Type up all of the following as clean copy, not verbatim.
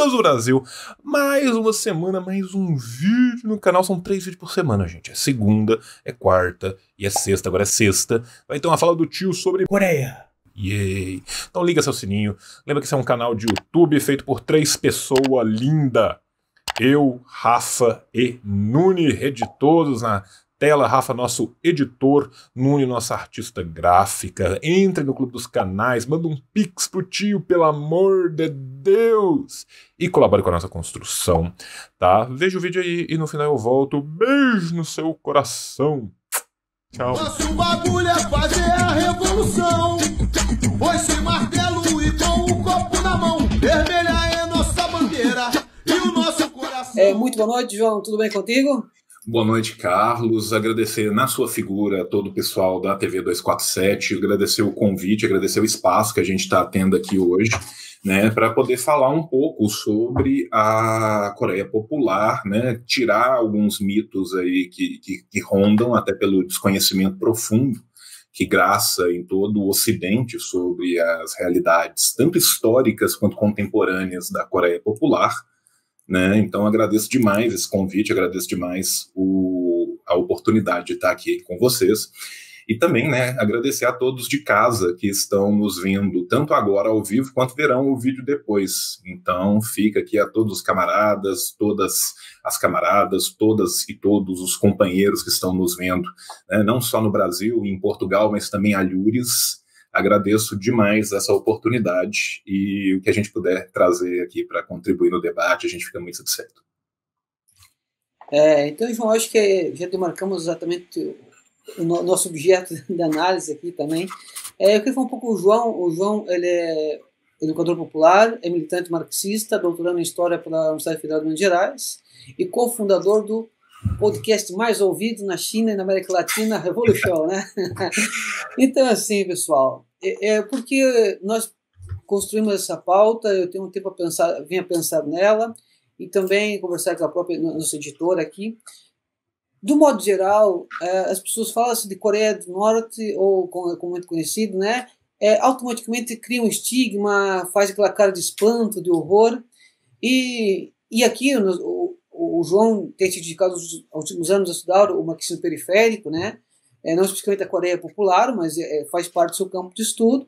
do Brasil. Mais uma semana, mais um vídeo no canal. São 3 vídeos por semana, gente. É segunda, é quarta e é sexta. Agora é sexta. Vai ter uma fala do tio sobre Coreia. Yay! Então liga seu sininho. Lembra que esse é um canal de YouTube feito por 3 pessoas lindas. Eu, Rafa e Nuni, rede todos na tela. Rafa, nosso editor, Nuni, nossa artista gráfica. Entre no Clube dos Canais, manda um pix pro tio, pelo amor de Deus, e colabore com a nossa construção, tá? Veja o vídeo aí e no final eu volto. Beijo no seu coração. Tchau. Nosso bagulho é fazer a revolução. Esse martelo e com o copo na mão. Vermelha é nossa bandeira e o nosso coração. Muito boa noite, João. Tudo bem contigo? Boa noite, Carlos. Agradecer na sua figura todo o pessoal da TV 247, agradecer o convite, agradecer o espaço que a gente está tendo aqui hoje, né, para poder falar um pouco sobre a Coreia Popular, né, tirar alguns mitos aí que rondam, até pelo desconhecimento profundo que graça em todo o Ocidente sobre as realidades, tanto históricas quanto contemporâneas da Coreia Popular. Né? Então agradeço demais esse convite, agradeço demais a oportunidade de estar aqui com vocês e também, né, agradecer a todos de casa que estão nos vendo tanto agora ao vivo quanto verão o vídeo depois. Então fica aqui a todos os camaradas, todas as camaradas, todas e todos os companheiros que estão nos vendo, né, não só no Brasil e em Portugal, mas também a Lures. Agradeço demais essa oportunidade e o que a gente puder trazer aqui para contribuir no debate, a gente fica muito satisfeito. Então, João, acho que já demarcamos exatamente o nosso objeto de análise aqui também. Eu queria falar um pouco do João. O João, ele é educador popular, é militante marxista, doutorando em História pela Universidade Federal de Minas Gerais e cofundador do podcast mais ouvido na China e na América Latina, Revolution, né? Então, assim, pessoal, porque nós construímos essa pauta, eu tenho um tempo a pensar, venho a pensar nela, e também conversar com a própria nossa editora aqui. Do modo geral, as pessoas falam de Coreia do Norte, ou como muito conhecido, né? Automaticamente cria um estigma, faz aquela cara de espanto, de horror, e aqui o João tem se dedicado aos últimos anos a estudar o marxismo periférico, né? Não especificamente a Coreia Popular, mas faz parte do seu campo de estudo.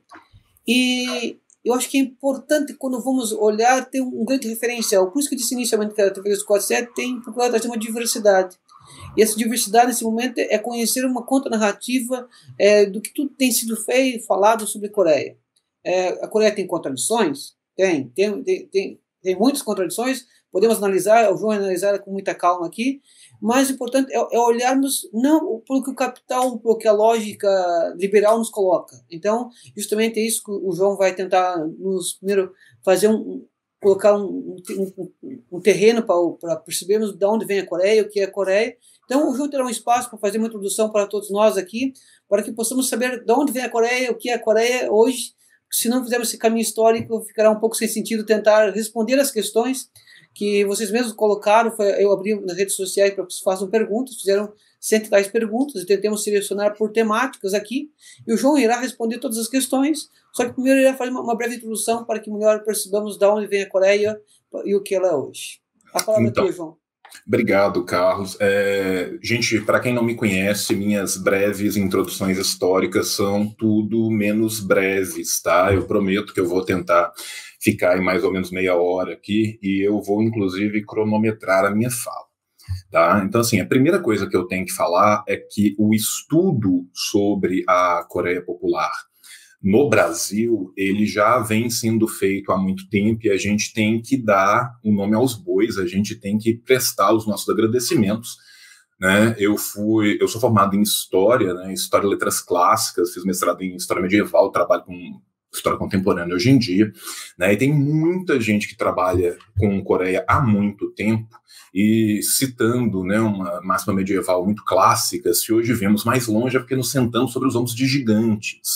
E eu acho que é importante, quando vamos olhar, ter um grande referencial. Por isso que eu disse inicialmente que a TV 247 tem procurado trazer uma diversidade. E essa diversidade, nesse momento, é conhecer uma contra-narrativa do que tudo tem sido falado sobre a Coreia. A Coreia tem contradições? Tem muitas contradições. Podemos analisar, o João analisar com muita calma aqui, mas o importante é olharmos não pelo que o capital, pelo que a lógica liberal nos coloca. Então, justamente é isso que o João vai tentar primeiro fazer colocar um terreno para percebermos de onde vem a Coreia, o que é a Coreia. Então, o João terá um espaço para fazer uma introdução para todos nós aqui, para que possamos saber de onde vem a Coreia, o que é a Coreia hoje. Se não fizermos esse caminho histórico, ficará um pouco sem sentido tentar responder as questões que vocês mesmos colocaram. Eu abri nas redes sociais para que vocês façam perguntas, fizeram 110 perguntas e tentamos selecionar por temáticas aqui, e o João irá responder todas as questões, só que primeiro irá fazer uma breve introdução para que melhor percebamos de onde vem a Coreia e o que ela é hoje. A palavra então, é tua, João. Obrigado, Carlos. Gente, para quem não me conhece, minhas breves introduções históricas são tudo menos breves, tá? Eu prometo que eu vou tentar ficar em mais ou menos meia hora aqui e eu vou, inclusive, cronometrar a minha fala, tá? Então, assim, a primeira coisa que eu tenho que falar é que o estudo sobre a Coreia Popular no Brasil, ele já vem sendo feito há muito tempo e a gente tem que dar o nome aos bois, a gente tem que prestar os nossos agradecimentos, né? Eu sou formado em História, né? História e Letras Clássicas, fiz mestrado em História Medieval, trabalho com História Contemporânea hoje em dia, né? E tem muita gente que trabalha com Coreia há muito tempo e citando, né, uma máxima medieval muito clássica, se hoje vemos mais longe é porque nos sentamos sobre os ombros de gigantes.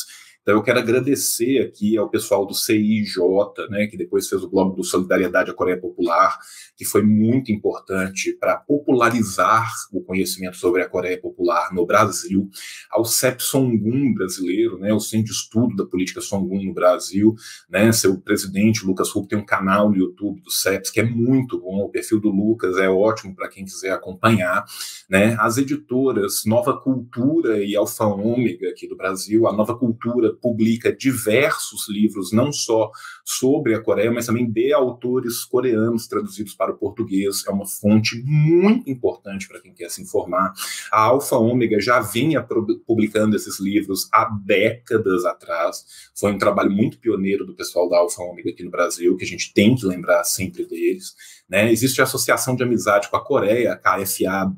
Então eu quero agradecer aqui ao pessoal do CIJ, né, que depois fez o blog do Solidariedade à Coreia Popular, que foi muito importante para popularizar o conhecimento sobre a Coreia Popular no Brasil, ao CEP Songun brasileiro, né, o Centro de Estudo da Política Songun no Brasil, né, seu presidente, Lucas Huck, tem um canal no YouTube do CEPS que é muito bom, o perfil do Lucas é ótimo para quem quiser acompanhar, né, as editoras Nova Cultura e Alfa Ômega aqui do Brasil, a Nova Cultura publica diversos livros, não só sobre a Coreia, mas também de autores coreanos traduzidos para o português, é uma fonte muito importante para quem quer se informar. A Alfa Ômega já vinha publicando esses livros há décadas atrás, foi um trabalho muito pioneiro do pessoal da Alfa Ômega aqui no Brasil, que a gente tem que lembrar sempre deles, né? Existe a Associação de Amizade com a Coreia, a KFA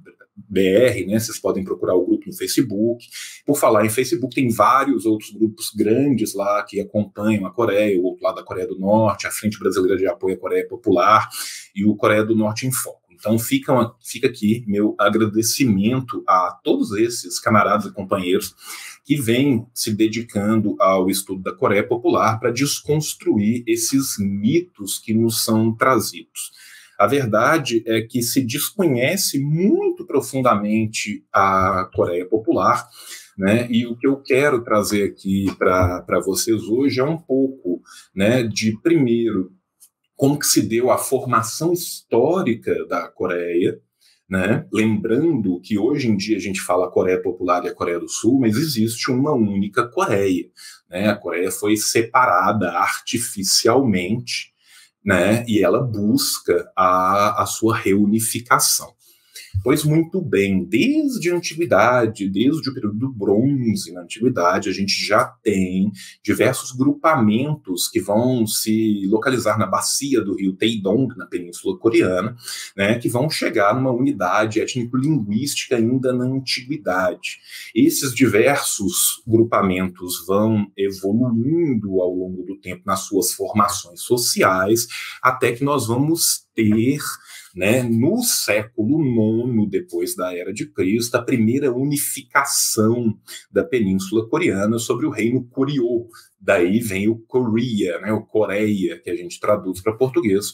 BR, né? Vocês podem procurar o grupo no Facebook. Por falar em Facebook, tem vários outros grupos grandes lá que acompanham a Coreia, o outro lado da Coreia do Norte, a Frente Brasileira de Apoio à Coreia Popular e o Coreia do Norte em Foco. Então fica aqui meu agradecimento a todos esses camaradas e companheiros que vêm se dedicando ao estudo da Coreia Popular para desconstruir esses mitos que nos são trazidos. A verdade é que se desconhece muito profundamente a Coreia Popular, né? E o que eu quero trazer aqui para vocês hoje é um pouco, né, de, primeiro, como que se deu a formação histórica da Coreia, né? Lembrando que hoje em dia a gente fala a Coreia Popular e a Coreia do Sul, mas existe uma única Coreia, né? A Coreia foi separada artificialmente, né, e ela busca a sua reunificação. Pois muito bem, desde a antiguidade, desde o período do bronze na antiguidade, a gente já tem diversos grupamentos que vão se localizar na bacia do rio Taedong, na Península Coreana, né, que vão chegar numa unidade étnico-linguística ainda na antiguidade. Esses diversos grupamentos vão evoluindo ao longo do tempo nas suas formações sociais, até que nós vamos ter, né, no século IX, depois da Era de Cristo, a primeira unificação da Península Coreana sobre o reino Goryeo. Daí vem o Korea, né, o Coreia, que a gente traduz para português,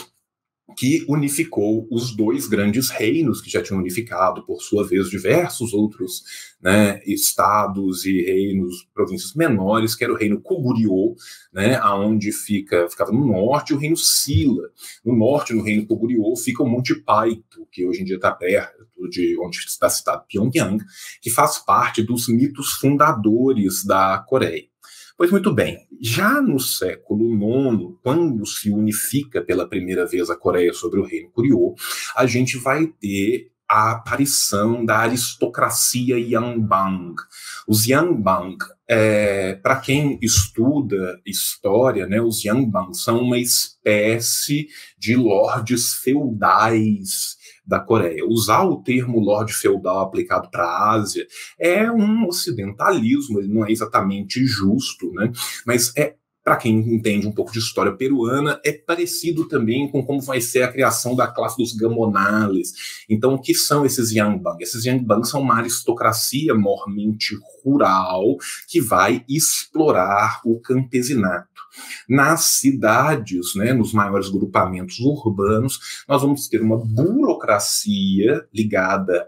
que unificou os dois grandes reinos que já tinham unificado, por sua vez, diversos outros, né, estados e reinos, províncias menores, que era o reino Goguryeo, né, onde ficava no norte, o reino Silla. No norte, no reino Goguryeo, fica o Monte Paito, que hoje em dia está perto de onde está citado Pyongyang, que faz parte dos mitos fundadores da Coreia. Pois muito bem, já no século IX, quando se unifica pela primeira vez a Coreia sobre o reino Goryeo, a gente vai ter a aparição da aristocracia Yanbang. Os Yanbang, para quem estuda história, né, os Yanbang são uma espécie de lordes feudais da Coreia. Usar o termo lorde feudal aplicado para a Ásia é um ocidentalismo, ele não é exatamente justo, né? Mas para quem entende um pouco de história peruana, é parecido também com como vai ser a criação da classe dos gamonales. Então, o que são esses Yanbang? Esses Yanbang são uma aristocracia mormente rural que vai explorar o campesinato. Nas cidades, né, nos maiores grupamentos urbanos, nós vamos ter uma burocracia ligada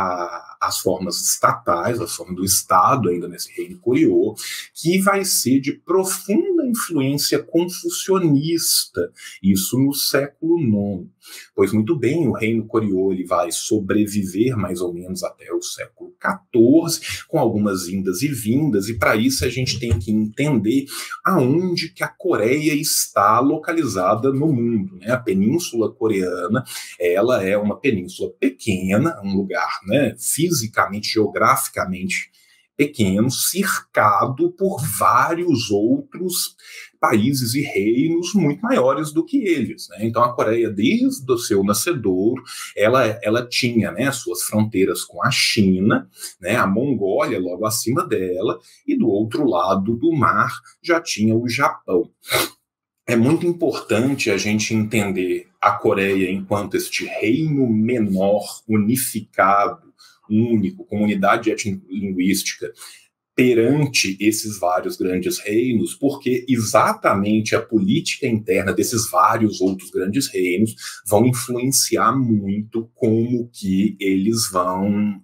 às formas estatais, às formas do Estado, ainda nesse reino Goryeo, que vai ser de profunda influência confucionista, isso no século IX. Pois muito bem, o reino Goryeo ele vai sobreviver mais ou menos até o século XIV, com algumas indas e vindas, e para isso a gente tem que entender aonde que a Coreia está localizada no mundo, né? A Península Coreana, ela é uma península pequena, um lugar, né, fisicamente, geograficamente pequeno, cercado por vários outros países e reinos muito maiores do que eles, né? Então a Coreia, desde o seu nascedouro, ela tinha, né, suas fronteiras com a China, né, a Mongólia logo acima dela, e do outro lado do mar já tinha o Japão. É muito importante a gente entender a Coreia enquanto este reino menor, unificado, único, comunidade étnico-linguística perante esses vários grandes reinos, porque exatamente a política interna desses vários outros grandes reinos vão influenciar muito como que eles vão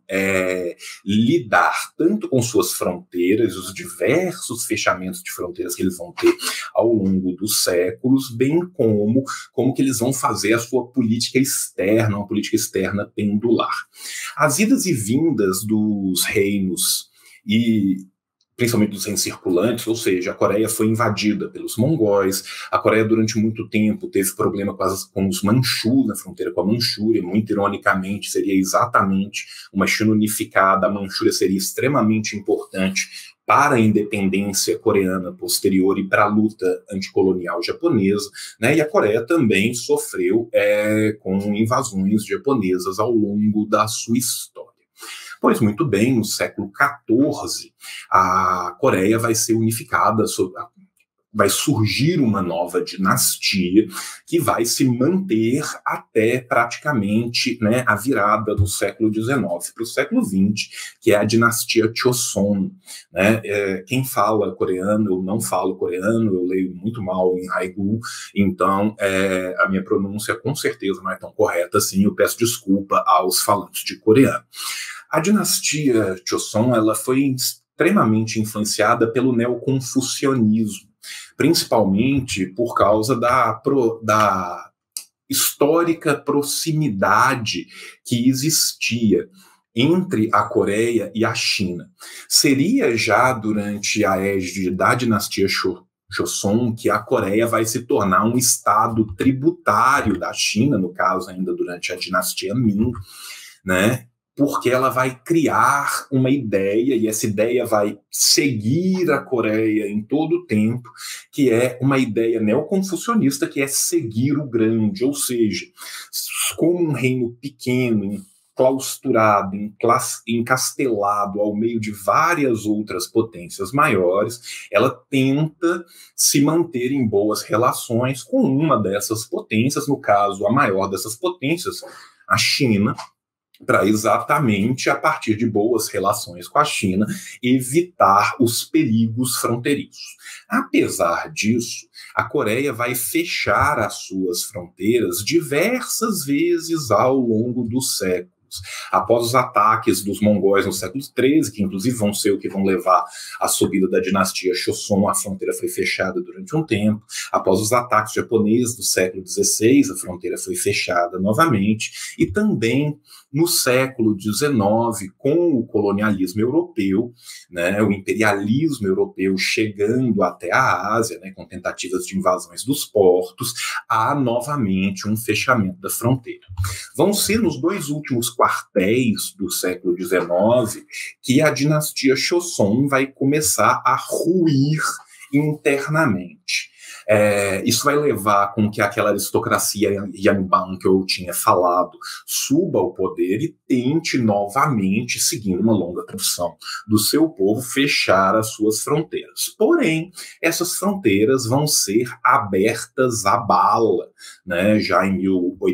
lidar tanto com suas fronteiras, os diversos fechamentos de fronteiras que eles vão ter ao longo dos séculos, bem como que eles vão fazer a sua política externa, uma política externa pendular. As idas e vindas dos reinos e principalmente dos reinos circulantes, ou seja, a Coreia foi invadida pelos mongóis, a Coreia durante muito tempo teve problema com os Manchus, na fronteira com a Manchúria, muito ironicamente seria exatamente uma China unificada, a Manchúria seria extremamente importante para a independência coreana posterior e para a luta anticolonial japonesa, né? E a Coreia também sofreu com invasões japonesas ao longo da sua história. Pois muito bem, no século XIV, a Coreia vai ser unificada, vai surgir uma nova dinastia que vai se manter até praticamente, né, a virada do século XIX para o século XX, que é a dinastia Choson. Né? Quem fala coreano, eu não falo coreano, eu leio muito mal em Haigu, então a minha pronúncia com certeza não é tão correta assim, eu peço desculpa aos falantes de coreano. A dinastia Choson, ela foi extremamente influenciada pelo neoconfucionismo, principalmente por causa da histórica proximidade que existia entre a Coreia e a China. Seria já durante a égide da dinastia Joseon que a Coreia vai se tornar um estado tributário da China, no caso ainda durante a dinastia Ming, né? Porque ela vai criar uma ideia, e essa ideia vai seguir a Coreia em todo o tempo, que é uma ideia neoconfucionista, que é seguir o grande, ou seja, como um reino pequeno, enclausurado, encastelado ao meio de várias outras potências maiores, ela tenta se manter em boas relações com uma dessas potências, no caso, a maior dessas potências, a China, para exatamente, a partir de boas relações com a China, evitar os perigos fronteiriços. Apesar disso, a Coreia vai fechar as suas fronteiras diversas vezes ao longo dos séculos. Após os ataques dos mongóis no século XIII, que inclusive vão ser o que vão levar à subida da dinastia Joseon, a fronteira foi fechada durante um tempo. Após os ataques japoneses do século XVI, a fronteira foi fechada novamente. E também no século XIX, com o colonialismo europeu, né, o imperialismo europeu chegando até a Ásia, né, com tentativas de invasões dos portos, há novamente um fechamento da fronteira. Vão ser nos dois últimos quartéis do século XIX que a dinastia Joseon vai começar a ruir internamente. Isso vai levar com que aquela aristocracia Yanban que eu tinha falado suba ao poder e tente novamente, seguindo uma longa tradição do seu povo, fechar as suas fronteiras. Porém, essas fronteiras vão ser abertas à bala, né? Já em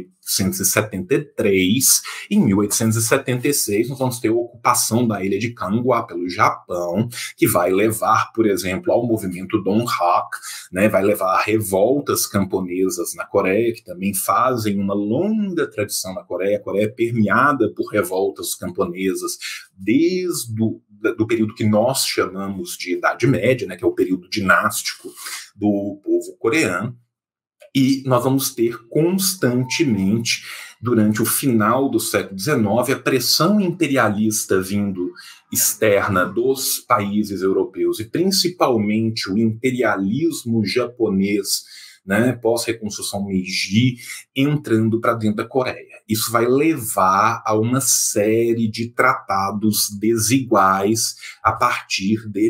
1873, em 1876 nós vamos ter a ocupação da ilha de Kangwa pelo Japão, que vai levar, por exemplo, ao movimento Donghak, né, vai levar a revoltas camponesas na Coreia, que também fazem uma longa tradição na Coreia. A Coreia é permeada por revoltas camponesas desde do período que nós chamamos de Idade Média, né, que é o período dinástico do povo coreano. E nós vamos ter constantemente, durante o final do século XIX, a pressão imperialista vindo externa dos países europeus, e principalmente o imperialismo japonês, né, pós-reconstrução Meiji, entrando para dentro da Coreia. Isso vai levar a uma série de tratados desiguais a partir de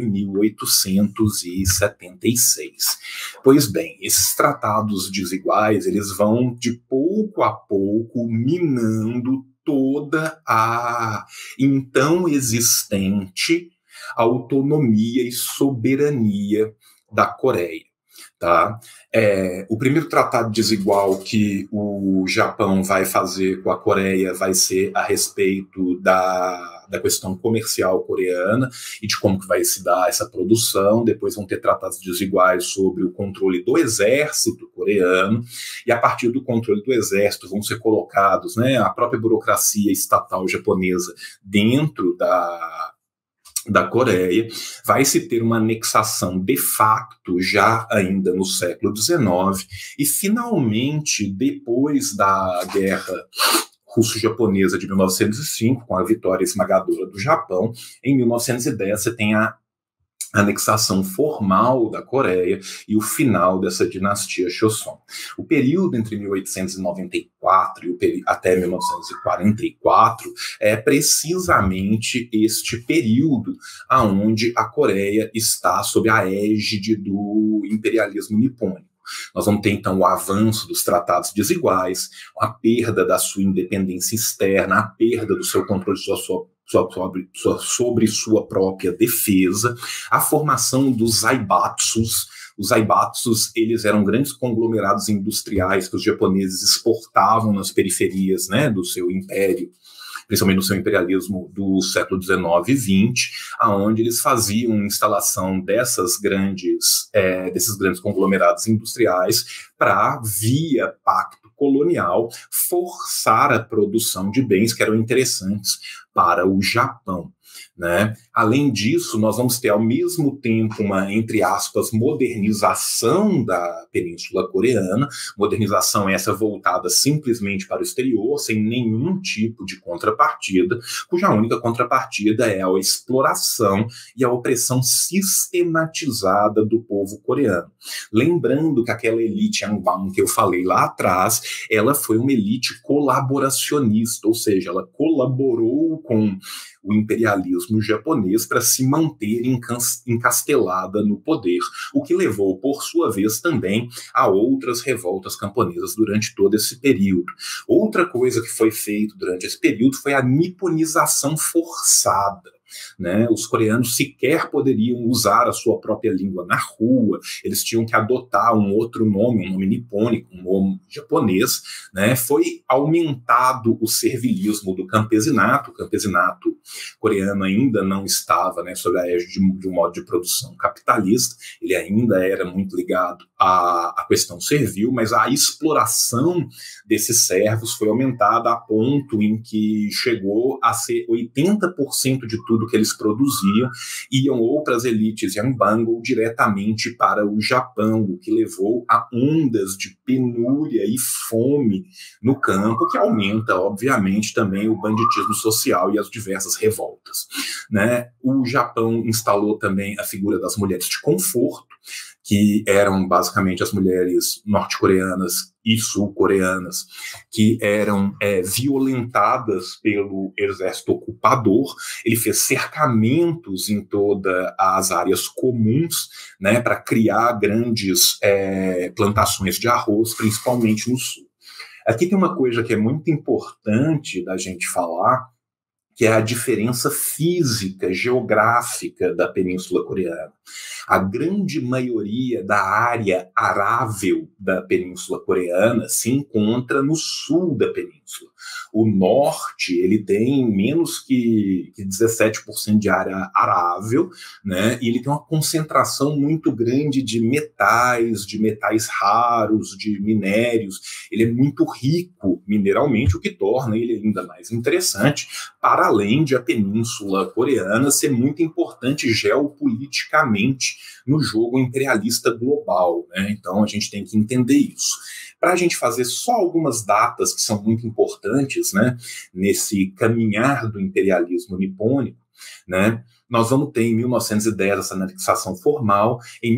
1876. Pois bem, esses tratados desiguais, eles vão de pouco a pouco minando toda a então existente autonomia e soberania da Coreia. Tá? O primeiro tratado desigual que o Japão vai fazer com a Coreia vai ser a respeito da questão comercial coreana e de como que vai se dar essa produção. Depois vão ter tratados desiguais sobre o controle do exército coreano, e a partir do controle do exército vão ser colocados, né, a própria burocracia estatal japonesa dentro da Coreia. Vai se ter uma anexação de facto já ainda no século XIX, e finalmente, depois da guerra russo-japonesa de 1905, com a vitória esmagadora do Japão, em 1910 você tem a anexação formal da Coreia e o final dessa dinastia Joseon. O período entre 1894 e até 1944 é precisamente este período onde a Coreia está sob a égide do imperialismo nipônico. Nós vamos ter, então, o avanço dos tratados desiguais, a perda da sua independência externa, a perda do seu controle sobre sua própria defesa, a formação dos zaibatsus. Os zaibatsus, eles eram grandes conglomerados industriais que os japoneses exportavam nas periferias, né, do seu império, principalmente no seu imperialismo do século XIX e XX, aonde eles faziam instalação desses grandes conglomerados industriais para, via pacto colonial, forçar a produção de bens que eram interessantes para o Japão, né? Além disso, nós vamos ter ao mesmo tempo uma, entre aspas, modernização da Península Coreana, modernização essa voltada simplesmente para o exterior, sem nenhum tipo de contrapartida, cuja única contrapartida é a exploração e a opressão sistematizada do povo coreano. Lembrando que aquela elite Angbang que eu falei lá atrás, ela foi uma elite colaboracionista, ou seja, ela colaborou com o imperialismo japonês para se manter encastelada no poder, o que levou, por sua vez, também a outras revoltas camponesas durante todo esse período. Outra coisa que foi feita durante esse período foi a niponização forçada. Né? Os coreanos sequer poderiam usar a sua própria língua na rua, eles tinham que adotar um outro nome, um nome nipônico, um nome japonês, né? Foi aumentado o servilismo do campesinato. O campesinato coreano ainda não estava, né, sob a égide de um modo de produção capitalista, ele ainda era muito ligado à questão servil, mas a exploração desses servos foi aumentada a ponto em que chegou a ser 80% de tudo que eles produziam iam ou para as elites Yangbang ou diretamente para o Japão, o que levou a ondas de penúria e fome no campo, que aumenta, obviamente, também o banditismo social e as diversas revoltas, né? O Japão instalou também a figura das mulheres de conforto, que eram basicamente as mulheres norte-coreanas e sul-coreanas, que eram violentadas pelo exército ocupador. Ele fez cercamentos em todas as áreas comuns, né, para criar grandes plantações de arroz, principalmente no sul. Aqui tem uma coisa que é muito importante da gente falar, que é a diferença física, geográfica da Península Coreana. A grande maioria da área arável da Península Coreana se encontra no sul da península. O norte, ele tem menos que 17% de área arável, né? E ele tem uma concentração muito grande de metais raros, de minérios. Ele é muito rico mineralmente, o que torna ele ainda mais interessante, para além de a Península Coreana ser muito importante geopoliticamente no jogo imperialista global, né? Então a gente tem que entender isso. Para a gente fazer só algumas datas que são muito importantes, né, nesse caminhar do imperialismo nipônico, né, nós vamos ter em 1910 essa anexação formal. Em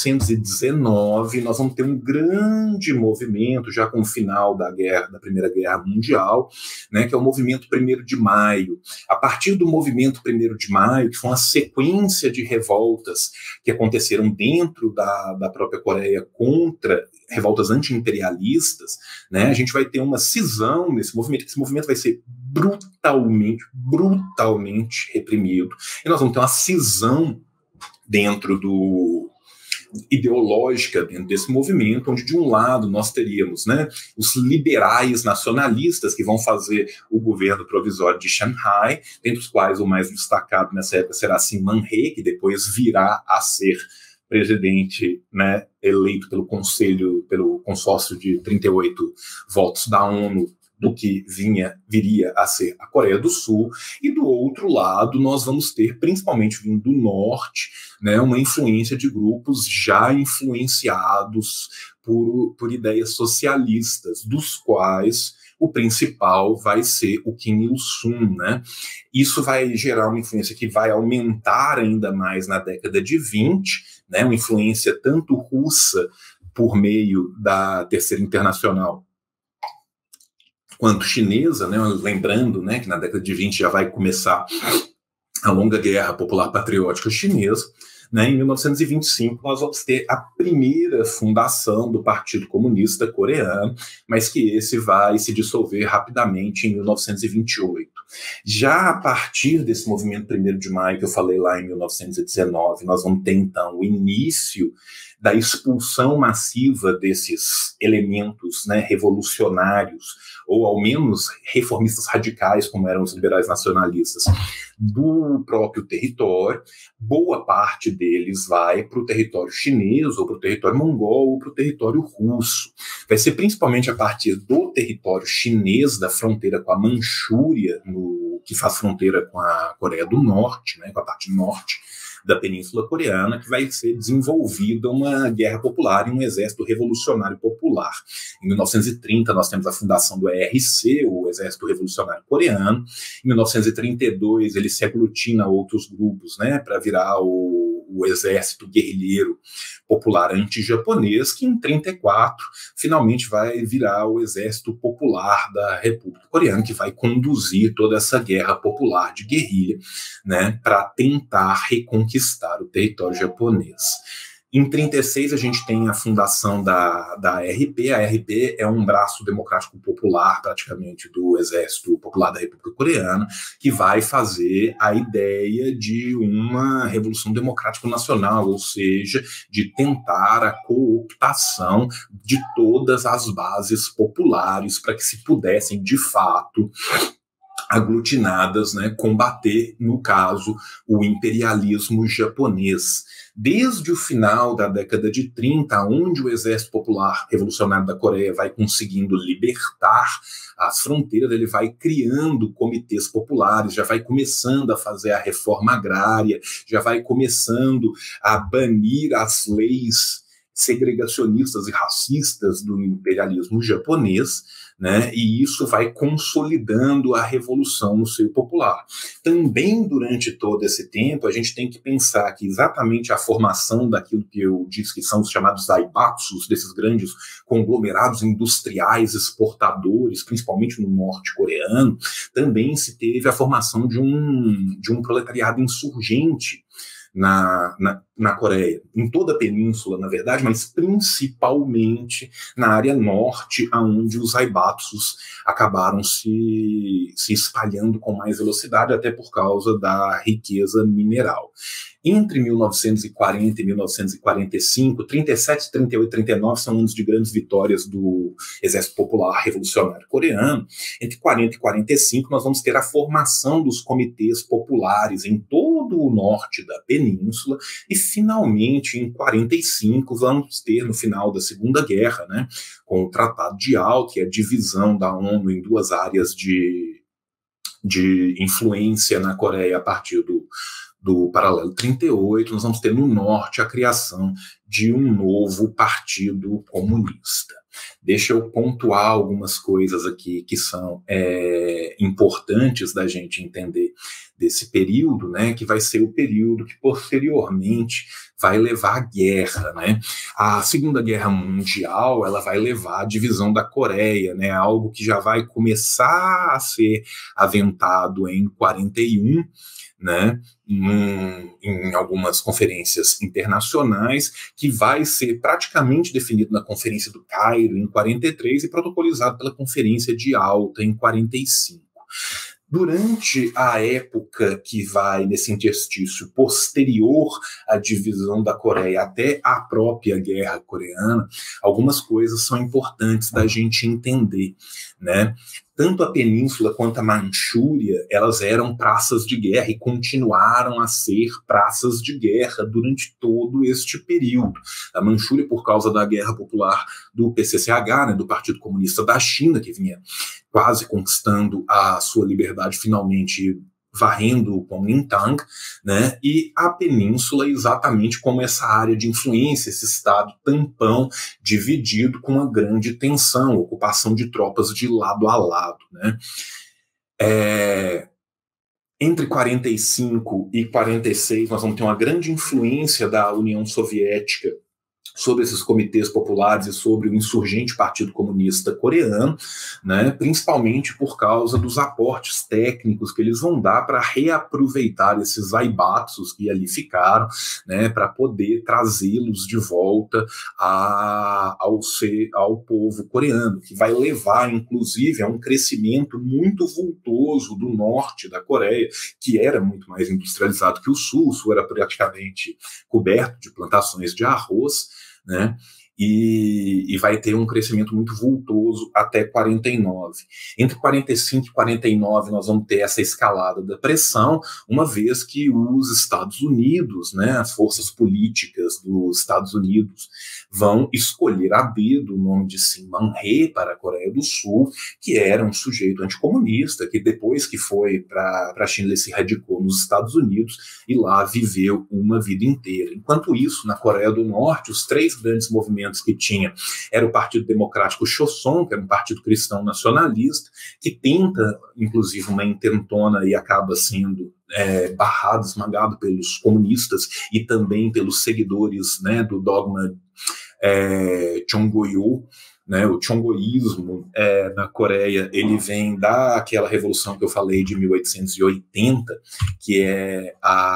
1919 nós vamos ter um grande movimento, já com o final da Primeira Guerra Mundial, né, que é o movimento 1º de Maio. A partir do movimento 1º de Maio, que foi uma sequência de revoltas que aconteceram dentro da própria Coreia contra revoltas anti-imperialistas, né, a gente vai ter uma cisão nesse movimento, que esse movimento vai ser brutalmente reprimido. E nós vamos ter uma cisão dentro ideológica dentro desse movimento, onde de um lado nós teríamos, né, os liberais nacionalistas que vão fazer o governo provisório de Shanghai, dentre os quais o mais destacado nessa época será Syngman Rhee, que depois virá a ser presidente, né, eleito pelo consórcio de 38 votos da ONU, do que viria a ser a Coreia do Sul, e do outro lado nós vamos ter, principalmente vindo do norte, né, uma influência de grupos já influenciados por ideias socialistas, dos quais o principal vai ser o Kim Il-sung, né? Isso vai gerar uma influência que vai aumentar ainda mais na década de 20, né, uma influência tanto russa por meio da Terceira Internacional, quanto chinesa, né, lembrando, né, que na década de 20 já vai começar a longa guerra popular patriótica chinesa, né, em 1925 nós vamos ter a primeira fundação do Partido Comunista Coreano, mas que esse vai se dissolver rapidamente em 1928. Já a partir desse movimento 1º de maio que eu falei lá em 1919, nós vamos ter então o início da expulsão massiva desses elementos, né, revolucionários, ou ao menos reformistas radicais, como eram os liberais nacionalistas, do próprio território. Boa parte deles vai para o território chinês, ou para o território mongol, ou para o território russo. Vai ser principalmente a partir do território chinês, da fronteira com a Manchúria, que faz fronteira com a Coreia do Norte, né, com a parte norte da Península Coreana, que vai ser desenvolvida uma guerra popular e um exército revolucionário popular. Em 1930, nós temos a fundação do ERC, o Exército Revolucionário Coreano. Em 1932, ele se aglutina a outros grupos, né, para virar o Exército Guerrilheiro Popular Anti-Japonês, que em 1934 finalmente vai virar o Exército Popular da República Coreana, que vai conduzir toda essa guerra popular de guerrilha, né, para tentar reconquistar o território japonês. Em 1936, a gente tem a fundação da ARP. A ARP é um braço democrático popular, praticamente, do Exército Popular da República Coreana, que vai fazer a ideia de uma revolução democrática nacional, ou seja, de tentar a cooptação de todas as bases populares para que se pudessem, de fato, aglutinadas, né, combater, no caso, o imperialismo japonês. Desde o final da década de 30, onde o Exército Popular Revolucionário da Coreia vai conseguindo libertar as fronteiras, ele vai criando comitês populares, já vai começando a fazer a reforma agrária, já vai começando a banir as leis segregacionistas e racistas do imperialismo japonês, né? E isso vai consolidando a revolução no seio popular. Também durante todo esse tempo, a gente tem que pensar que exatamente a formação daquilo que eu disse que são os chamados zaibatsus, desses grandes conglomerados industriais exportadores, principalmente no norte coreano, também se teve a formação de um proletariado insurgente na Coreia, em toda a península, na verdade, mas principalmente na área norte, onde os zaibatsus acabaram se espalhando com mais velocidade, até por causa da riqueza mineral. Entre 1940 e 1945, 37, 38 e 39 são anos de grandes vitórias do Exército Popular Revolucionário Coreano. Entre 40 e 45, nós vamos ter a formação dos comitês populares em todo o norte da península e, finalmente, em 45, vamos ter, no final da Segunda Guerra, né, com o Tratado de Yalta, que é a divisão da ONU em duas áreas de influência na Coreia a partir do paralelo 38, nós vamos ter no norte a criação de um novo partido comunista. Deixa eu pontuar algumas coisas aqui que são importantes da gente entender desse período, né, que vai ser o período que posteriormente vai levar à guerra, né? A Segunda Guerra Mundial, ela vai levar à divisão da Coreia, né, algo que já vai começar a ser aventado em 41, né, em algumas conferências internacionais, que vai ser praticamente definido na Conferência do Cairo, em 43, e protocolizado pela Conferência de Yalta, em 45. Durante a época que vai nesse interstício posterior à divisão da Coreia até a própria Guerra Coreana, algumas coisas são importantes da gente entender, né? Tanto a Península quanto a Manchúria, elas eram praças de guerra e continuaram a ser praças de guerra durante todo este período. A Manchúria, por causa da guerra popular do PCCH, né, do Partido Comunista da China, que vinha quase conquistando a sua liberdade finalmente, varrendo o Kuomintang, né, e a Península exatamente como essa área de influência, esse estado tampão dividido com uma grande tensão, ocupação de tropas de lado a lado, né. Entre 45 e 46 nós vamos ter uma grande influência da União Soviética sobre esses comitês populares e sobre o insurgente Partido Comunista Coreano, né, principalmente por causa dos aportes técnicos que eles vão dar para reaproveitar esses aibatsus que ali ficaram, né, para poder trazê-los de volta ao povo coreano, que vai levar, inclusive, a um crescimento muito vultoso do norte da Coreia, que era muito mais industrializado que o sul era praticamente coberto de plantações de arroz, né? E vai ter um crescimento muito vultoso até 49. Entre 45 e 49 nós vamos ter essa escalada da pressão, uma vez que os Estados Unidos, né, as forças políticas dos Estados Unidos vão escolher a dedo o nome de Syngman Rhee para a Coreia do Sul, que era um sujeito anticomunista, que depois que foi para a China ele se radicou nos Estados Unidos e lá viveu uma vida inteira. Enquanto isso, na Coreia do Norte, os três grandes movimentos que tinha era o Partido Democrático Choson, que era um partido cristão nacionalista, que tenta, inclusive, uma intentona e acaba sendo barrado, esmagado pelos comunistas e também pelos seguidores, né, do dogma Chongoyo, né, o chongoísmo na Coreia, ele vem daquela revolução que eu falei de 1880, que é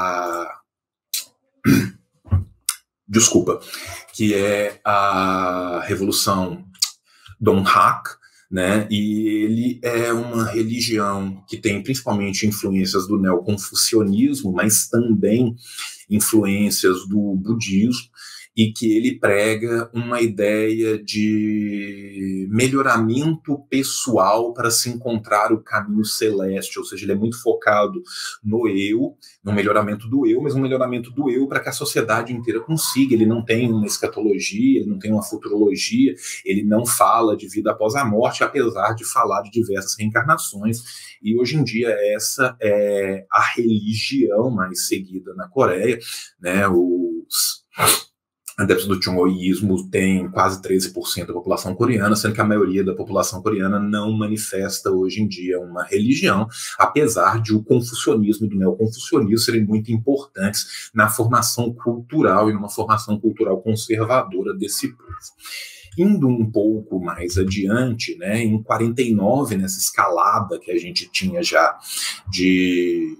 que é a Revolução Donghak, né? E ele é uma religião que tem principalmente influências do neoconfucionismo, mas também influências do budismo, e que ele prega uma ideia de melhoramento pessoal para se encontrar o caminho celeste, ou seja, ele é muito focado no eu, no melhoramento do eu, mas um melhoramento do eu para que a sociedade inteira consiga. Ele não tem uma escatologia, ele não tem uma futurologia, ele não fala de vida após a morte, apesar de falar de diversas reencarnações, e hoje em dia essa é a religião mais seguida na Coreia, né? Os adeptos do chongoísmo têm quase 13% da população coreana, sendo que a maioria da população coreana não manifesta hoje em dia uma religião, apesar de o confucionismo e do neoconfucionismo serem muito importantes na formação cultural e numa formação cultural conservadora desse povo. Indo um pouco mais adiante, né, em 49, nessa escalada que a gente tinha já de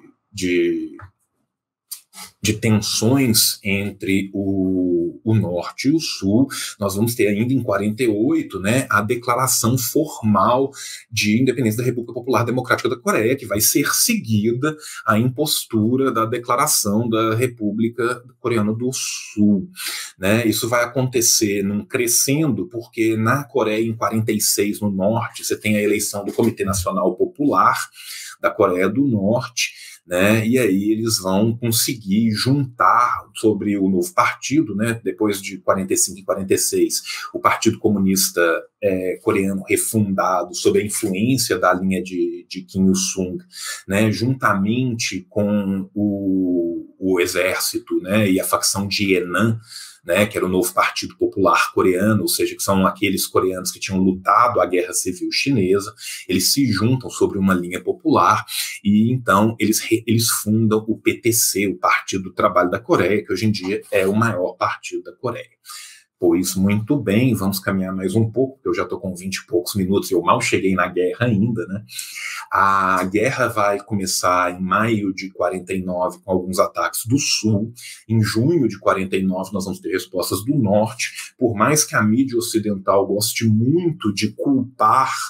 tensões entre o norte e o sul, nós vamos ter ainda em 48, né, a declaração formal de independência da República Popular Democrática da Coreia, que vai ser seguida à impostura da declaração da República Coreana do Sul, né? Isso vai acontecer num crescendo, porque na Coreia, em 46, no norte, você tem a eleição do Comitê Nacional Popular da Coreia do Norte, né, e aí eles vão conseguir juntar sobre o novo partido, né, depois de 45 e 46, o Partido Comunista Coreano refundado sob a influência da linha de Kim Il-sung, né, juntamente com o exército, né, e a facção de Yenan, né, que era o novo Partido Popular Coreano, ou seja, que são aqueles coreanos que tinham lutado a Guerra Civil Chinesa, eles se juntam sobre uma linha popular e então eles fundam o PTC, o Partido do Trabalho da Coreia, que hoje em dia é o maior partido da Coreia. Pois muito bem, vamos caminhar mais um pouco, porque eu já estou com 20 e poucos minutos e eu mal cheguei na guerra ainda, né? A guerra vai começar em maio de 49 com alguns ataques do sul. Em junho de 49 nós vamos ter respostas do norte. Por mais que a mídia ocidental goste muito de culpar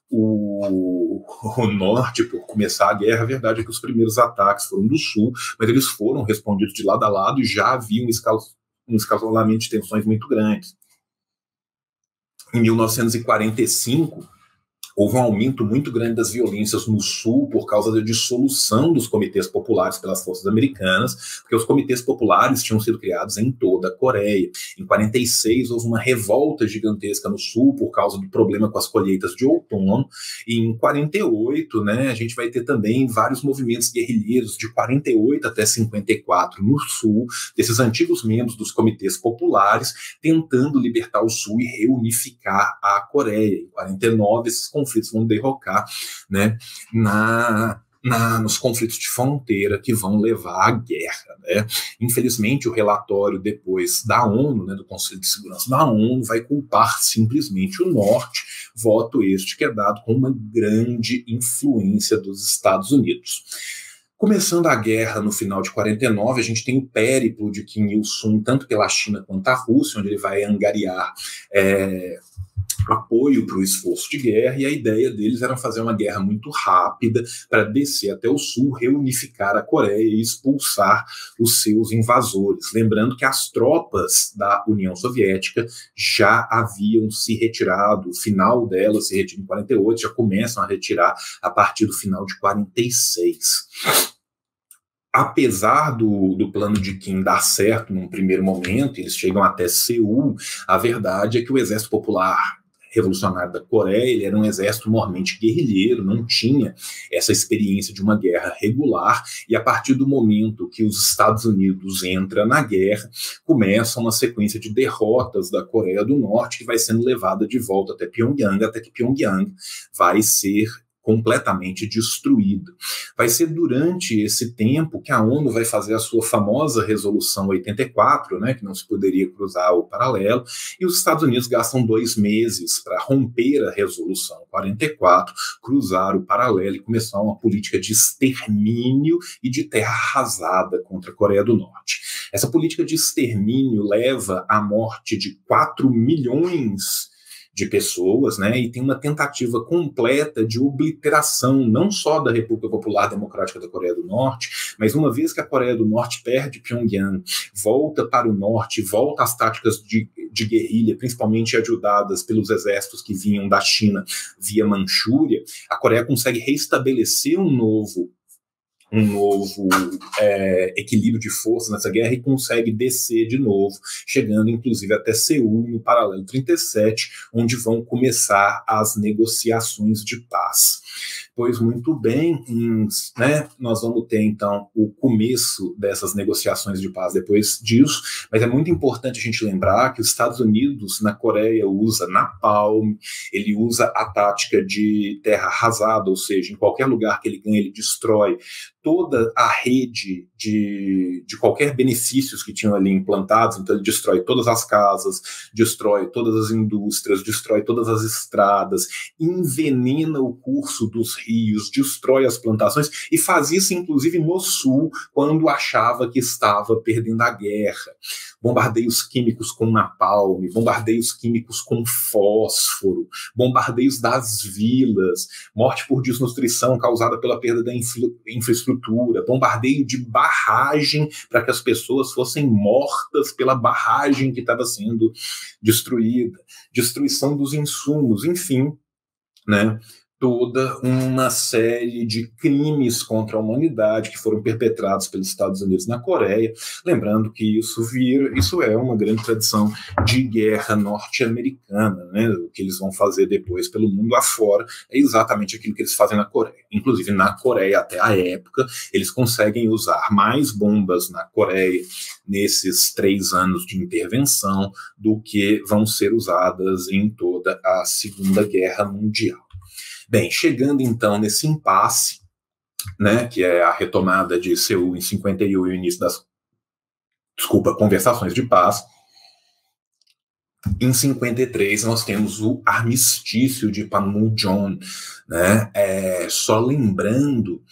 o norte por começar a guerra. A verdade é que os primeiros ataques foram do sul, mas eles foram respondidos de lado a lado e já havia um escalonamento de tensões muito grandes. Em 1945, houve um aumento muito grande das violências no sul por causa da dissolução dos comitês populares pelas forças americanas, porque os comitês populares tinham sido criados em toda a Coreia. Em 46, houve uma revolta gigantesca no sul por causa do problema com as colheitas de outono, e em 48, né, a gente vai ter também vários movimentos guerrilheiros de 48 até 54 no sul, desses antigos membros dos comitês populares, tentando libertar o sul e reunificar a Coreia. Em 49, esses conflitos vão derrocar, né, nos conflitos de fronteira que vão levar à guerra, né? Infelizmente, o relatório depois da ONU, né, do Conselho de Segurança da ONU, vai culpar simplesmente o norte, voto este que é dado com uma grande influência dos Estados Unidos. Começando a guerra no final de 49, a gente tem o périplo de Kim Il-sung, tanto pela China quanto a Rússia, onde ele vai angariar apoio para o esforço de guerra, e a ideia deles era fazer uma guerra muito rápida para descer até o sul, reunificar a Coreia e expulsar os seus invasores. Lembrando que as tropas da União Soviética já haviam se retirado, o final delas se retira em 48, já começam a retirar a partir do final de 46. Apesar do plano de Kim dar certo num primeiro momento, eles chegam até Seul, a verdade é que o Exército Popular Revolucionário da Coreia, ele era um exército mormente guerrilheiro, não tinha essa experiência de uma guerra regular, e a partir do momento que os Estados Unidos entram na guerra, começa uma sequência de derrotas da Coreia do Norte que vai sendo levada de volta até Pyongyang, até que Pyongyang vai ser completamente destruída. Vai ser durante esse tempo que a ONU vai fazer a sua famosa Resolução 84, né, que não se poderia cruzar o paralelo, e os Estados Unidos gastam 2 meses para romper a Resolução 44, cruzar o paralelo e começar uma política de extermínio e de terra arrasada contra a Coreia do Norte. Essa política de extermínio leva à morte de 4 milhões de pessoas, né, e tem uma tentativa completa de obliteração, não só da República Popular Democrática da Coreia do Norte, mas uma vez que a Coreia do Norte perde Pyongyang, volta para o norte, volta às táticas de guerrilha, principalmente ajudadas pelos exércitos que vinham da China via Manchúria, a Coreia consegue reestabelecer um novo equilíbrio de força nessa guerra e consegue descer de novo, chegando inclusive até Seul, no paralelo 37, onde vão começar as negociações de paz. Pois muito bem, né, nós vamos ter então o começo dessas negociações de paz depois disso, mas é muito importante a gente lembrar que os Estados Unidos na Coreia usa napalm, ele usa a tática de terra arrasada, ou seja, em qualquer lugar que ele ganha, ele destrói toda a rede de qualquer benefícios que tinham ali implantados, então ele destrói todas as casas, destrói todas as indústrias, destrói todas as estradas, envenena o curso dos rios, destrói as plantações, e faz isso inclusive no sul, quando achava que estava perdendo a guerra. Bombardeios químicos com napalm, bombardeios químicos com fósforo, bombardeios das vilas, morte por desnutrição causada pela perda da infraestrutura, bombardeio de barragem para que as pessoas fossem mortas pela barragem que estava sendo destruída, destruição dos insumos, enfim, né? Toda uma série de crimes contra a humanidade que foram perpetrados pelos Estados Unidos na Coreia, lembrando que isso é uma grande tradição de guerra norte-americana, né? O que eles vão fazer depois pelo mundo afora é exatamente aquilo que eles fazem na Coreia. Inclusive, na Coreia, até a época, eles conseguem usar mais bombas na Coreia nesses 3 anos de intervenção do que vão ser usadas em toda a Segunda Guerra Mundial. Bem, chegando então nesse impasse, né, que é a retomada de Seul em 51 e o início das conversações de paz, em 53 nós temos o armistício de Panmunjom, né, só lembrando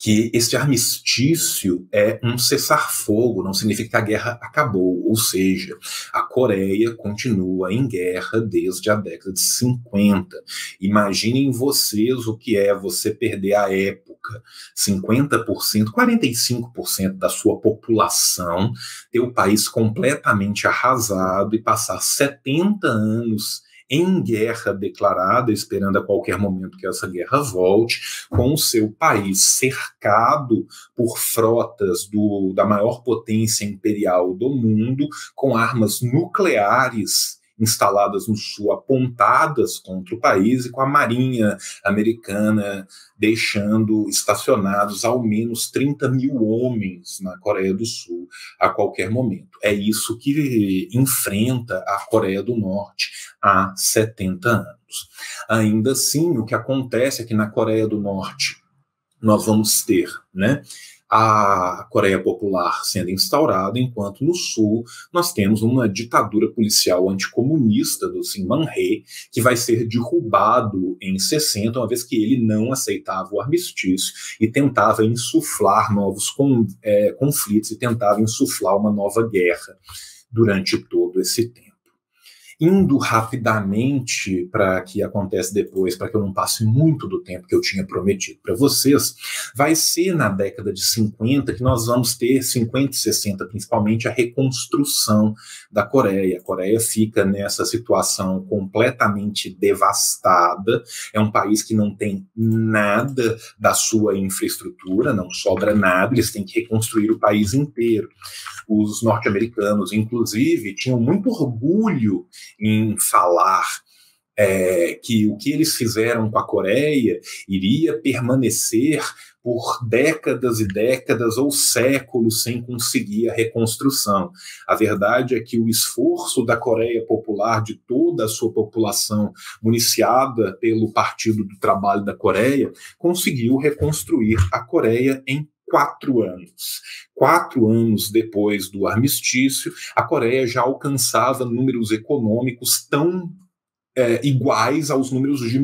que esse armistício é um cessar-fogo, não significa que a guerra acabou, ou seja, a Coreia continua em guerra desde a década de 50. Imaginem vocês o que é você perder a época, 50%, 45% da sua população, ter o país completamente arrasado e passar 70 anos em guerra declarada, esperando a qualquer momento que essa guerra volte, com o seu país cercado por frotas da maior potência imperial do mundo, com armas nucleares instaladas no sul, apontadas contra o país, e com a marinha americana deixando estacionados ao menos 30 mil homens na Coreia do Sul a qualquer momento. É isso que enfrenta a Coreia do Norte há 70 anos. Ainda assim, o que acontece é que na Coreia do Norte nós vamos ter, né, a Coreia Popular sendo instaurada, enquanto no Sul nós temos uma ditadura policial anticomunista do Syngman Rhee, que vai ser derrubado em 60, uma vez que ele não aceitava o armistício e tentava insuflar novos conflitos e tentava insuflar uma nova guerra durante todo esse tempo. Indo rapidamente para o que acontece depois, para que eu não passe muito do tempo que eu tinha prometido para vocês, vai ser na década de 50 que nós vamos ter, 50 e 60 principalmente, a reconstrução da Coreia. A Coreia fica nessa situação completamente devastada, é um país que não tem nada da sua infraestrutura, não sobra nada, eles têm que reconstruir o país inteiro. Os norte-americanos, inclusive, tinham muito orgulho em falar que o que eles fizeram com a Coreia iria permanecer por décadas e décadas ou séculos sem conseguir a reconstrução. A verdade é que o esforço da Coreia Popular, de toda a sua população municiada pelo Partido do Trabalho da Coreia, conseguiu reconstruir a Coreia em 4 anos. 4 anos depois do armistício, a Coreia já alcançava números econômicos tão iguais aos números de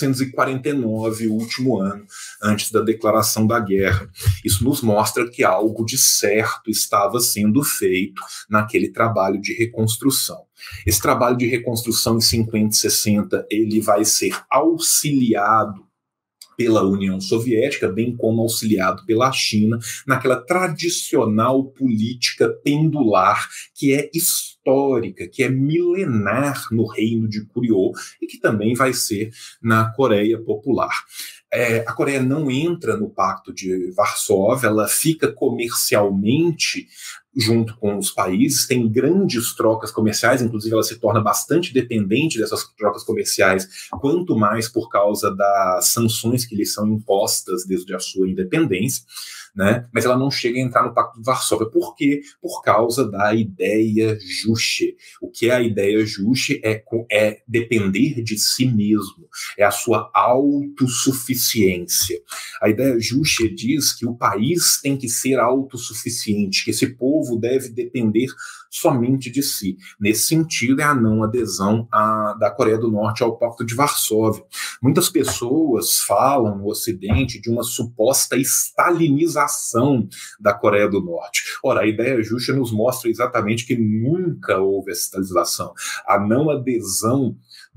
1949, o último ano antes da declaração da guerra. Isso nos mostra que algo de certo estava sendo feito naquele trabalho de reconstrução. Esse trabalho de reconstrução em 50 e 60, ele vai ser auxiliado pela União Soviética, bem como auxiliado pela China, naquela tradicional política pendular que é histórica, que é milenar no Reino de Goryeo e que também vai ser na Coreia Popular. A Coreia não entra no Pacto de Varsóvia, ela fica comercialmente junto com os países, tem grandes trocas comerciais, inclusive ela se torna bastante dependente dessas trocas comerciais, quanto mais por causa das sanções que lhe são impostas desde a sua independência, né? Mas ela não chega a entrar no Pacto de Varsóvia. Por quê? Por causa da ideia Juche. O que é a ideia Juche? É depender de si mesmo, é a sua autossuficiência. A ideia Juche diz que o país tem que ser autossuficiente, que esse povo deve depender somente de si. Nesse sentido, é a não adesão da Coreia do Norte ao Pacto de Varsóvia. Muitas pessoas falam no Ocidente de uma suposta stalinização da Coreia do Norte. Ora, a ideia justa nos mostra exatamente que nunca houve essa stalinização. A não adesão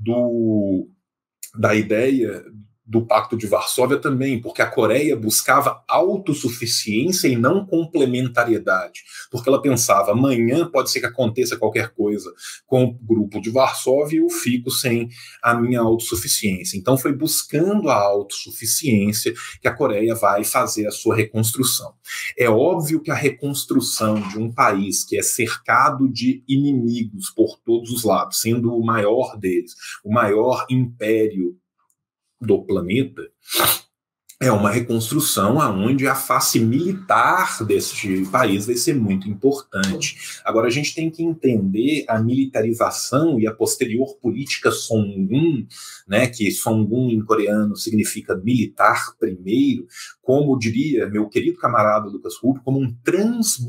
da ideia do Pacto de Varsóvia também, porque a Coreia buscava autossuficiência e não complementariedade, porque ela pensava, amanhã pode ser que aconteça qualquer coisa com o grupo de Varsóvia e eu fico sem a minha autossuficiência. Então foi buscando a autossuficiência que a Coreia vai fazer a sua reconstrução. É óbvio que a reconstrução de um país que é cercado de inimigos por todos os lados, sendo o maior deles, o maior império do planeta, é uma reconstrução onde a face militar deste país vai ser muito importante. Agora, a gente tem que entender a militarização e a posterior política Songun, né, que Songun em coreano significa militar primeiro, como diria meu querido camarada Lucas Rubio, como um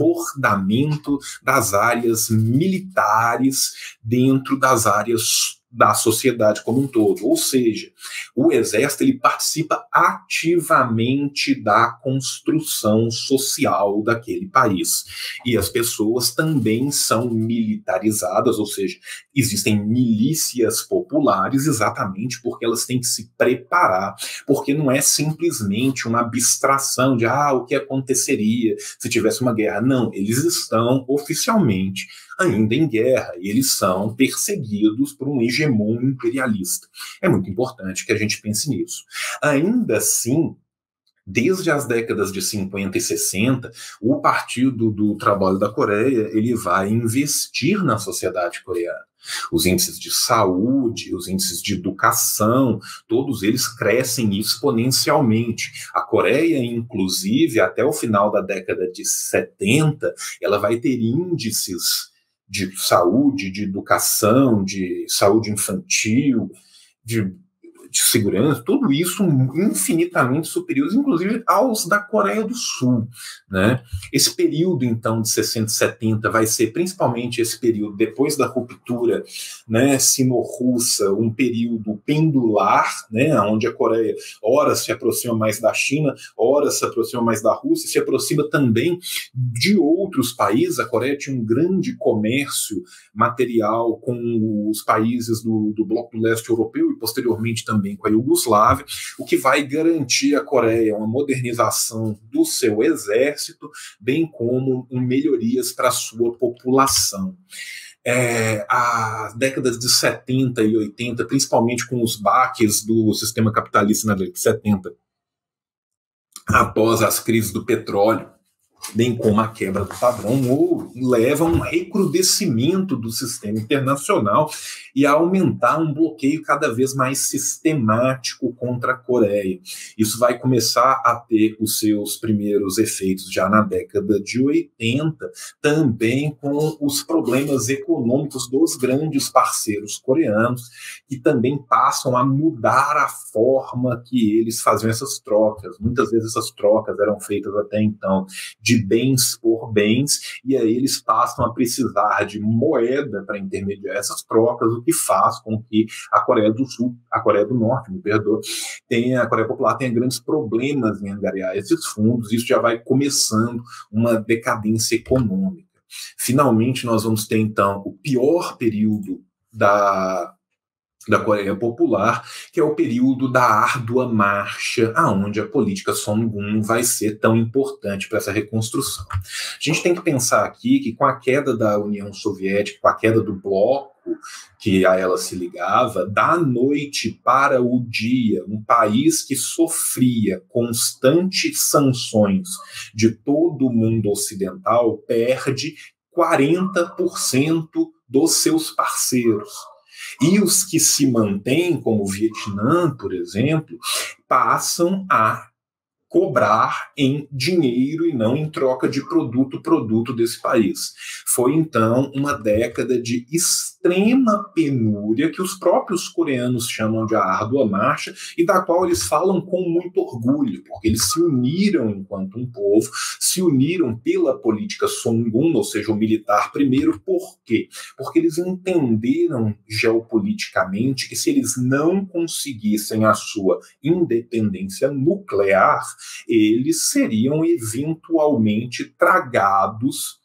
transbordamento das áreas militares dentro das áreas da sociedade como um todo, ou seja, o exército ele participa ativamente da construção social daquele país, e as pessoas também são militarizadas, ou seja, existem milícias populares exatamente porque elas têm que se preparar, porque não é simplesmente uma abstração de o que aconteceria se tivesse uma guerra, não, eles estão oficialmente ainda em guerra, e eles são perseguidos por um hegemon imperialista. É muito importante que a gente pense nisso. Ainda assim, desde as décadas de 50 e 60, o Partido do Trabalho da Coreia ele vai investir na sociedade coreana. Os índices de saúde, os índices de educação, todos eles crescem exponencialmente. A Coreia, inclusive, até o final da década de 70, ela vai ter índices de saúde, de educação, de saúde infantil, de segurança, tudo isso infinitamente superiores, inclusive aos da Coreia do Sul, né? Esse período, então, de 60 e 70 vai ser principalmente esse período depois da ruptura, né, sino-russa, um período pendular, né, onde a Coreia ora se aproxima mais da China, ora se aproxima mais da Rússia, se aproxima também de outros países. A Coreia tinha um grande comércio material com os países do Bloco do Leste Europeu e posteriormente também com a Iugoslávia, o que vai garantir à Coreia uma modernização do seu exército, bem como melhorias para a sua população. As décadas de 70 e 80, principalmente com os baques do sistema capitalista na década de 70, após as crises do petróleo, bem como a quebra do padrão ouro, leva a um recrudescimento do sistema internacional e a aumentar um bloqueio cada vez mais sistemático contra a Coreia. Isso vai começar a ter os seus primeiros efeitos já na década de 80, também com os problemas econômicos dos grandes parceiros coreanos, que também passam a mudar a forma que eles faziam essas trocas. Muitas vezes essas trocas eram feitas até então de bens por bens, e aí eles passam a precisar de moeda para intermediar essas trocas, o que faz com que a Coreia do Sul, a Coreia do Norte, a Coreia Popular tenha grandes problemas em angariar esses fundos. Isso já vai começando uma decadência econômica. Finalmente, nós vamos ter, então, o pior período da Coreia Popular, que é o período da árdua marcha, aonde a política Songun vai ser tão importante para essa reconstrução. A gente tem que pensar aqui que com a queda da União Soviética, com a queda do bloco que a ela se ligava, da noite para o dia, um país que sofria constantes sanções de todo o mundo ocidental perde 40% dos seus parceiros. E os que se mantêm, como o Vietnã, por exemplo, passam a cobrar em dinheiro e não em troca de produto desse país. Foi, então, uma década de extrema penúria que os próprios coreanos chamam de a árdua marcha e da qual eles falam com muito orgulho, porque eles se uniram enquanto um povo, se uniram pela política Songun, ou seja, o militar primeiro. Por quê? Porque eles entenderam geopoliticamente que se eles não conseguissem a sua independência nuclear, eles seriam eventualmente tragados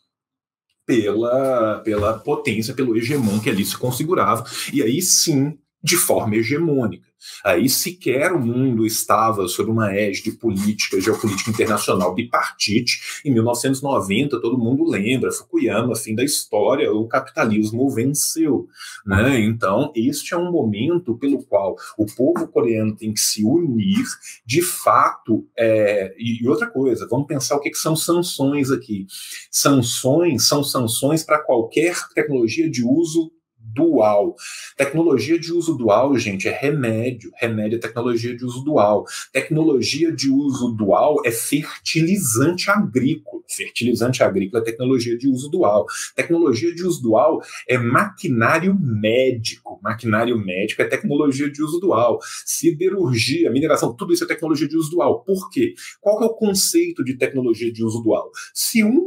pela potência, pelo hegemon que ali se configurava, e aí sim, de forma hegemônica. Aí sequer o mundo estava sob uma égide geopolítica internacional bipartite. Em 1990, todo mundo lembra, Fukuyama, fim da história, o capitalismo venceu, né? Então, este é um momento pelo qual o povo coreano tem que se unir, de fato. E outra coisa, vamos pensar o que são sanções aqui. Sanções são sanções para qualquer tecnologia de uso dual. Tecnologia de uso dual, gente, é remédio é tecnologia de uso dual. Tecnologia de uso dual é fertilizante agrícola. Fertilizante agrícola é tecnologia de uso dual. Tecnologia de uso dual é maquinário médico. Maquinário médico é tecnologia de uso dual. Siderurgia, mineração, tudo isso é tecnologia de uso dual. Por quê? Qual que é o conceito de tecnologia de uso dual? Se uma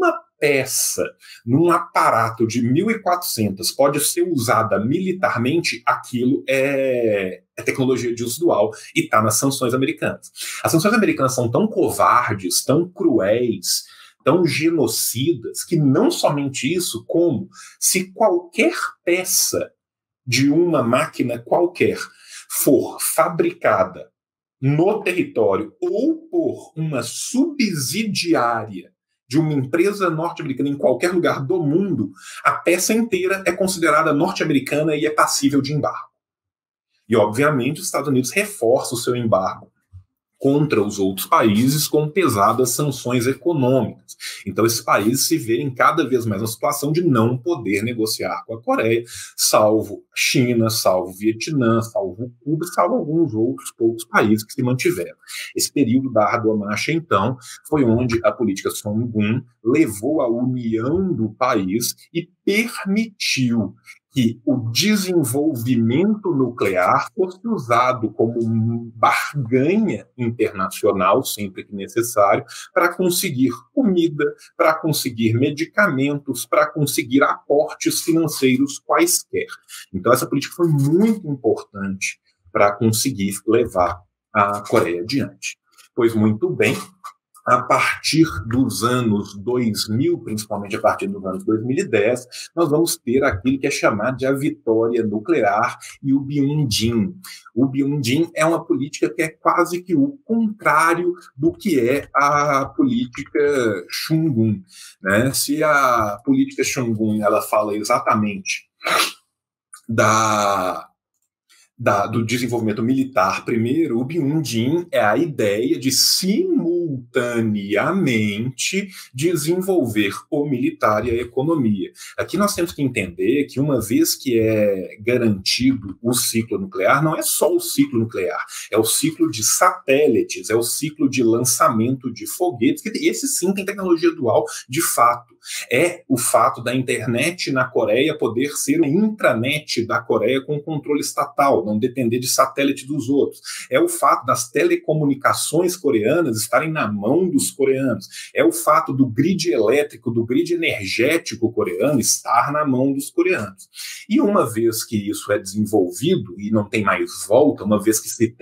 peça num aparato de 1.400 pode ser usada militarmente, aquilo é tecnologia de uso dual e está nas sanções americanas. As sanções americanas são tão covardes, tão cruéis, tão genocidas, que não somente isso, como se qualquer peça de uma máquina qualquer for fabricada no território ou por uma subsidiária de uma empresa norte-americana em qualquer lugar do mundo, a peça inteira é considerada norte-americana e é passível de embargo. E, obviamente, os Estados Unidos reforçam o seu embargo contra os outros países com pesadas sanções econômicas. Então, esses países se veem cada vez mais na situação de não poder negociar com a Coreia, salvo China, salvo Vietnã, salvo Cuba, salvo alguns outros poucos países que se mantiveram. Esse período da árdua marcha, então, foi onde a política Songun levou à união do país e permitiu que o desenvolvimento nuclear fosse usado como barganha internacional, sempre que necessário, para conseguir comida, para conseguir medicamentos, para conseguir aportes financeiros quaisquer. Então, essa política foi muito importante para conseguir levar a Coreia adiante. Pois muito bem, a partir dos anos 2000, principalmente a partir dos anos 2010, nós vamos ter aquilo que é chamado de a vitória nuclear e o Byung-jin. O Byung-jin é uma política que é quase que o contrário do que é a política Chungun, né? Se a política Chungun ela fala exatamente do desenvolvimento militar primeiro, o Byung-jin é a ideia de simultaneamente desenvolver o militar e a economia. Aqui nós temos que entender que uma vez que é garantido o ciclo nuclear, não é só o ciclo nuclear, é o ciclo de satélites, é o ciclo de lançamento de foguetes, que esse sim tem tecnologia dual de fato. É o fato da internet na Coreia poder ser a intranet da Coreia com controle estatal, não depender de satélite dos outros. É o fato das telecomunicações coreanas estarem na mão dos coreanos. É o fato do grid elétrico, do grid energético coreano estar na mão dos coreanos. E uma vez que isso é desenvolvido e não tem mais volta, uma vez que se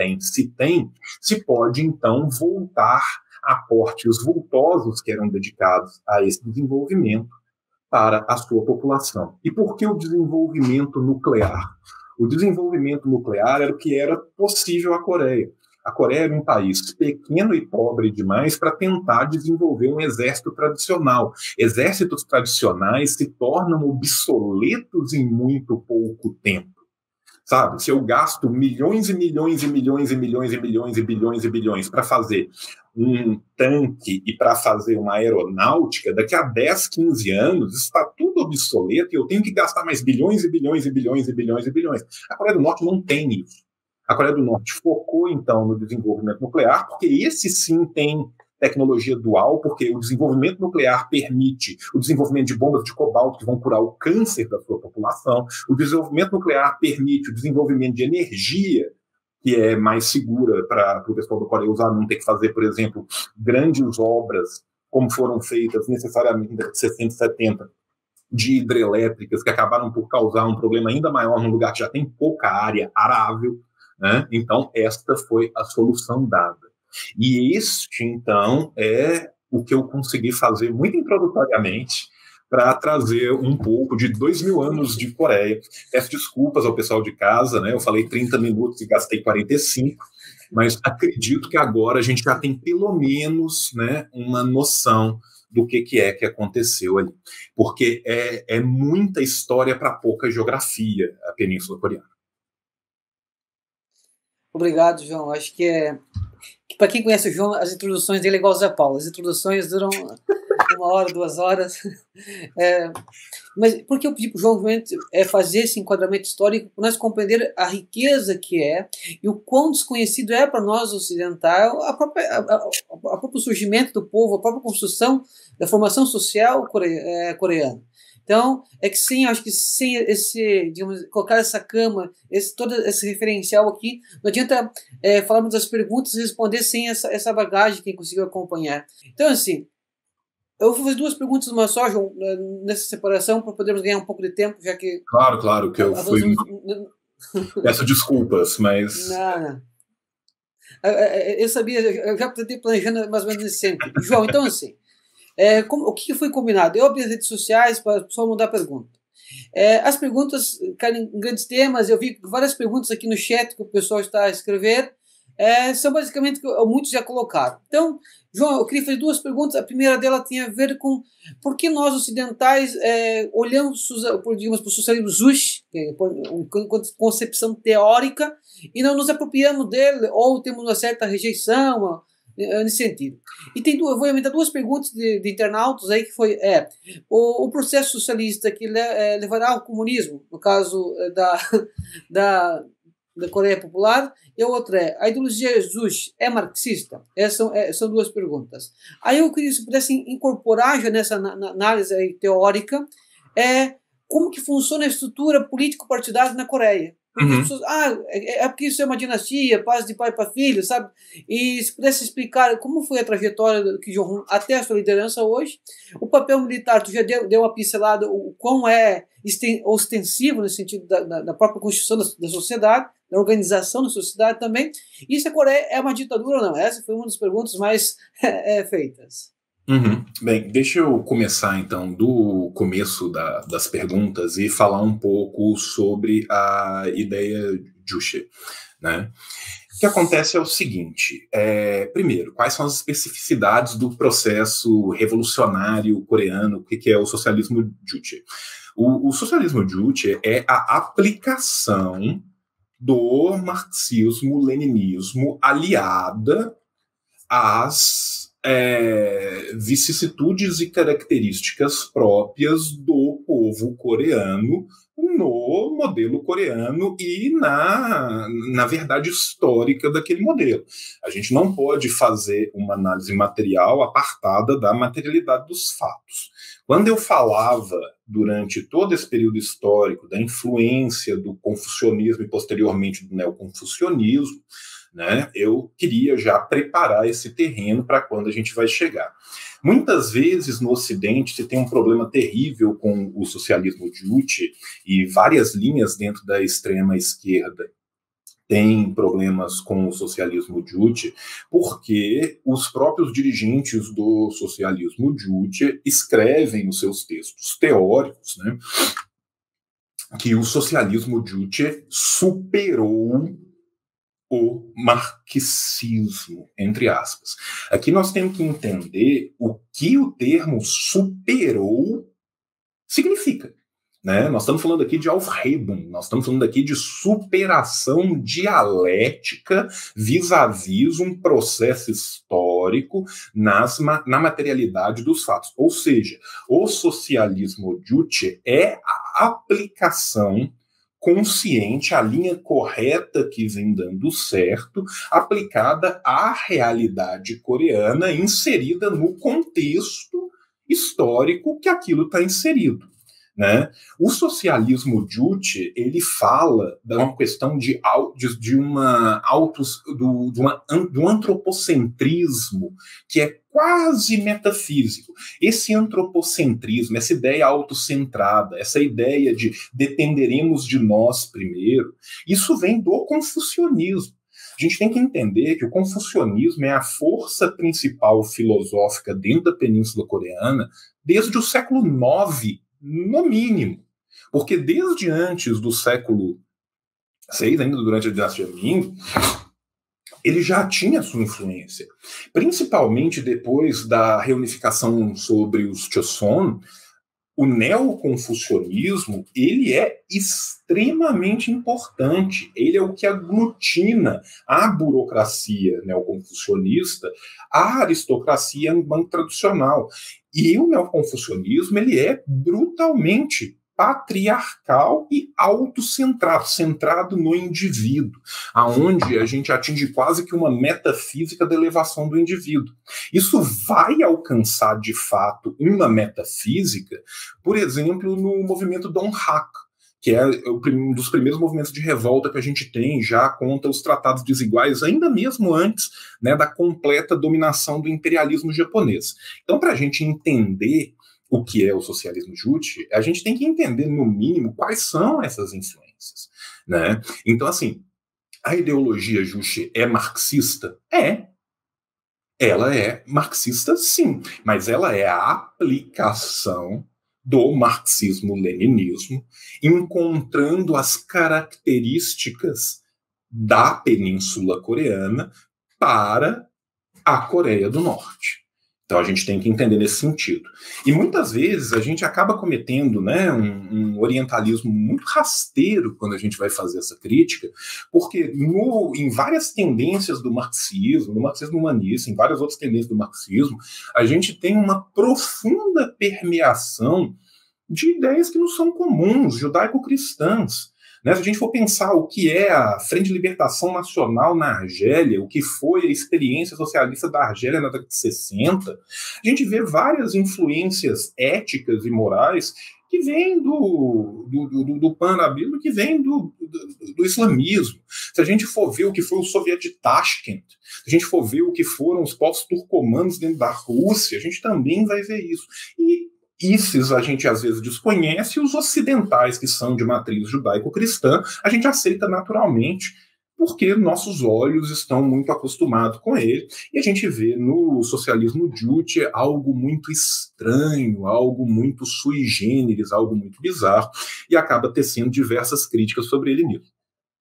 se pode então voltar aportes vultosos que eram dedicados a esse desenvolvimento para a sua população. E por que o desenvolvimento nuclear? O desenvolvimento nuclear era o que era possível à Coreia. A Coreia era um país pequeno e pobre demais para tentar desenvolver um exército tradicional. Exércitos tradicionais se tornam obsoletos em muito pouco tempo. Sabe? Se eu gasto milhões e milhões e milhões e milhões e milhões e bilhões e bilhões para fazer um tanque e para fazer uma aeronáutica, daqui a 10, 15 anos, isso está tudo obsoleto e eu tenho que gastar mais bilhões e bilhões e bilhões e bilhões e bilhões. A Coreia do Norte não tem isso. A Coreia do Norte focou, então, no desenvolvimento nuclear, porque esse sim tem tecnologia dual, porque o desenvolvimento nuclear permite o desenvolvimento de bombas de cobalto que vão curar o câncer da sua população, o desenvolvimento nuclear permite o desenvolvimento de energia que é mais segura para o pessoal da Coreia usar, não ter que fazer, por exemplo, grandes obras, como foram feitas necessariamente em 60 e 70, de hidrelétricas, que acabaram por causar um problema ainda maior num lugar que já tem pouca área arável, né? Então, esta foi a solução dada. E este, então, é o que eu consegui fazer muito introdutoriamente para trazer um pouco de 2.000 anos de Coreia. Peço desculpas ao pessoal de casa, né? Eu falei 30 minutos e gastei 45, mas acredito que agora a gente já tem pelo menos, né, uma noção do que é que aconteceu ali. Porque é muita história para pouca geografia a Península Coreana. Obrigado, João. Acho que para quem conhece o João, as introduções dele é igual ao Zé Paulo. As introduções duram 1 hora, 2 horas. Mas por que eu pedi para o João fazer esse enquadramento histórico para nós compreender a riqueza que é e o quão desconhecido é para nós ocidentais o próprio surgimento do povo, a própria construção da formação social coreana. Então, é que sim, acho que sem digamos, colocar essa cama, todo esse referencial aqui, não adianta falarmos das perguntas e responder sem essa bagagem que conseguiu acompanhar. Então, assim, Eu vou fazer duas perguntas numa só, João, nessa separação, para podermos ganhar um pouco de tempo, já que... Claro, que eu fui... Peço desculpas, mas... Não. Eu sabia, eu já tentei planejando mais ou menos nesse sentido. João, então assim, o que foi combinado? Eu abri as redes sociais para só mudar a pergunta. As perguntas caem em grandes temas, eu vi várias perguntas aqui no chat que o pessoal está a escrever, são basicamente que muitos já colocaram. Então, João, eu queria fazer duas perguntas. A primeira dela tinha a ver com por que nós ocidentais olhamos, digamos, para o socialismo justo, uma concepção teórica, e não nos apropriamos dele, ou temos uma certa rejeição nesse sentido. E eu vou aumentar duas perguntas de internautas aí, que foi o processo socialista que levará ao comunismo, no caso da Coreia Popular, e a outra a ideologia Jesus é marxista? Essas são duas perguntas. Aí eu queria, se pudesse incorporar já nessa análise aí teórica, como que funciona a estrutura político-partidária na Coreia. Porque as pessoas, porque isso é uma dinastia, passa de pai para filho, sabe? E se pudesse explicar como foi a trajetória do Kim Jong-un até a sua liderança hoje, o papel militar, tu já deu uma pincelada, o quão ostensivo no sentido da própria construção da sociedade, da organização da sociedade também, e se a Coreia é uma ditadura ou não? Essa foi uma das perguntas mais feitas. Bem, deixa eu começar então do começo das perguntas e falar um pouco sobre a ideia Juche, né? O que acontece é o seguinte, primeiro, quais são as especificidades do processo revolucionário coreano, o que é o socialismo Juche? O socialismo Juche é a aplicação do marxismo-leninismo aliada às vicissitudes e características próprias do povo coreano no modelo coreano e na verdade histórica daquele modelo. A gente não pode fazer uma análise material apartada da materialidade dos fatos. Quando eu falava, durante todo esse período histórico, da influência do confucionismo e posteriormente do neoconfucionismo, né, eu queria já preparar esse terreno para quando a gente vai chegar. Muitas vezes no Ocidente se tem um problema terrível com o socialismo Juche, e várias linhas dentro da extrema esquerda têm problemas com o socialismo Juche, porque os próprios dirigentes do socialismo Juche escrevem nos seus textos teóricos, né, que o socialismo Juche superou o marxismo, entre aspas. Aqui nós temos que entender o que o termo superou significa. Né? Nós estamos falando aqui de Aufhebung, nós estamos falando aqui de superação dialética vis-à-vis um processo histórico na materialidade dos fatos. Ou seja, o socialismo Juche é a aplicação consciente, a linha correta que vem dando certo, aplicada à realidade coreana, inserida no contexto histórico que aquilo está inserido. Né? O socialismo Juche, ele fala de uma questão de um antropocentrismo que é quase metafísico. Esse antropocentrismo, essa ideia autocentrada, essa ideia de dependeremos de nós primeiro, isso vem do confucionismo. A gente tem que entender que o confucionismo é a força principal filosófica dentro da Península Coreana desde o século IX, no mínimo. Porque desde antes do século VI, ainda durante a dinastia Ming, ele já tinha sua influência. Principalmente depois da reunificação sobre os Choson, o neoconfucionismo, ele é extremamente importante. Ele é o que aglutina a burocracia neoconfucionista, a aristocracia no banco tradicional. E o neoconfucionismo, ele é brutalmente patriarcal e autocentrado, centrado no indivíduo, aonde a gente atinge quase que uma metafísica da elevação do indivíduo. Isso vai alcançar, de fato, uma metafísica, por exemplo, no movimento Donghak, que é um dos primeiros movimentos de revolta que a gente tem já contra os tratados desiguais, ainda mesmo antes, né, da completa dominação do imperialismo japonês. Então, para a gente entender o que é o socialismo juche, a gente tem que entender, no mínimo, quais são essas influências, né? Então, assim, a ideologia juche é marxista? É. Ela é marxista, sim, mas ela é a aplicação do marxismo-leninismo, encontrando as características da Península Coreana para a Coreia do Norte. Então a gente tem que entender nesse sentido. E muitas vezes a gente acaba cometendo, né, um orientalismo muito rasteiro quando a gente vai fazer essa crítica, porque em várias tendências do marxismo, no marxismo humanista, em várias outras tendências do marxismo, a gente tem uma profunda permeação de ideias que não são comuns, judaico-cristãs. Né? Se a gente for pensar o que é a Frente de Libertação Nacional na Argélia, o que foi a experiência socialista da Argélia na década de 60, a gente vê várias influências éticas e morais que vêm do pan-arabismo, que vêm do islamismo. Se a gente for ver o que foi o Soviet de Tashkent, se a gente for ver o que foram os povos turcomanos dentro da Rússia, a gente também vai ver isso. E esses a gente às vezes desconhece, e os ocidentais, que são de matriz judaico-cristã, a gente aceita naturalmente, porque nossos olhos estão muito acostumados com ele, e a gente vê no socialismo juche algo muito estranho, algo muito sui generis, algo muito bizarro, e acaba tecendo diversas críticas sobre ele mesmo.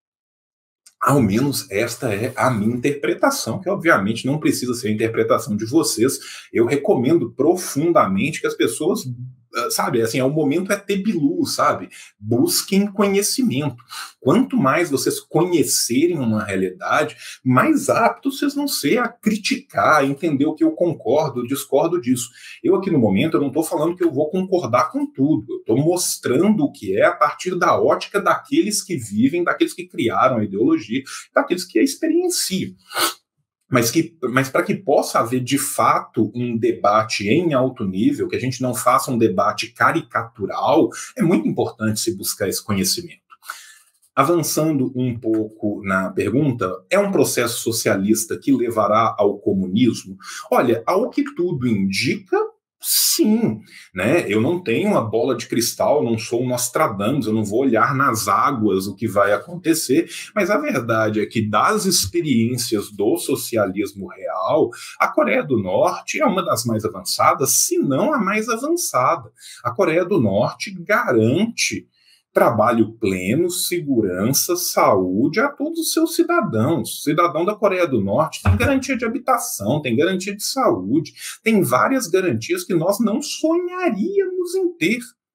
Ao menos esta é a minha interpretação, que obviamente não precisa ser a interpretação de vocês. Eu recomendo profundamente que as pessoas, sabe, assim, o momento é ter bilu, sabe? Busquem conhecimento. Quanto mais vocês conhecerem uma realidade, mais aptos vocês vão ser a criticar, a entender o que eu concordo, discordo disso. Eu aqui no momento, eu não estou falando que eu vou concordar com tudo. Eu estou mostrando o que é a partir da ótica daqueles que vivem, daqueles que criaram a ideologia, daqueles que a experienciam. Mas para que possa haver, de fato, um debate em alto nível, que a gente não faça um debate caricatural, é muito importante se buscar esse conhecimento. Avançando um pouco na pergunta, é um processo socialista que levará ao comunismo? Olha, ao que tudo indica, sim, né? Eu não tenho uma bola de cristal, não sou um Nostradamus, eu não vou olhar nas águas o que vai acontecer, mas a verdade é que das experiências do socialismo real, a Coreia do Norte é uma das mais avançadas, se não a mais avançada. A Coreia do Norte garante trabalho pleno, segurança, saúde a todos os seus cidadãos. O cidadão da Coreia do Norte tem garantia de habitação, tem garantia de saúde, tem várias garantias que nós não sonharíamos em ter.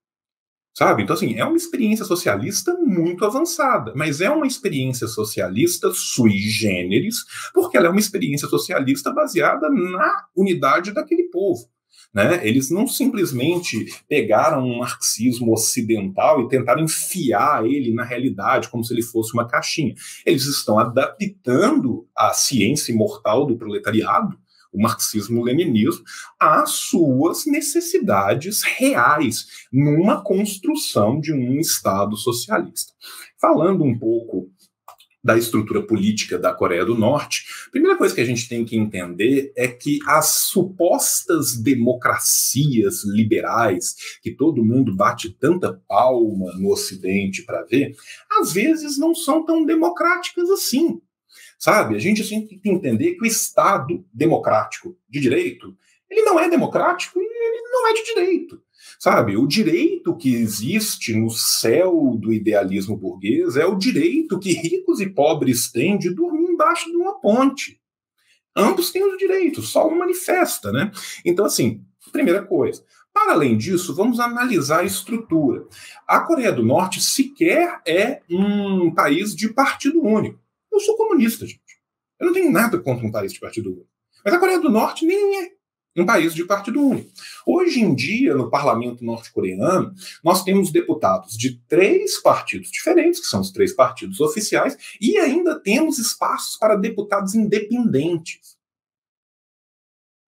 Sabe? Então, assim, é uma experiência socialista muito avançada, mas é uma experiência socialista sui generis, porque ela é uma experiência socialista baseada na unidade daquele povo. Né? Eles não simplesmente pegaram um marxismo ocidental e tentaram enfiar ele na realidade como se ele fosse uma caixinha. Eles estão adaptando a ciência imortal do proletariado, o marxismo-leninismo, às suas necessidades reais, numa construção de um Estado socialista. Falando um pouco da estrutura política da Coreia do Norte, a primeira coisa que a gente tem que entender é que as supostas democracias liberais, que todo mundo bate tanta palma no Ocidente para ver, às vezes não são tão democráticas assim. Sabe? A gente tem que entender que o Estado democrático de direito, ele não é democrático e ele não é de direito. Sabe, o direito que existe no céu do idealismo burguês é o direito que ricos e pobres têm de dormir embaixo de uma ponte. Ambos têm os direitos, só um manifesta, né? Então, assim, primeira coisa. Para além disso, vamos analisar a estrutura. A Coreia do Norte sequer é um país de partido único. Eu sou comunista, gente. Eu não tenho nada contra um país de partido único. Mas a Coreia do Norte nem é um país de partido único. Hoje em dia, no parlamento norte-coreano, nós temos deputados de 3 partidos diferentes, que são os 3 partidos oficiais, e ainda temos espaços para deputados independentes.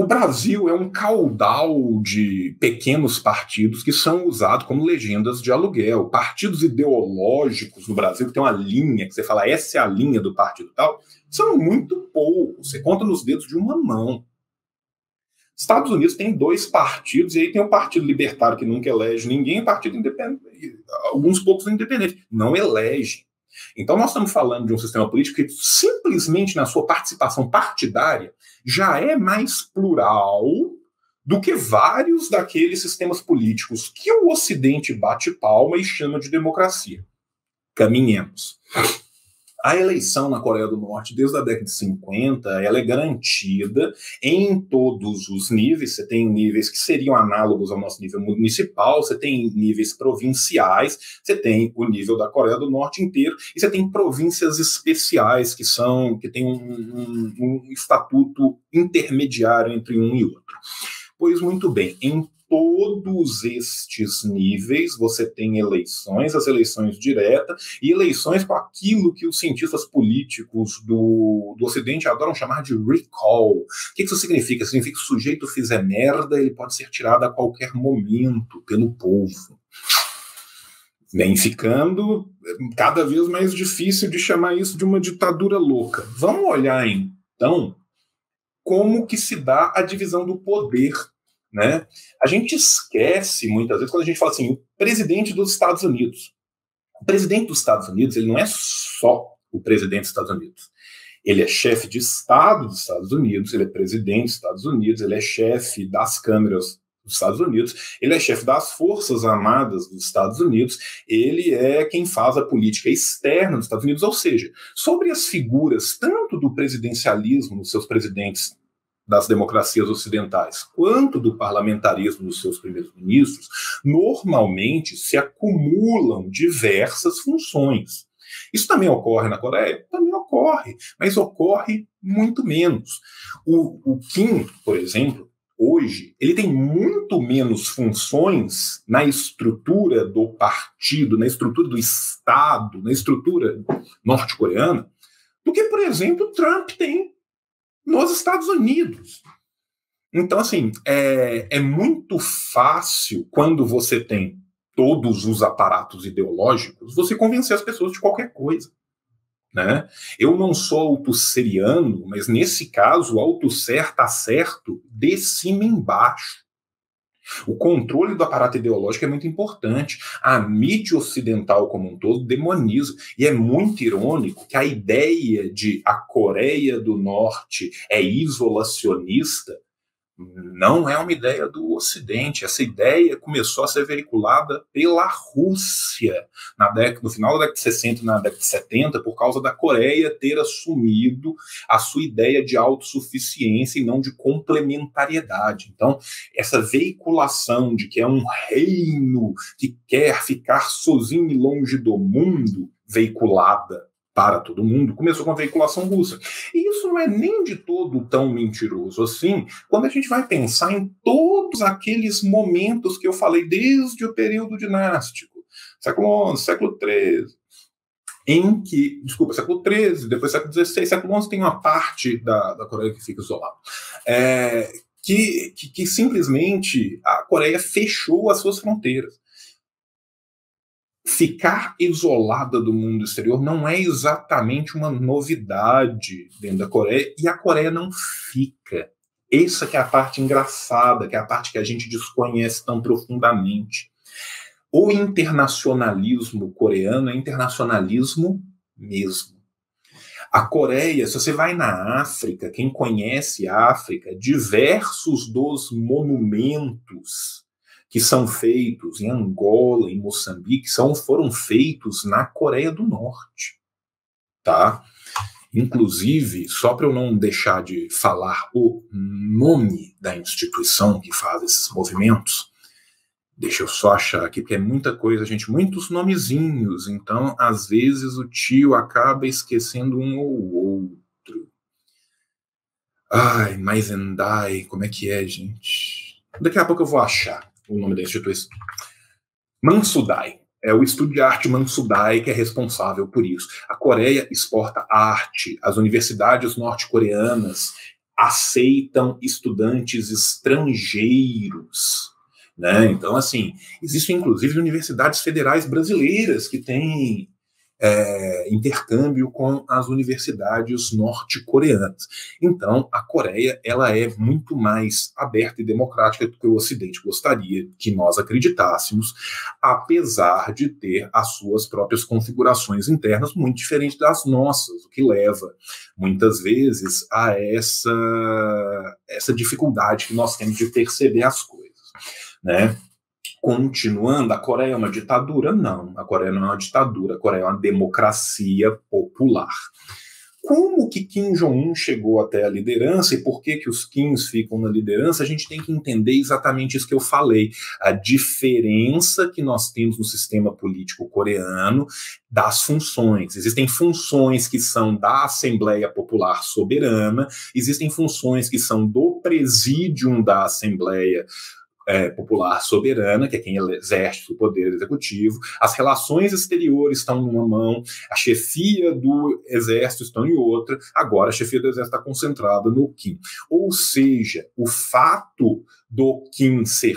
O Brasil é um caudal de pequenos partidos que são usados como legendas de aluguel. Partidos ideológicos no Brasil, que tem uma linha, que você fala, essa é a linha do partido tal, são muito poucos. Você conta nos dedos de uma mão. Estados Unidos tem 2 partidos, e aí tem o Partido Libertário, que nunca elege ninguém, partido independente, alguns poucos independentes, não elege. Então nós estamos falando de um sistema político que simplesmente na sua participação partidária já é mais plural do que vários daqueles sistemas políticos que o Ocidente bate palma e chama de democracia. Caminhemos. A eleição na Coreia do Norte, desde a década de 50, ela é garantida em todos os níveis. Você tem níveis que seriam análogos ao nosso nível municipal, você tem níveis provinciais, você tem o nível da Coreia do Norte inteiro, e você tem províncias especiais que têm um estatuto intermediário entre um e outro. Pois muito bem, em todos estes níveis, você tem eleições, as eleições diretas, e eleições com aquilo que os cientistas políticos do Ocidente adoram chamar de recall. O que isso significa? Significa que se o sujeito fizer merda, ele pode ser tirado a qualquer momento pelo povo. Vem ficando cada vez mais difícil de chamar isso de uma ditadura louca. Vamos olhar, então, como que se dá a divisão do poder, né? A gente esquece muitas vezes quando a gente fala assim, o presidente dos Estados Unidos. O presidente dos Estados Unidos, ele não é só o presidente dos Estados Unidos. Ele é chefe de Estado dos Estados Unidos, ele é presidente dos Estados Unidos, ele é chefe das câmeras dos Estados Unidos, ele é chefe das Forças Armadas dos Estados Unidos, ele é quem faz a política externa dos Estados Unidos, ou seja, sobre as figuras tanto do presidencialismo, dos seus presidentes das democracias ocidentais, quanto do parlamentarismo dos seus primeiros ministros, normalmente se acumulam diversas funções. Isso também ocorre na Coreia? Também ocorre, mas ocorre muito menos. O Kim, por exemplo, hoje, ele tem muito menos funções na estrutura do partido, na estrutura do Estado, na estrutura norte-coreana, do que, por exemplo, o Trump tem nos Estados Unidos. Então, assim, é muito fácil, quando você tem todos os aparatos ideológicos, você convencer as pessoas de qualquer coisa, né? Eu não sou autosseriano, mas nesse caso, o autosser está certo de cima embaixo. O controle do aparato ideológico é muito importante. A mídia ocidental como um todo demoniza. E é muito irônico que a ideia de a Coreia do Norte é isolacionista não é uma ideia do Ocidente. Essa ideia começou a ser veiculada pela Rússia no final da década de 60 e na década de 70, por causa da Coreia ter assumido a sua ideia de autossuficiência e não de complementariedade. Então, essa veiculação de que é um reino que quer ficar sozinho e longe do mundo, veiculada para todo mundo, começou com a veiculação russa. E isso não é nem de todo tão mentiroso assim, quando a gente vai pensar em todos aqueles momentos que eu falei desde o período dinástico, século XI, século XIII, século XIII, depois século XVI, século XI tem uma parte da Coreia que fica isolada. Que simplesmente a Coreia fechou as suas fronteiras. Ficar isolada do mundo exterior não é exatamente uma novidade dentro da Coreia, e a Coreia não fica. Essa que é a parte engraçada, que é a parte que a gente desconhece tão profundamente. O internacionalismo coreano é internacionalismo mesmo. A Coreia, se você vai na África, quem conhece a África, diversos dos monumentos que são feitos em Angola, em Moçambique, foram feitos na Coreia do Norte, tá? Inclusive, só para eu não deixar de falar o nome da instituição que faz esses movimentos, deixa eu só achar aqui, porque é muita coisa, gente, muitos nomezinhos, então, às vezes, o tio acaba esquecendo um ou outro. Ai, Maisendai, como é que é, gente? Daqui a pouco eu vou achar o nome da instituição. Mansudai. É o Estúdio de Arte Mansudai que é responsável por isso. A Coreia exporta arte. As universidades norte-coreanas aceitam estudantes estrangeiros, né? Então, assim, existem inclusive universidades federais brasileiras que têm intercâmbio com as universidades norte-coreanas. Então, a Coreia ela é muito mais aberta e democrática do que o Ocidente gostaria que nós acreditássemos, apesar de ter as suas próprias configurações internas muito diferentes das nossas, o que leva, muitas vezes, a essa dificuldade que nós temos de perceber as coisas, né? Continuando, a Coreia é uma ditadura? Não, a Coreia não é uma ditadura, a Coreia é uma democracia popular. Como que Kim Jong-un chegou até a liderança e por que que os Kims ficam na liderança, a gente tem que entender exatamente isso que eu falei, a diferença que nós temos no sistema político coreano das funções. Existem funções que são da Assembleia Popular Soberana, existem funções que são do Presídium da Assembleia Popular Soberana, que é quem exerce o poder executivo, as relações exteriores estão numa mão, a chefia do exército está em outra, agora a chefia do exército está concentrada no Kim. Ou seja, o fato do Kim ser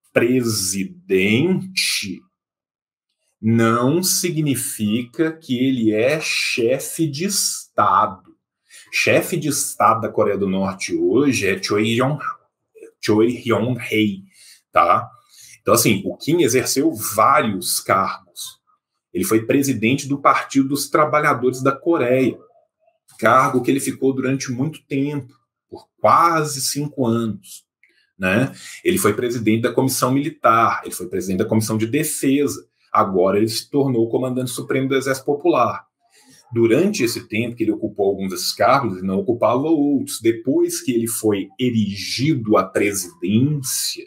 presidente não significa que ele é chefe de Estado. Chefe de Estado da Coreia do Norte hoje é Choi Yong-hae, tá? Então, assim, o Kim exerceu vários cargos. Ele foi presidente do Partido dos Trabalhadores da Coreia, cargo que ele ficou durante muito tempo, por quase 5 anos, né? Ele foi presidente da Comissão Militar, ele foi presidente da Comissão de Defesa, agora ele se tornou o comandante supremo do Exército Popular. Durante esse tempo que ele ocupou alguns desses cargos, ele não ocupava outros. Depois que ele foi erigido à presidência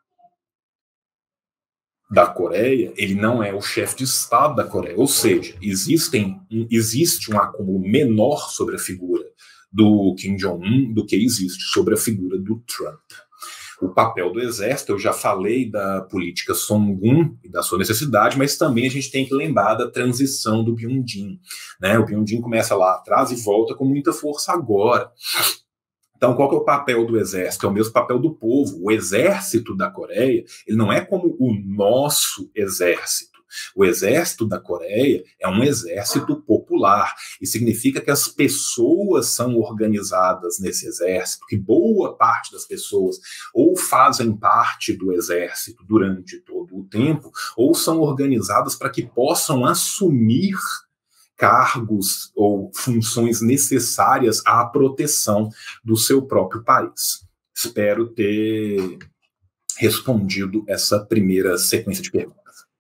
da Coreia, ele não é o chefe de Estado da Coreia. Ou seja, existe um acúmulo menor sobre a figura do Kim Jong-un do que existe sobre a figura do Trump. O papel do exército, eu já falei da política Songun e da sua necessidade, mas também a gente tem que lembrar da transição do Byung-jin, né? O Byung-jin começa lá atrás e volta com muita força agora. Então, qual que é o papel do exército? É o mesmo papel do povo. O exército da Coreia, ele não é como o nosso exército. O exército da Coreia é um exército popular e significa que as pessoas são organizadas nesse exército, que boa parte das pessoas ou fazem parte do exército durante todo o tempo ou são organizadas para que possam assumir cargos ou funções necessárias à proteção do seu próprio país. Espero ter respondido essa primeira sequência de perguntas.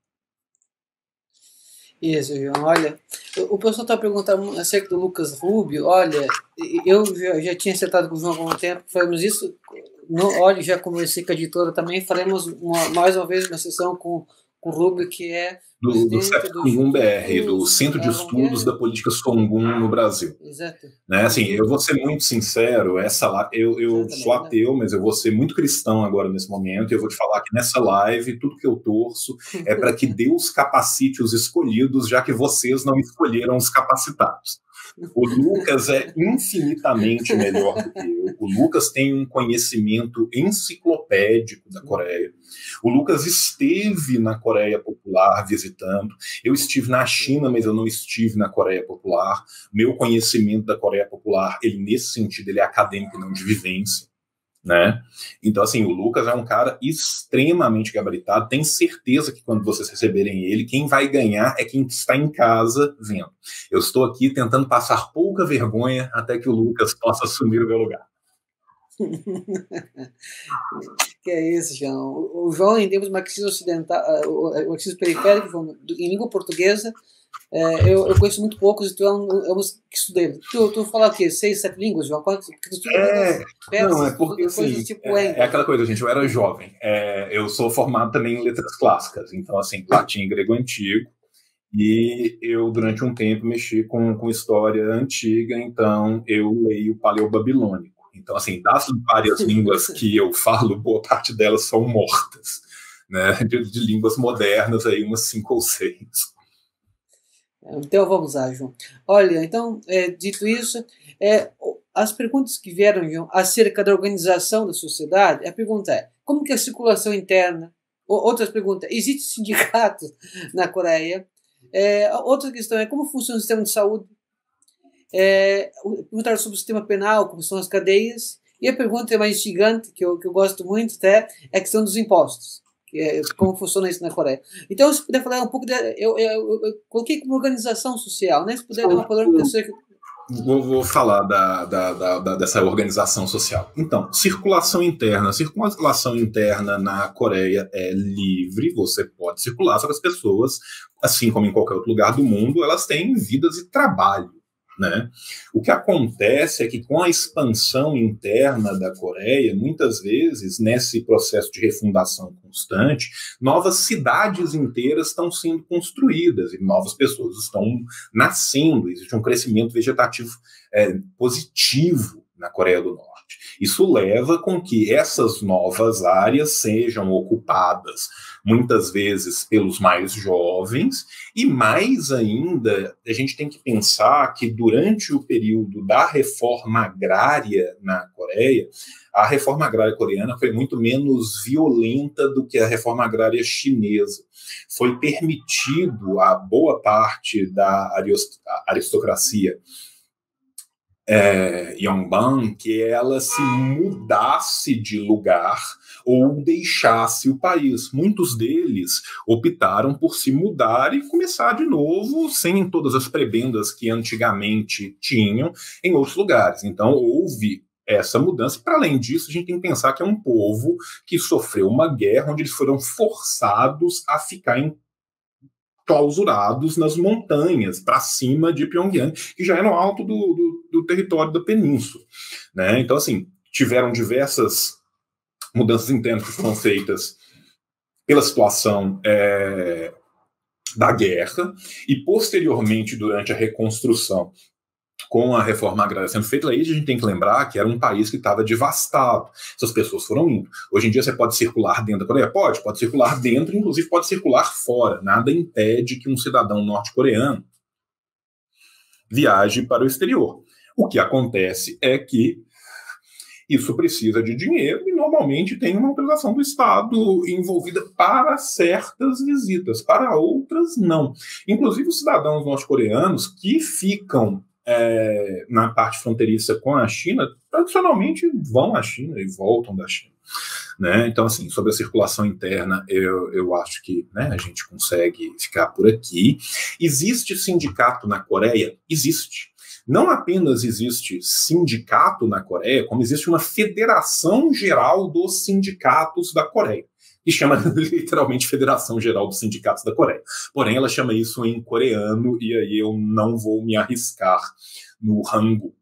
Isso, João. Olha, o pessoal está perguntando acerca do Lucas Rubio. Olha, eu já tinha acertado com o João há algum tempo, falamos isso. Olha, já conversei com a editora também, faremos mais uma vez uma sessão com o Rubio, que é do Songun BR, do Centro de Estudos da Política Songun no Brasil. Exato. Né, assim, eu vou ser muito sincero, eu sou ateu, mas eu vou ser muito cristão agora nesse momento, e eu vou te falar que nessa live, tudo que eu torço é para que Deus capacite os escolhidos, já que vocês não escolheram os capacitados. O Lucas é infinitamente melhor do que eu. O Lucas tem um conhecimento enciclopédico da Coreia. O Lucas esteve na Coreia Popular visitando. Eu estive na China, mas eu não estive na Coreia Popular. Meu conhecimento da Coreia Popular, ele nesse sentido, ele é acadêmico e não de vivência, né? Então, assim, o Lucas é um cara extremamente gabaritado. Tenho certeza que quando vocês receberem ele, quem vai ganhar é quem está em casa vendo. Eu estou aqui tentando passar pouca vergonha até que o Lucas possa assumir o meu lugar. Que é isso, João. O João, em termos marxismo ocidental, o marxismo periférico, João, em língua portuguesa, eu conheço muito poucos, e tu é um que estudei. Tu fala o quê? 6, 7 línguas, João? Não, é porque assim, tipo, é aquela coisa, gente, eu era jovem. Eu sou formado também em letras clássicas, então, assim, latim e grego antigo, e eu, durante um tempo, mexi com história antiga, então eu leio paleobabilônico. Então, assim, das várias línguas que eu falo, boa parte delas são mortas, né? De línguas modernas, aí umas 5 ou 6. Então vamos lá, João. Olha, então, dito isso, as perguntas que vieram, João, acerca da organização da sociedade, a pergunta é, como que é a circulação interna? Outras perguntas, existe sindicato na Coreia? Outra questão é, como funciona o sistema de saúde? Perguntaram sobre o sistema penal, como são as cadeias. E a pergunta mais gigante, que eu gosto muito, é a questão dos impostos. Como funciona isso na Coreia. Então, se puder falar um pouco, eu coloquei como organização social, né? Se puder dar uma palavra acerca... Vou falar dessa organização social. Então, circulação interna. Circulação interna na Coreia é livre, você pode circular, só que as pessoas, assim como em qualquer outro lugar do mundo, elas têm vidas e trabalho, né? O que acontece é que com a expansão interna da Coreia, muitas vezes, nesse processo de refundação constante, novas cidades inteiras estão sendo construídas e novas pessoas estão nascendo, existe um crescimento vegetativo positivo na Coreia do Norte. Isso leva com que essas novas áreas sejam ocupadas muitas vezes pelos mais jovens, e mais ainda, a gente tem que pensar que durante o período da reforma agrária na Coreia, a reforma agrária coreana foi muito menos violenta do que a reforma agrária chinesa. Foi permitido a boa parte da aristocracia Yongbang que ela se mudasse de lugar ou deixasse o país. Muitos deles optaram por se mudar e começar de novo, sem todas as prebendas que antigamente tinham em outros lugares. Então, houve essa mudança. Para além disso, a gente tem que pensar que é um povo que sofreu uma guerra onde eles foram forçados a ficar clausurados nas montanhas, para cima de Pyongyang, que já é no alto do território da península, né? Então, assim, tiveram diversas mudanças internas que foram feitas pela situação da guerra, e posteriormente, durante a reconstrução, com a reforma agrária sendo feita, aí a gente tem que lembrar que era um país que estava devastado. Essas pessoas foram indo. Hoje em dia você pode circular dentro da Coreia? Pode circular dentro, inclusive pode circular fora. Nada impede que um cidadão norte-coreano viaje para o exterior. O que acontece é que isso precisa de dinheiro e normalmente tem uma autorização do Estado envolvida para certas visitas, para outras não. Inclusive os cidadãos norte-coreanos que ficam na parte fronteiriça com a China, tradicionalmente vão à China e voltam da China, né? Então, assim, sobre a circulação interna, eu acho que, né, a gente consegue ficar por aqui. Existe sindicato na Coreia? Existe. Não apenas existe sindicato na Coreia, como existe uma Federação Geral dos Sindicatos da Coreia, que chama literalmente Federação Geral dos Sindicatos da Coreia. Porém, ela chama isso em coreano, e aí eu não vou me arriscar no Hangul.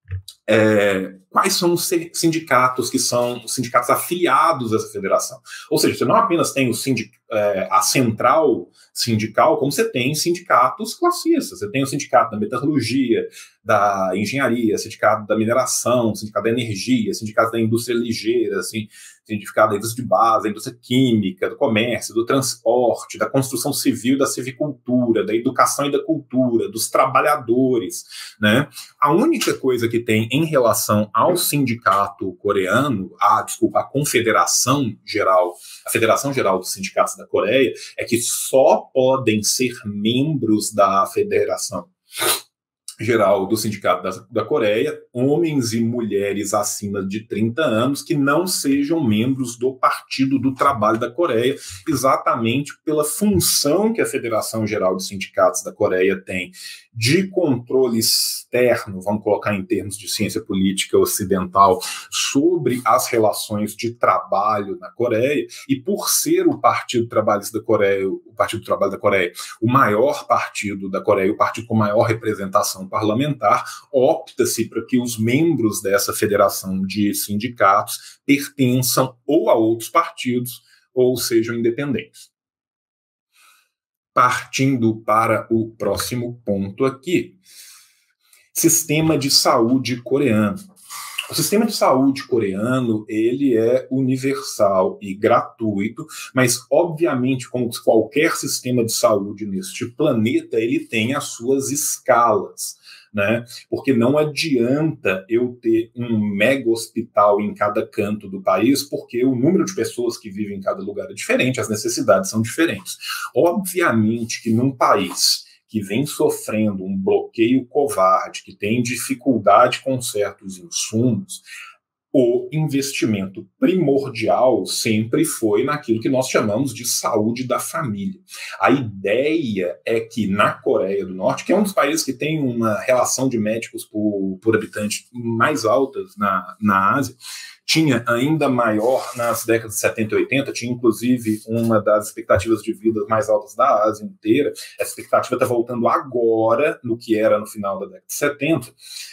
Quais são os sindicatos que são sindicatos afiliados a essa federação? Ou seja, você não apenas tem a central sindical, como você tem sindicatos classistas. Você tem o sindicato da metalurgia, da engenharia, sindicato da mineração, sindicato da energia, sindicato da indústria ligeira, assim, sindicato da indústria de base, da indústria química, do comércio, do transporte, da construção civil, da civicultura, da educação e da cultura, dos trabalhadores, né? A única coisa que tem em relação ao sindicato coreano, a Confederação Geral, a Federação Geral dos Sindicatos da Coreia, é que só podem ser membros da Federação Geral do Sindicato da Coreia homens e mulheres acima de 30 anos que não sejam membros do Partido do Trabalho da Coreia, exatamente pela função que a Federação Geral dos Sindicatos da Coreia tem de controle externo, vamos colocar em termos de ciência política ocidental, sobre as relações de trabalho na Coreia, e por ser o Partido Trabalhista da Coreia, o Partido do Trabalho da Coreia, o maior partido da Coreia, o partido com maior representação parlamentar, opta-se para que os membros dessa federação de sindicatos pertençam ou a outros partidos ou sejam independentes. Partindo para o próximo ponto aqui. Sistema de saúde coreano. O sistema de saúde coreano, ele é universal e gratuito, mas, obviamente, como qualquer sistema de saúde neste planeta, ele tem as suas escalas, né? Porque não adianta eu ter um mega hospital em cada canto do país, porque o número de pessoas que vivem em cada lugar é diferente, as necessidades são diferentes. Obviamente que num país que vem sofrendo um bloqueio covarde, que tem dificuldade com certos insumos, o investimento primordial sempre foi naquilo que nós chamamos de saúde da família. A ideia é que na Coreia do Norte, que é um dos países que tem uma relação de médicos por habitante mais altas na Ásia, tinha ainda maior nas décadas de 70 e 80, tinha inclusive uma das expectativas de vida mais altas da Ásia inteira. Essa expectativa está voltando agora, no que era no final da década de 70,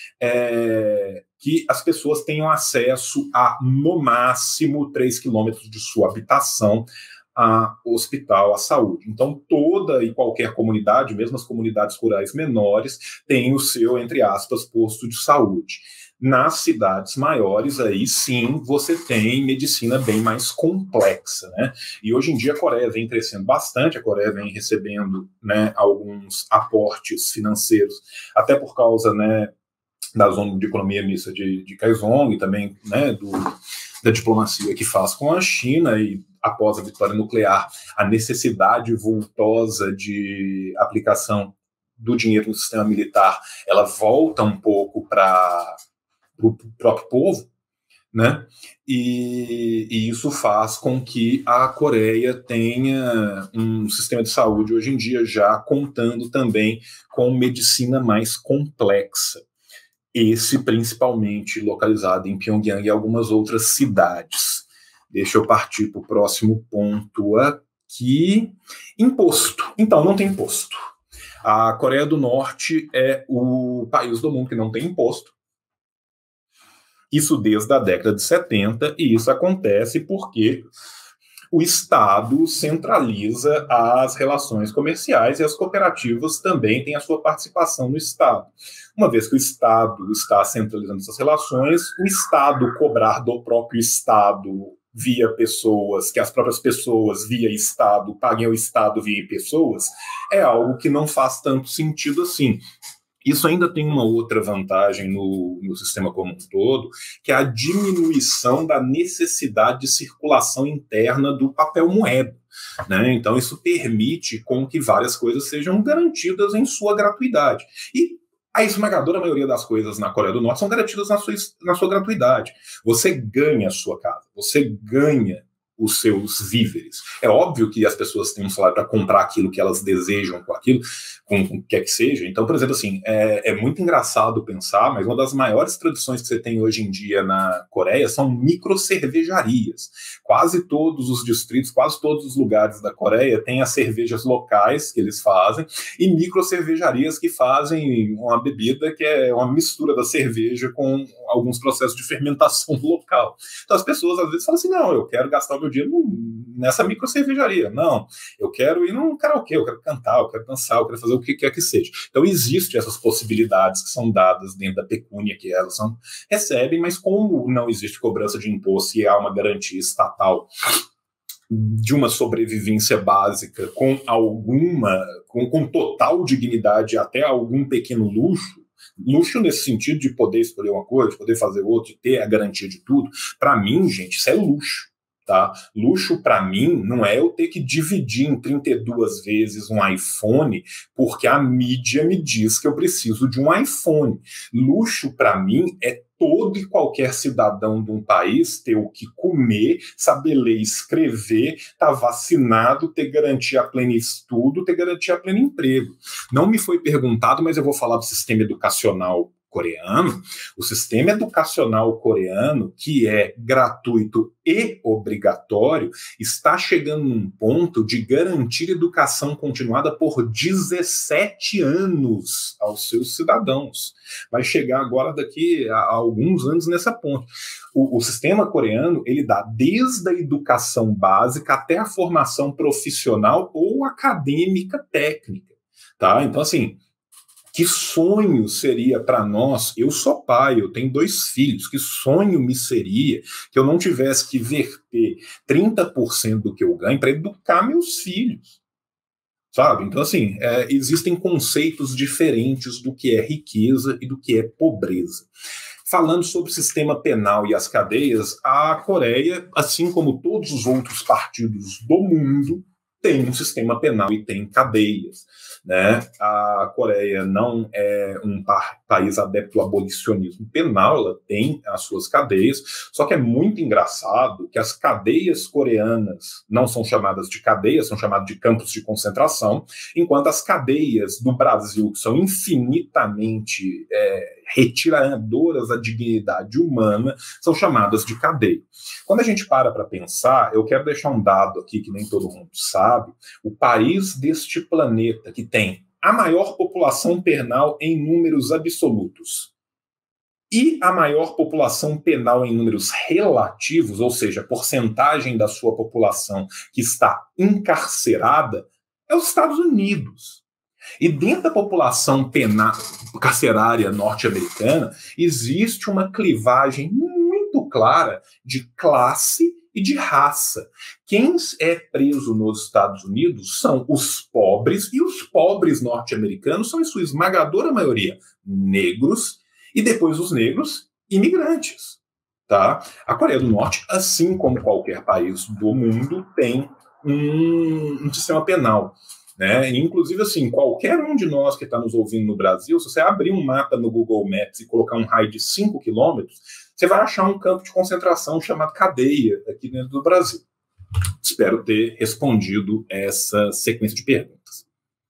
que as pessoas tenham acesso a, no máximo, 3 quilômetros de sua habitação a hospital, a saúde. Então, toda e qualquer comunidade, mesmo as comunidades rurais menores, tem o seu, entre aspas, posto de saúde. Nas cidades maiores, aí sim, você tem medicina bem mais complexa, né? E hoje em dia a Coreia vem crescendo bastante, a Coreia vem recebendo, né, alguns aportes financeiros, até por causa, né, da zona de economia mista de Kaesong e também, né, da diplomacia que faz com a China, e após a vitória nuclear, a necessidade vultosa de aplicação do dinheiro no sistema militar, ela volta um pouco para o próprio povo, né? E isso faz com que a Coreia tenha um sistema de saúde hoje em dia já contando também com medicina mais complexa. Esse principalmente localizado em Pyongyang e algumas outras cidades. Deixa eu partir para o próximo ponto aqui. Imposto. Então, não tem imposto. A Coreia do Norte é o país do mundo que não tem imposto. Isso desde a década de 70, e isso acontece porque o Estado centraliza as relações comerciais e as cooperativas também têm a sua participação no Estado. Uma vez que o Estado está centralizando essas relações, o Estado cobrar do próprio Estado via pessoas, que as próprias pessoas via Estado paguem ao Estado via pessoas, é algo que não faz tanto sentido assim. Isso ainda tem uma outra vantagem no sistema como um todo, que é a diminuição da necessidade de circulação interna do papel moeda, né? Então isso permite com que várias coisas sejam garantidas em sua gratuidade. E a esmagadora maioria das coisas na Coreia do Norte são garantidas na sua gratuidade. Você ganha a sua casa, você ganha os seus víveres. É óbvio que as pessoas têm um salário para comprar aquilo que elas desejam com aquilo, com o que quer que seja. Então, por exemplo, assim, é muito engraçado pensar, mas uma das maiores tradições que você tem hoje em dia na Coreia são microcervejarias. Quase todos os distritos, quase todos os lugares da Coreia têm as cervejas locais que eles fazem e microcervejarias que fazem uma bebida que é uma mistura da cerveja com alguns processos de fermentação local. Então, as pessoas às vezes falam assim, não, eu quero gastar o meu dinheiro nessa microcervejaria. Não, eu quero ir num karaokê, eu quero cantar, eu quero dançar, eu quero fazer o que quer que seja. Então, existem essas possibilidades que são dadas dentro da pecúnia que elas recebem, mas como não existe cobrança de imposto e há uma garantia estatal de uma sobrevivência básica com total dignidade até algum pequeno luxo nesse sentido de poder escolher uma coisa, de poder fazer outra, de ter a garantia de tudo, para mim, gente, isso é luxo. Tá? Luxo, para mim, não é eu ter que dividir em 32 vezes um iPhone porque a mídia me diz que eu preciso de um iPhone. Luxo, para mim, é todo e qualquer cidadão de um país ter o que comer, saber ler e escrever, estar vacinado, ter garantia a pleno estudo, ter garantia a pleno emprego. Não me foi perguntado, mas eu vou falar do sistema educacional coreano. O sistema educacional coreano, que é gratuito e obrigatório, está chegando num ponto de garantir educação continuada por 17 anos aos seus cidadãos. Vai chegar agora daqui a alguns anos nessa ponta. O sistema coreano, ele dá desde a educação básica até a formação profissional ou acadêmica técnica, tá? Então, assim, Que sonho seria para nós? Eu sou pai, eu tenho 2 filhos. Que sonho me seria que eu não tivesse que verter 30% do que eu ganho para educar meus filhos? Sabe? Então, assim, existem conceitos diferentes do que é riqueza e do que é pobreza. Falando sobre o sistema penal e as cadeias, a Coreia, assim como todos os outros partidos do mundo, tem um sistema penal e tem cadeias, né? A Coreia não é um país adepto ao abolicionismo penal, ela tem as suas cadeias, só que é muito engraçado que as cadeias coreanas não são chamadas de cadeias, são chamadas de campos de concentração, enquanto as cadeias do Brasil, que são infinitamente retiradoras da dignidade humana, são chamadas de cadeia. Quando a gente para pensar, eu quero deixar um dado aqui que nem todo mundo sabe: o país deste planeta que tem a maior população penal em números absolutos e a maior população penal em números relativos, ou seja, a porcentagem da sua população que está encarcerada, é os Estados Unidos. E dentro da população penal carcerária norte-americana existe uma clivagem muito clara de classe e de raça. Quem é preso nos Estados Unidos são os pobres, e os pobres norte-americanos são, em sua esmagadora maioria, negros, e depois os negros, imigrantes. Tá? A Coreia do Norte, assim como qualquer país do mundo, tem um sistema penal. Né? Inclusive, assim, qualquer um de nós que está nos ouvindo no Brasil, se você abrir um mapa no Google Maps e colocar um raio de 5 quilômetros, você vai achar um campo de concentração chamado cadeia aqui dentro do Brasil. Espero ter respondido essa sequência de perguntas.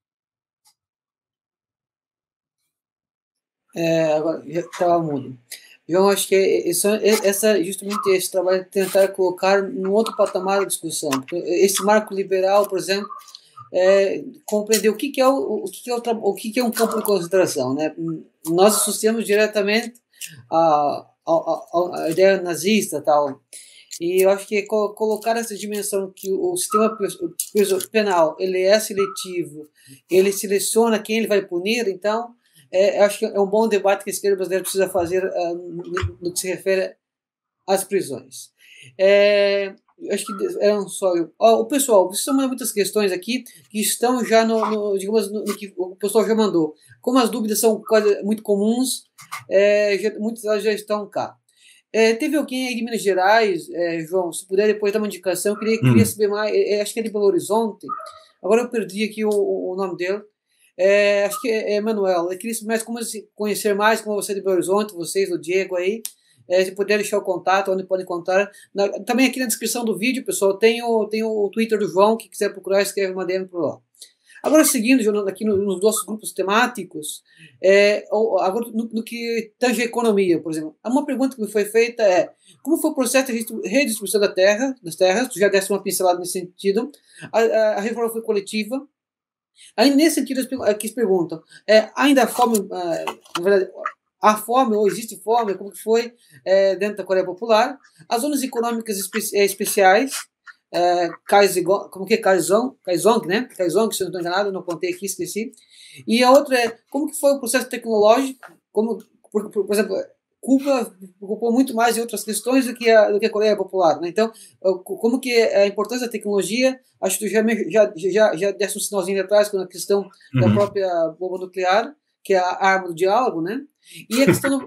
Agora, já estava mudo. João, acho que justamente esse trabalho de tentar colocar num outro patamar de discussão. Porque esse marco liberal, por exemplo, compreender o que é um campo de concentração, né? Nós associamos diretamente a ideia nazista, tal, e eu acho que colocar essa dimensão que o sistema penal ele é seletivo, ele seleciona quem ele vai punir. Então eu acho que é um bom debate que a esquerda brasileira precisa fazer no que se refere às prisões. Acho que eram só eu. O pessoal, vocês estão mandando muitas questões aqui que estão já digamos, no que o pessoal já mandou. Como as dúvidas são quase muito comuns, muitas delas já estão cá. Teve alguém aí de Minas Gerais, João, se puder depois dar uma indicação, queria saber mais, acho que é de Belo Horizonte, agora eu perdi aqui o nome dele, acho que é Emanuel. Eu queria saber mais conhecer mais como você é de Belo Horizonte, vocês, o Diego aí. Se puder deixar o contato, onde podem encontrar. Também aqui na descrição do vídeo, pessoal, tem o Twitter do João, que quiser procurar, escreve uma DM por lá. Agora, seguindo, João, aqui nos nossos grupos temáticos, agora no que tange a economia, por exemplo, uma pergunta que me foi feita como foi o processo de redistribuição das terras? Tu já desse uma pincelada nesse sentido. A reforma foi coletiva. Aí, nesse sentido, aqui se perguntam, ainda há fome, na verdade, há fome ou existe fome, como que foi dentro da Coreia Popular? As zonas econômicas especiais, como que é Kaesong, né? Kaesong, se eu não estou enganado, não contei aqui, esqueci. E a outra como que foi o processo tecnológico, por exemplo, Cuba ocupou muito mais em outras questões do que a Coreia Popular, né? Então, como que a importância da tecnologia, acho que tu já desse um sinalzinho atrás com a questão da própria bomba nuclear, que é a arma do diálogo, né? E a questão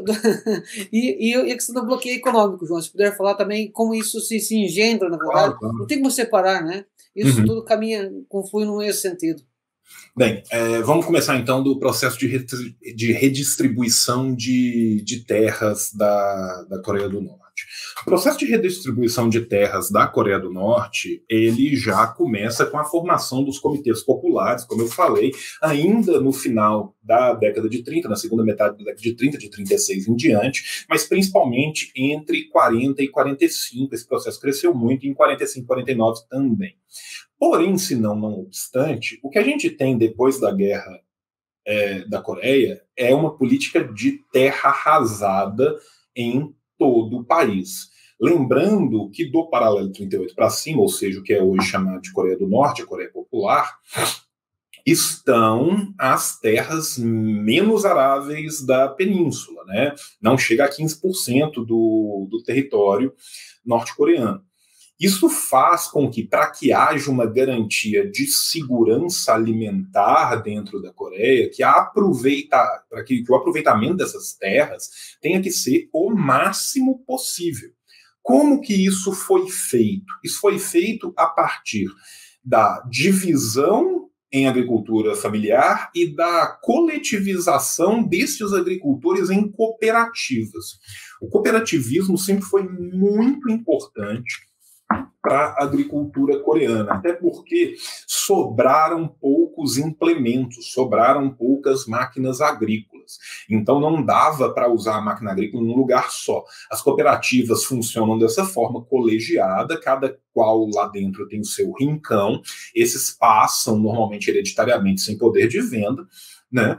e a questão do bloqueio econômico, João, se puder falar também como isso se engendra, na verdade. Claro. Não tem como separar, né? Isso tudo conflui num mesmo sentido. Bem, vamos começar então do processo de redistribuição de terras da Coreia do Norte. O processo de redistribuição de terras da Coreia do Norte, ele já começa com a formação dos comitês populares, como eu falei, ainda no final da década de 30, na segunda metade da década de 30, de 36 em diante, mas principalmente entre 40 e 45, esse processo cresceu muito, e em 45 e 49 também. Porém, se não obstante, o que a gente tem depois da guerra da Coreia é uma política de terra arrasada em todo o país. Lembrando que do paralelo 38 para cima, ou seja, o que é hoje chamado de Coreia do Norte, a Coreia Popular, estão as terras menos aráveis da península, né? Não chega a 15% do território norte-coreano. Isso faz com que, para que haja uma garantia de segurança alimentar dentro da Coreia, para que o aproveitamento dessas terras tenha que ser o máximo possível. Como que isso foi feito? Isso foi feito a partir da divisão em agricultura familiar e da coletivização destes agricultores em cooperativas. O cooperativismo sempre foi muito importante para a agricultura coreana, até porque sobraram poucos implementos, sobraram poucas máquinas agrícolas. Então não dava para usar a máquina agrícola num lugar só. As cooperativas funcionam dessa forma, colegiada, cada qual lá dentro tem o seu rincão, esses passam normalmente hereditariamente sem poder de venda, né?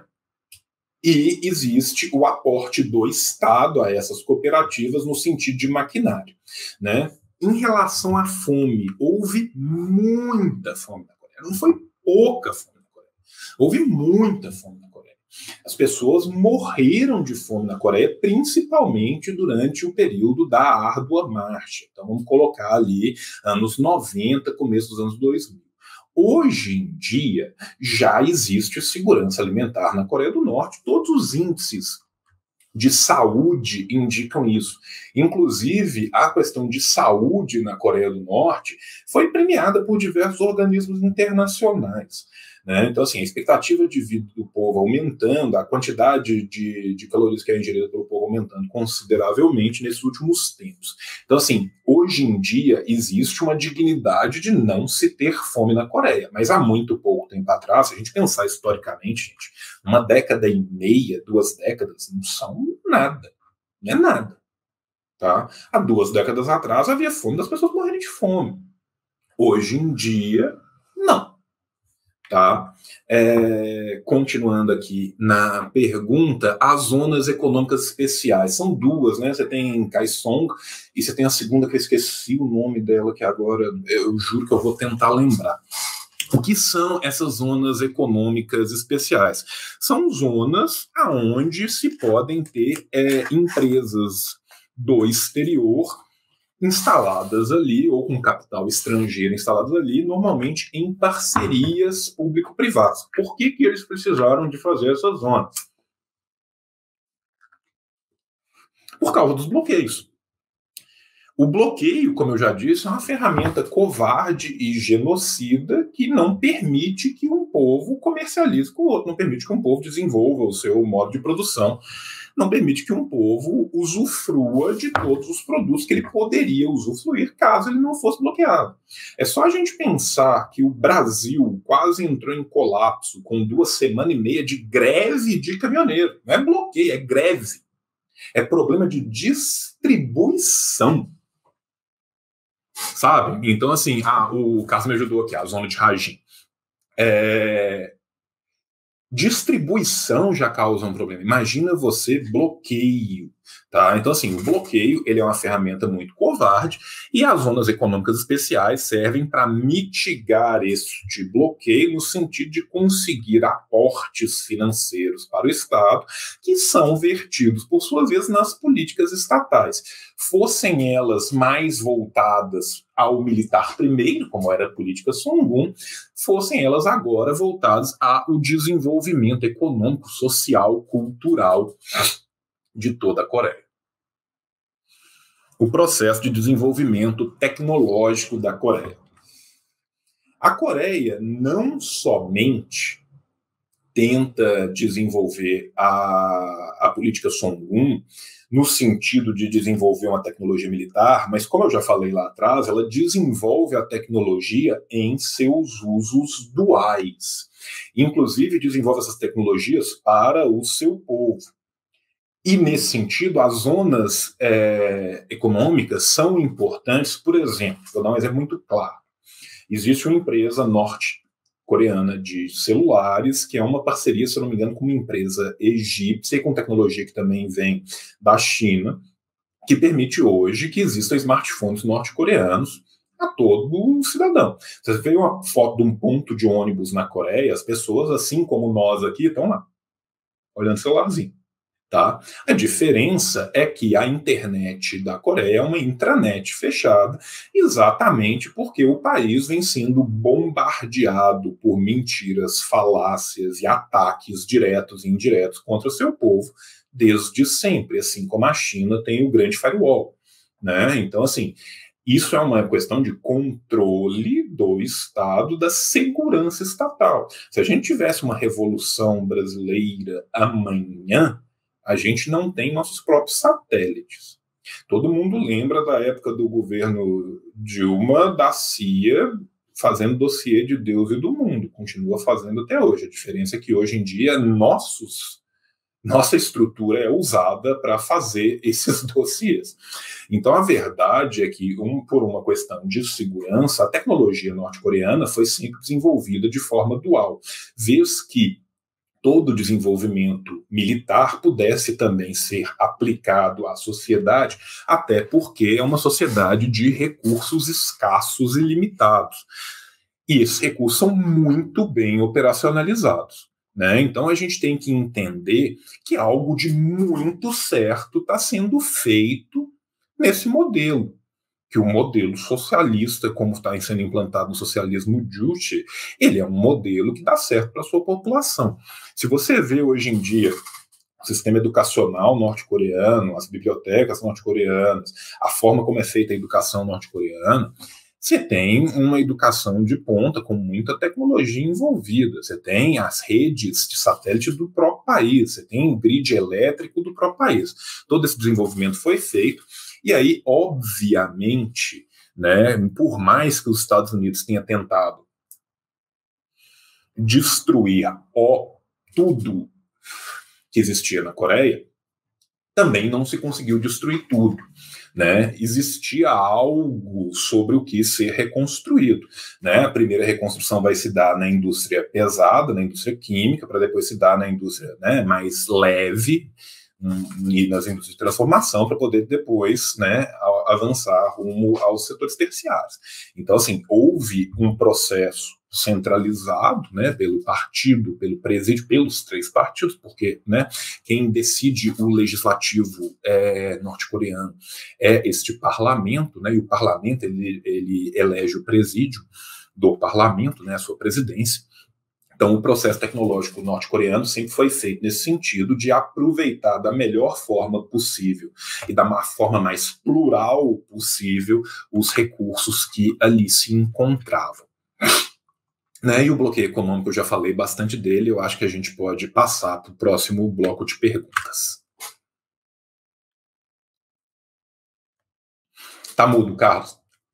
E existe o aporte do Estado a essas cooperativas no sentido de maquinário, né? Em relação à fome, houve muita fome na Coreia. Não foi pouca fome na Coreia. Houve muita fome na Coreia. As pessoas morreram de fome na Coreia, principalmente durante o período da árdua marcha. Então, vamos colocar ali anos 90, começo dos anos 2000. Hoje em dia, já existe segurança alimentar na Coreia do Norte. Todos os índices de saúde indicam isso. Inclusive, a questão de saúde na Coreia do Norte foi premiada por diversos organismos internacionais, né? Então, assim, a expectativa de vida do povo aumentando, a quantidade de calorias que é ingerida pelo povo aumentando consideravelmente nesses últimos tempos. Então, assim, hoje em dia existe uma dignidade de não se ter fome na Coreia, mas há muito pouco tempo atrás, se a gente pensar historicamente, gente, uma década e meia, 2 décadas, não são nada, não é nada, tá? Há 2 décadas atrás havia fome das pessoas morrerem de fome. Hoje em dia, não. Tá? Continuando aqui na pergunta, as zonas econômicas especiais são 2, né? Você tem Kaesong e você tem a segunda que eu esqueci o nome dela, que agora eu juro que eu vou tentar lembrar. O que são essas zonas econômicas especiais? São zonas onde se podem ter empresas do exterior instaladas ali, ou com capital estrangeiro instaladas ali, normalmente em parcerias público-privadas. Por que eles precisaram de fazer essas zonas? Por causa dos bloqueios. O bloqueio, como eu já disse, é uma ferramenta covarde e genocida que não permite que um povo comercialize com o outro, não permite que um povo desenvolva o seu modo de produção, não permite que um povo usufrua de todos os produtos que ele poderia usufruir caso ele não fosse bloqueado. É só a gente pensar que o Brasil quase entrou em colapso com 2 semanas e meia de greve de caminhoneiro. Não é bloqueio, é greve. É problema de distribuição. Sabe? Então, assim, o Carlos me ajudou aqui, a zona de Rajin. Distribuição já causa um problema. Imagina você bloqueio, tá? Então, assim, o bloqueio ele é uma ferramenta muito covarde e as zonas econômicas especiais servem para mitigar este bloqueio no sentido de conseguir aportes financeiros para o Estado que são vertidos, por sua vez, nas políticas estatais. Fossem elas mais voltadas ao militar primeiro, como era a política Songun, fossem elas agora voltadas ao desenvolvimento econômico, social, cultural de toda a Coreia. O processo de desenvolvimento tecnológico da Coreia. A Coreia não somente tenta desenvolver a política Songun no sentido de desenvolver uma tecnologia militar, mas como eu já falei lá atrás, ela desenvolve a tecnologia em seus usos duais. Inclusive, desenvolve essas tecnologias para o seu povo. E, nesse sentido, as zonas econômicas são importantes. Por exemplo, vou dar um exemplo muito claro. Existe uma empresa norte-coreana de celulares, que é uma parceria, se eu não me engano, com uma empresa egípcia e com tecnologia que também vem da China, que permite hoje que existam smartphones norte-coreanos a todo cidadão. Você vê uma foto de um ponto de ônibus na Coreia, as pessoas, assim como nós aqui, estão lá, olhando o celularzinho. Tá? A diferença é que a internet da Coreia é uma intranet fechada, exatamente porque o país vem sendo bombardeado por mentiras, falácias e ataques diretos e indiretos contra o seu povo desde sempre, assim como a China tem o grande firewall, né? Então, assim, isso é uma questão de controle do Estado, da segurança estatal. Se a gente tivesse uma revolução brasileira amanhã, a gente não tem nossos próprios satélites. Todo mundo lembra da época do governo Dilma, da CIA, fazendo dossiê de Deus e do mundo. Continua fazendo até hoje. A diferença é que hoje em dia nossa estrutura é usada para fazer esses dossiês. Então, a verdade é que, por uma questão de segurança, a tecnologia norte-coreana foi sempre desenvolvida de forma dual, vez que todo desenvolvimento militar pudesse também ser aplicado à sociedade, até porque é uma sociedade de recursos escassos e limitados. E esses recursos são muito bem operacionalizados, né? Então a gente tem que entender que algo de muito certo está sendo feito nesse modelo, que o modelo socialista, como está sendo implantado no socialismo Juche, ele é um modelo que dá certo para a sua população. Se você vê hoje em dia o sistema educacional norte-coreano, as bibliotecas norte-coreanas, a forma como é feita a educação norte-coreana, você tem uma educação de ponta com muita tecnologia envolvida, você tem as redes de satélite do próprio país, você tem o grid elétrico do próprio país. Todo esse desenvolvimento foi feito. E aí, obviamente, né, por mais que os Estados Unidos tenha tentado destruir tudo que existia na Coreia, também não se conseguiu destruir tudo, né? Existia algo sobre o que ser reconstruído, né? A primeira reconstrução vai se dar na indústria pesada, na indústria química, para depois se dar na indústria, né, mais leve, e nas indústrias de transformação, para poder depois, né, avançar rumo aos setores terciários. Então, assim, houve um processo centralizado, né, pelo partido, pelo presídio, pelos três partidos, porque, né, quem decide o legislativo norte-coreano é este parlamento, né, e o parlamento ele elege o presídio do parlamento, né, a sua presidência. Então, o processo tecnológico norte-coreano sempre foi feito nesse sentido de aproveitar da melhor forma possível e da forma mais plural possível os recursos que ali se encontravam. Né? E o bloqueio econômico, eu já falei bastante dele, eu acho que a gente pode passar para o próximo bloco de perguntas. Tá mudo, Carlos?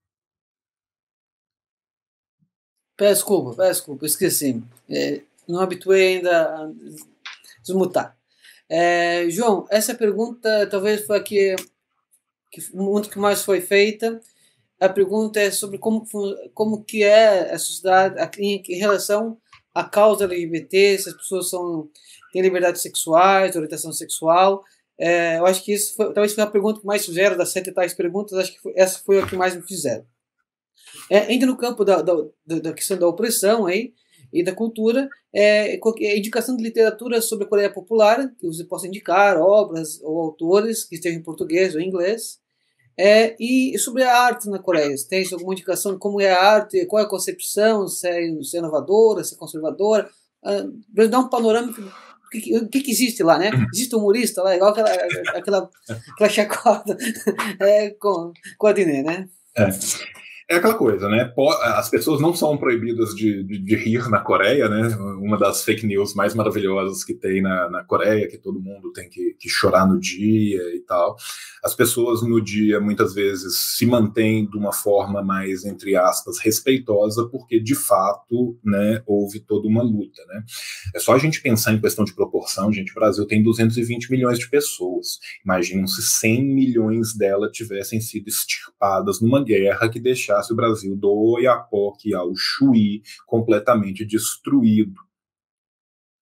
Peço desculpa, esqueci. Não habituei ainda a desmutar. João, essa pergunta talvez foi a que muito que mais foi feita. A pergunta é sobre como que é a sociedade em relação à causa LGBT, se as pessoas têm liberdades sexuais, orientação sexual. Eu acho que isso talvez foi a pergunta que mais fizeram das 7 tais perguntas, acho que essa foi a que mais me fizeram. Ainda no campo da questão da opressão aí, e da cultura, indicação de literatura sobre a Coreia Popular, que você possa indicar obras ou autores que estejam em português ou em inglês, e sobre a arte na Coreia. Você tem alguma indicação de como é a arte, qual é a concepção, se é inovadora, se é conservadora? Dar um panorama o que existe lá, né? Existe humorista lá, igual aquela chacota com a Diné, né? É aquela coisa, né? As pessoas não são proibidas de rir na Coreia, né? Uma das fake news mais maravilhosas que tem na Coreia, que todo mundo tem que chorar no dia e tal. As pessoas no dia, muitas vezes, se mantêm de uma forma mais, entre aspas, respeitosa, porque, de fato, né, houve toda uma luta, né? É só a gente pensar em questão de proporção, gente, o Brasil tem 220 milhões de pessoas. Imaginam se 100 milhões delas tivessem sido extirpadas numa guerra que deixasse o Brasil do Oiapoque ao Chuí completamente destruído.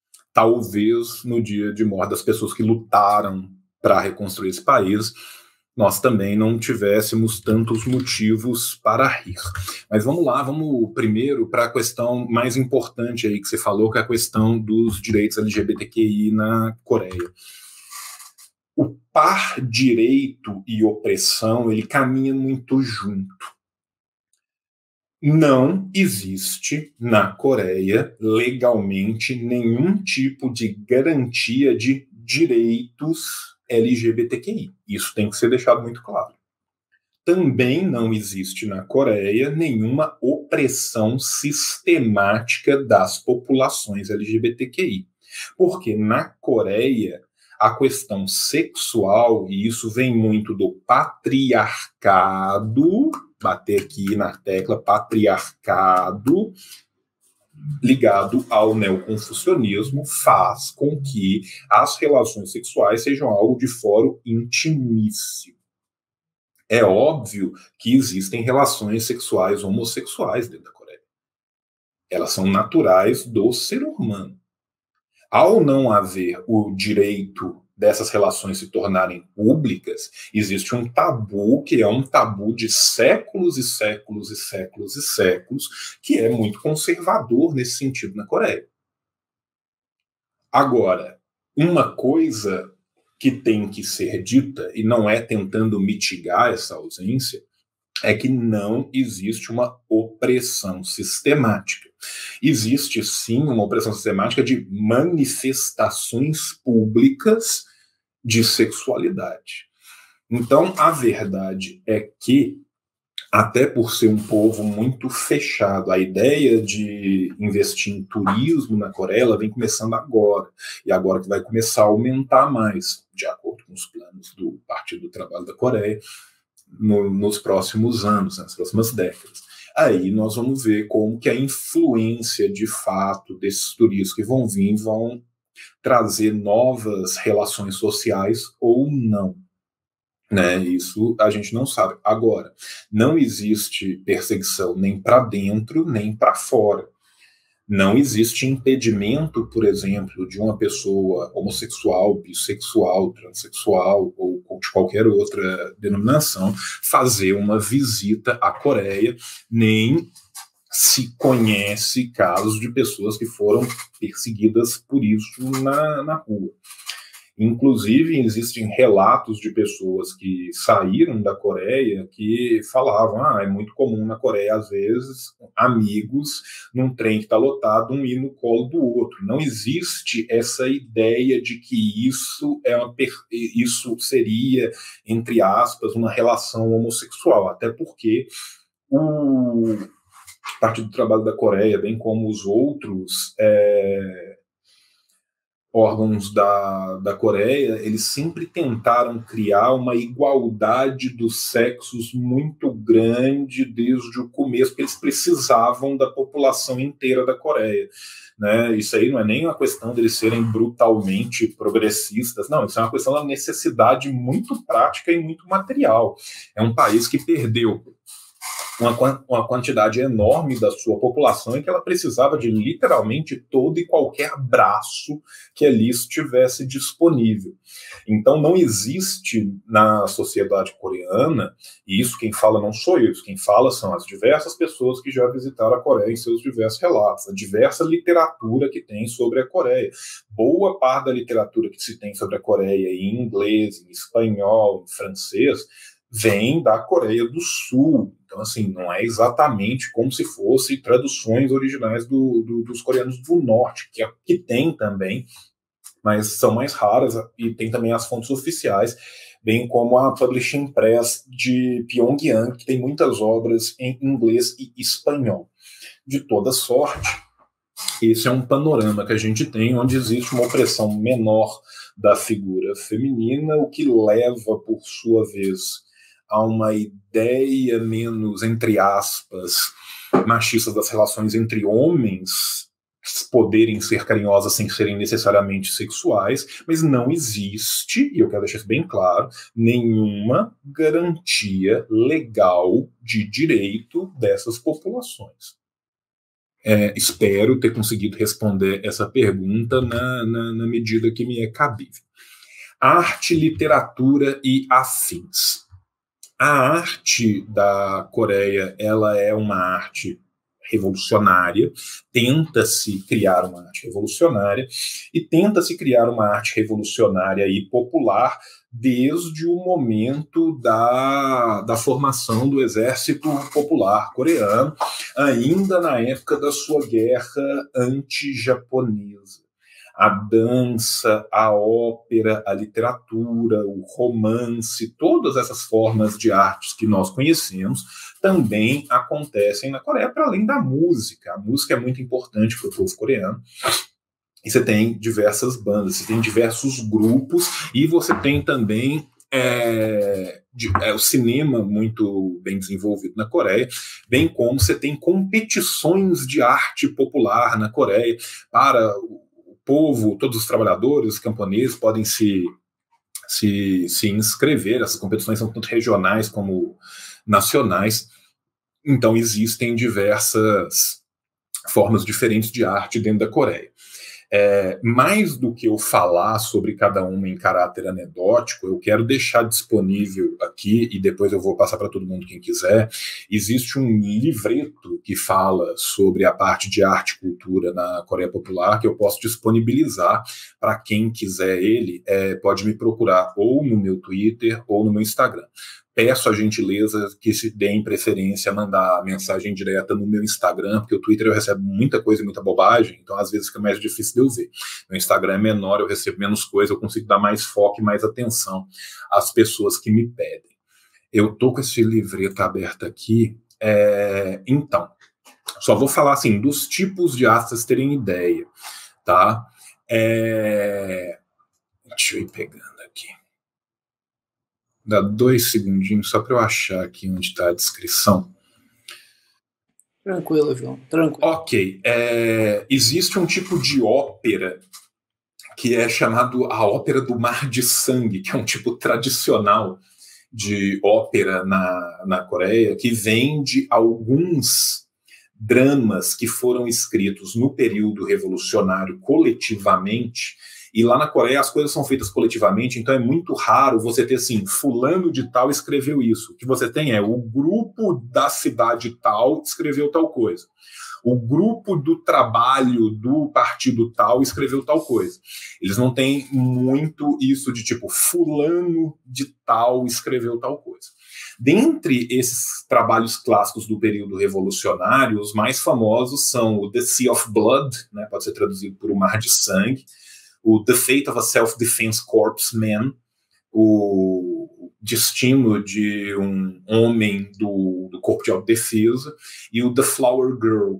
Talvez no dia de morte das pessoas que lutaram para reconstruir esse país, nós também não tivéssemos tantos motivos para rir. Mas vamos lá, vamos primeiro para a questão mais importante aí que você falou, que é a questão dos direitos LGBTQI na Coreia. O par direito e opressão, ele caminha muito junto. Não existe na Coreia, legalmente, nenhum tipo de garantia de direitos LGBTQI. Isso tem que ser deixado muito claro. Também não existe na Coreia nenhuma opressão sistemática das populações LGBTQI. Porque na Coreia, a questão sexual, e isso vem muito do patriarcado, bater aqui na tecla, patriarcado, ligado ao neoconfucionismo, faz com que as relações sexuais sejam algo de foro intimíssimo. É óbvio que existem relações sexuais homossexuais dentro da Coreia. Elas são naturais do ser humano. Ao não haver o direito dessas relações se tornarem públicas, existe um tabu, que é um tabu de séculos e séculos e séculos e séculos, que é muito conservador nesse sentido na Coreia. Agora, uma coisa que tem que ser dita, e não é tentando mitigar essa ausência, é que não existe uma opressão sistemática. Existe, sim, uma opressão sistemática de manifestações públicas de sexualidade. Então, a verdade é que, até por ser um povo muito fechado, a ideia de investir em turismo na Coreia, ela vem começando agora, e agora que vai começar a aumentar mais, de acordo com os planos do Partido do Trabalho da Coreia, nos próximos anos, nas próximas décadas. Aí nós vamos ver como que a influência, de fato, desses turistas que vão vir vão trazer novas relações sociais ou não. Né? Isso a gente não sabe. Agora, não existe perseguição nem para dentro, nem para fora. Não existe impedimento, por exemplo, de uma pessoa homossexual, bissexual, transexual ou de qualquer outra denominação fazer uma visita à Coreia, nem se conhece casos de pessoas que foram perseguidas por isso na rua. Inclusive, existem relatos de pessoas que saíram da Coreia que falavam, é muito comum na Coreia, às vezes, amigos num trem que está lotado, um ir no colo do outro. Não existe essa ideia de que isso seria, entre aspas, uma relação homossexual, até porque o Partido do Trabalho da Coreia, bem como os outros órgãos da Coreia, eles sempre tentaram criar uma igualdade dos sexos muito grande desde o começo, porque eles precisavam da população inteira da Coreia. Né? Isso aí não é nem uma questão deles serem brutalmente progressistas, não, isso é uma questão da necessidade muito prática e muito material. É um país que perdeu uma quantidade enorme da sua população e que ela precisava de literalmente todo e qualquer braço que ali estivesse disponível. Então não existe na sociedade coreana, e isso quem fala não sou eu, quem fala são as diversas pessoas que já visitaram a Coreia em seus diversos relatos, a diversa literatura que tem sobre a Coreia. Boa parte da literatura que se tem sobre a Coreia em inglês, em espanhol, em francês, vem da Coreia do Sul. Então, assim, não é exatamente como se fosse traduções originais dos coreanos do Norte, que tem também, mas são mais raras, e tem também as fontes oficiais, bem como a Publishing Press de Pyongyang, que tem muitas obras em inglês e espanhol. De toda sorte, esse é um panorama que a gente tem, onde existe uma opressão menor da figura feminina, o que leva, por sua vez, a uma ideia menos, entre aspas, machista das relações entre homens poderem ser carinhosas sem serem necessariamente sexuais, mas não existe, e eu quero deixar isso bem claro, nenhuma garantia legal de direito dessas populações. Espero ter conseguido responder essa pergunta na medida que me é cabível. arte, literatura e afins. A arte da Coreia, ela é uma arte revolucionária, tenta-se criar uma arte revolucionária e tenta-se criar uma arte revolucionária e popular desde o momento da formação do Exército Popular Coreano, ainda na época da sua guerra anti-japonesa. A dança, a ópera, a literatura, o romance, todas essas formas de artes que nós conhecemos também acontecem na Coreia, para além da música. A música é muito importante para o povo coreano. E você tem diversas bandas, você tem diversos grupos, e você tem também o cinema muito bem desenvolvido na Coreia, bem como você tem competições de arte popular na Coreia para o povo, todos os trabalhadores, os camponeses podem se inscrever. Essas competições são tanto regionais como nacionais. Então existem diversas formas diferentes de arte dentro da Coreia. Mais do que eu falar sobre cada uma em caráter anedótico, eu quero deixar disponível aqui, e depois eu vou passar para todo mundo quem quiser, existe um livreto que fala sobre a parte de arte e cultura na Coreia Popular, que eu posso disponibilizar para quem quiser ele, pode me procurar ou no meu Twitter ou no meu Instagram. Peço a gentileza que se deem preferência a mandar mensagem direta no meu Instagram, porque o Twitter eu recebo muita coisa e muita bobagem, então às vezes fica mais difícil de eu ver. Meu Instagram é menor, eu recebo menos coisa, eu consigo dar mais foco e mais atenção às pessoas que me pedem. Eu tô com esse livreto aberto aqui, então, só vou falar assim, dos tipos de arte, vocês terem ideia, tá? Deixa eu ir pegando aqui. Dá 2 segundinhos só para eu achar aqui onde está a descrição. Tranquilo, João, tranquilo. Ok. Existe um tipo de ópera que é chamado a ópera do Mar de Sangue, que é um tipo tradicional de ópera na Coreia, que vem de alguns dramas que foram escritos no período revolucionário coletivamente. E lá na Coreia as coisas são feitas coletivamente, então é muito raro você ter assim, fulano de tal escreveu isso. O que você tem o grupo da cidade tal escreveu tal coisa. O grupo do trabalho do partido tal escreveu tal coisa. Eles não têm muito isso de tipo, fulano de tal escreveu tal coisa. Dentre esses trabalhos clássicos do período revolucionário, os mais famosos são o The Sea of Blood, né, pode ser traduzido por O Mar de Sangue, o The Fate of a Self-Defense Corpsman, o destino de um homem do corpo de autodefesa, e o The Flower Girl,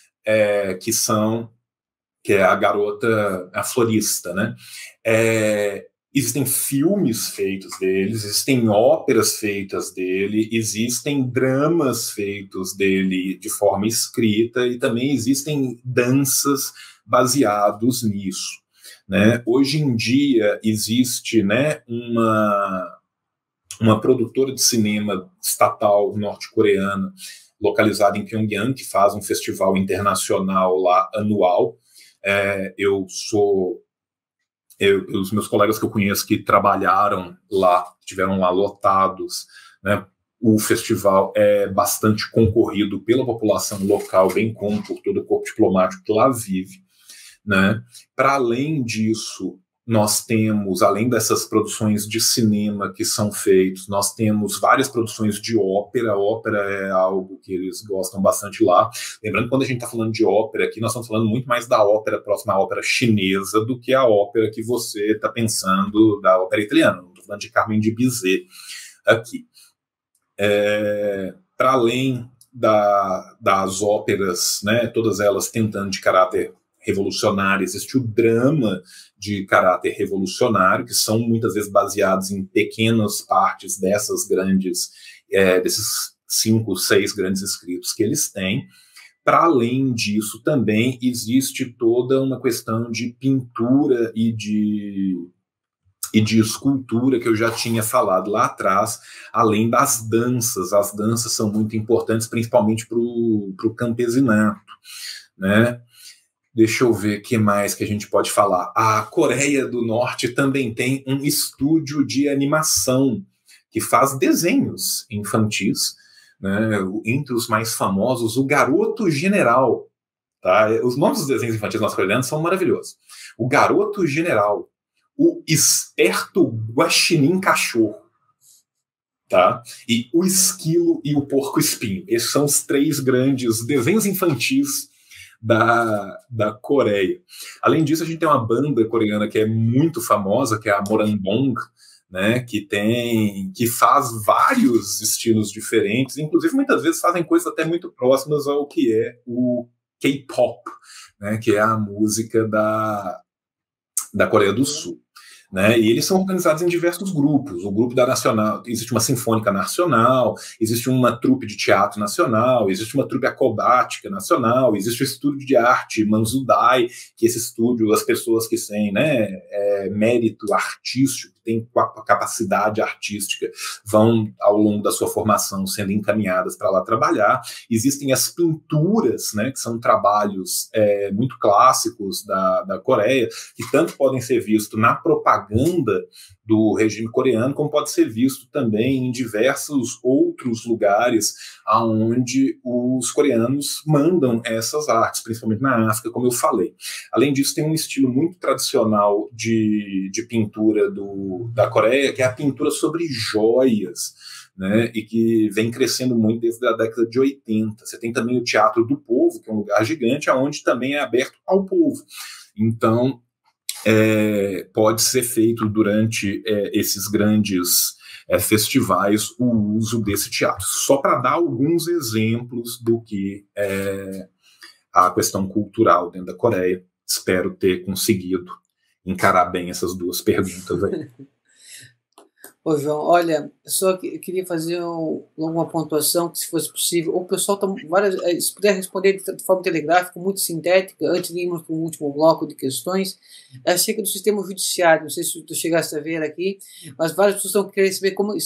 que é a garota, a florista, né? Existem filmes feitos deles, existem óperas feitas dele, existem dramas feitos dele de forma escrita, e também existem danças baseados nisso. Né? Hoje em dia existe, né, uma produtora de cinema estatal norte-coreana localizada em Pyongyang, que faz um festival internacional lá anual. Os meus colegas que eu conheço que trabalharam lá, estiveram lá lotados, né? O festival é bastante concorrido pela população local, bem como por todo o corpo diplomático que lá vive. Né? Para além disso, nós temos, além dessas produções de cinema que são feitas, nós temos várias produções de ópera. A ópera é algo que eles gostam bastante lá. Lembrando que quando a gente está falando de ópera aqui, nós estamos falando muito mais da ópera próxima à ópera chinesa do que a ópera que você está pensando da ópera italiana. Não estou falando de Carmen de Bizet aqui. Para além das óperas, né, todas elas tentando de caráter revolucionário, existe o drama de caráter revolucionário, que são muitas vezes baseados em pequenas partes dessas grandes, desses 5, 6 grandes escritos que eles têm. Para além disso, também existe toda uma questão de pintura e de escultura, que eu já tinha falado lá atrás, além das danças. As danças são muito importantes, principalmente para o campesinato, né? Deixa eu ver o que mais que a gente pode falar. A Coreia do Norte também tem um estúdio de animação que faz desenhos infantis, né? Entre os mais famosos, o Garoto General. Tá? Os nomes dos desenhos infantis norte-coreanos são maravilhosos. O Garoto General, o Esperto Guaxinim Cachorro, tá? E o Esquilo e o Porco Espinho. Esses são os 3 grandes desenhos infantis da Coreia. Além disso, a gente tem uma banda coreana que é muito famosa, que é a Morandong, né, que faz vários estilos diferentes, inclusive muitas vezes fazem coisas até muito próximas ao que é o K-pop, né, que é a música da Coreia do Sul. Né? E eles são organizados em diversos grupos. O grupo da Nacional, existe uma Sinfônica Nacional, existe uma trupe de teatro nacional, existe uma trupe acrobática nacional, existe o estúdio de arte Manzudai, que esse estúdio, as pessoas que têm, né, mérito artístico, têm capacidade artística, vão, ao longo da sua formação, sendo encaminhadas para lá trabalhar. Existem as pinturas, né, que são trabalhos muito clássicos da Coreia, que tanto podem ser vistos na propaganda do regime coreano, como pode ser visto também em diversos outros lugares aonde os coreanos mandam essas artes, principalmente na África, como eu falei. Além disso, tem um estilo muito tradicional de pintura da Coreia, que é a pintura sobre joias, né, e que vem crescendo muito desde a década de 80. Você tem também o Teatro do Povo, que é um lugar gigante, onde também é aberto ao povo. Então, pode ser feito durante esses grandes festivais o uso desse teatro. Só para dar alguns exemplos do que é a questão cultural dentro da Coreia. Espero ter conseguido encarar bem essas 2 perguntas aí. Ô, João, olha, só que eu queria fazer uma pontuação, que se fosse possível, o pessoal se puder responder de forma telegráfica, muito sintética, antes de irmos para o último bloco de questões, acerca do sistema judiciário. Não sei se tu chegaste a ver aqui, mas várias pessoas estão querendo saber como,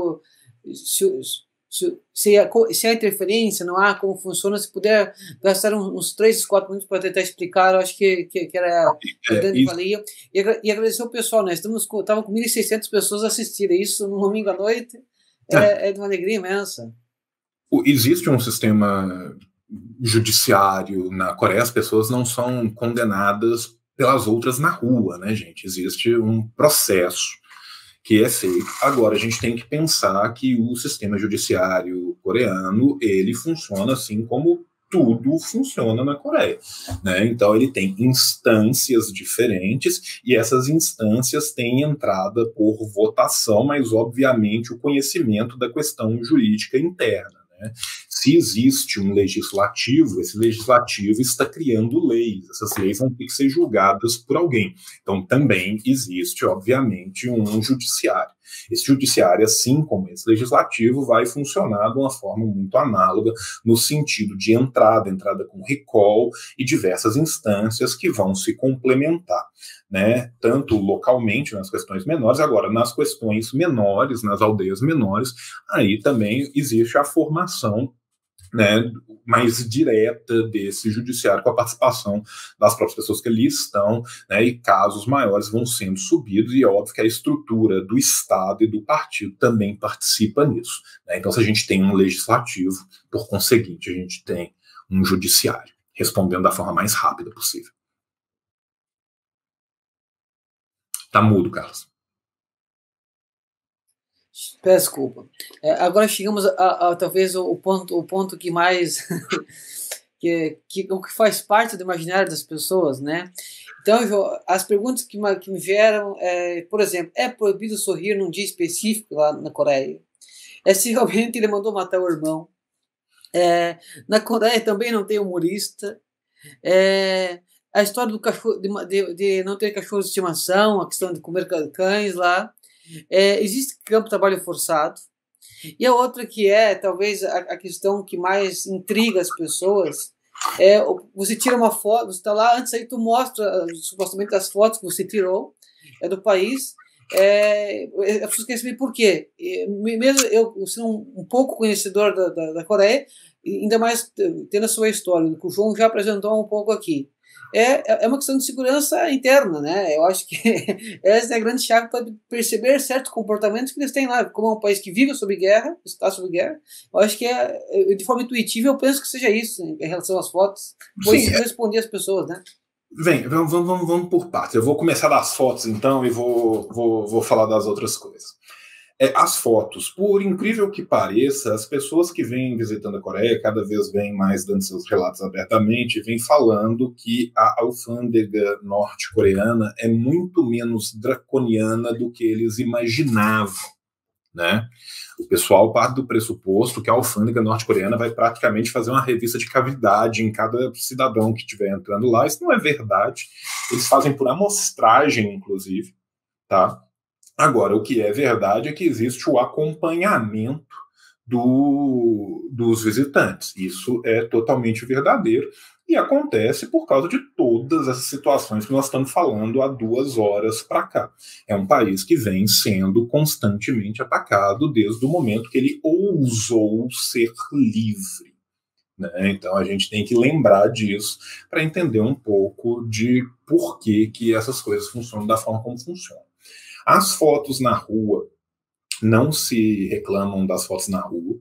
se há interferência, não há, como funciona. Se puder gastar uns 3, 4 minutos para tentar explicar, eu acho que era grande valia. E agradecer ao pessoal, né? Estavam com 1.600 pessoas assistindo isso no domingo à noite. É de uma alegria imensa. Existe um sistema judiciário na Coreia, as pessoas não são condenadas pelas outras na rua, né, gente? Existe um processo que é feito. Agora, a gente tem que pensar que o sistema judiciário coreano, ele funciona assim como tudo funciona na Coreia, né? Então, ele tem instâncias diferentes e essas instâncias têm entrada por votação, mas, obviamente, o conhecimento da questão jurídica interna. Se existe um legislativo, esse legislativo está criando leis, essas leis vão ter que ser julgadas por alguém. Então, também existe, obviamente, um judiciário. Esse judiciário, assim como esse legislativo, vai funcionar de uma forma muito análoga, no sentido de entrada com recall e diversas instâncias que vão se complementar, né? Tanto localmente, nas questões menores, agora nas questões menores, nas aldeias menores, aí também existe a formação, né, mais direta desse judiciário, com a participação das próprias pessoas que ali estão, né, e casos maiores vão sendo subidos, e é óbvio que a estrutura do Estado e do partido também participa nisso, né? Então, se a gente tem um legislativo, por conseguinte, a gente tem um judiciário, respondendo da forma mais rápida possível. Tá mudo, Carlos. Peço desculpa. Agora chegamos a talvez o ponto que mais que faz parte do imaginário das pessoas, né? Então, as perguntas que me vieram, por exemplo, é proibido sorrir num dia específico lá na Coreia? Se realmente ele mandou matar o irmão? Na Coreia também não tem humorista? A história do cachorro, de não ter cachorro de estimação, a questão de comer cães lá. Existe campo de trabalho forçado. E a outra que talvez a questão que mais intriga as pessoas você tira uma foto, você está lá, antes aí tu mostra supostamente as fotos que você tirou do país. As pessoas querem saber por quê. Mesmo eu sendo um pouco conhecedor da Coreia, ainda mais tendo a sua história, que o João já apresentou um pouco aqui. é uma questão de segurança interna, né? Eu acho que essa é a grande chave para perceber certos comportamentos que eles têm lá. Como é um país que vive sob guerra, está sob guerra, eu acho que de forma intuitiva eu penso que seja isso em relação às fotos. Pois se responder às pessoas, né? Vamos por partes. Eu vou começar das fotos, então, e vou falar das outras coisas. As fotos, por incrível que pareça, as pessoas que vêm visitando a Coreia cada vez vêm mais dando seus relatos abertamente, vêm falando que a alfândega norte-coreana é muito menos draconiana do que eles imaginavam, né? O pessoal parte do pressuposto que a alfândega norte-coreana vai praticamente fazer uma revista de cavidade em cada cidadão que estiver entrando lá. Isso não é verdade. Eles fazem por amostragem, inclusive, tá? Agora, o que é verdade é que existe o acompanhamento dos visitantes. Isso é totalmente verdadeiro e acontece por causa de todas essas situações que nós estamos falando há 2 horas para cá. É um país que vem sendo constantemente atacado desde o momento que ele ousou ser livre, né? Então a gente tem que lembrar disso para entender um pouco de por que essas coisas funcionam da forma como funcionam. As fotos na rua, não se reclamam das fotos na rua.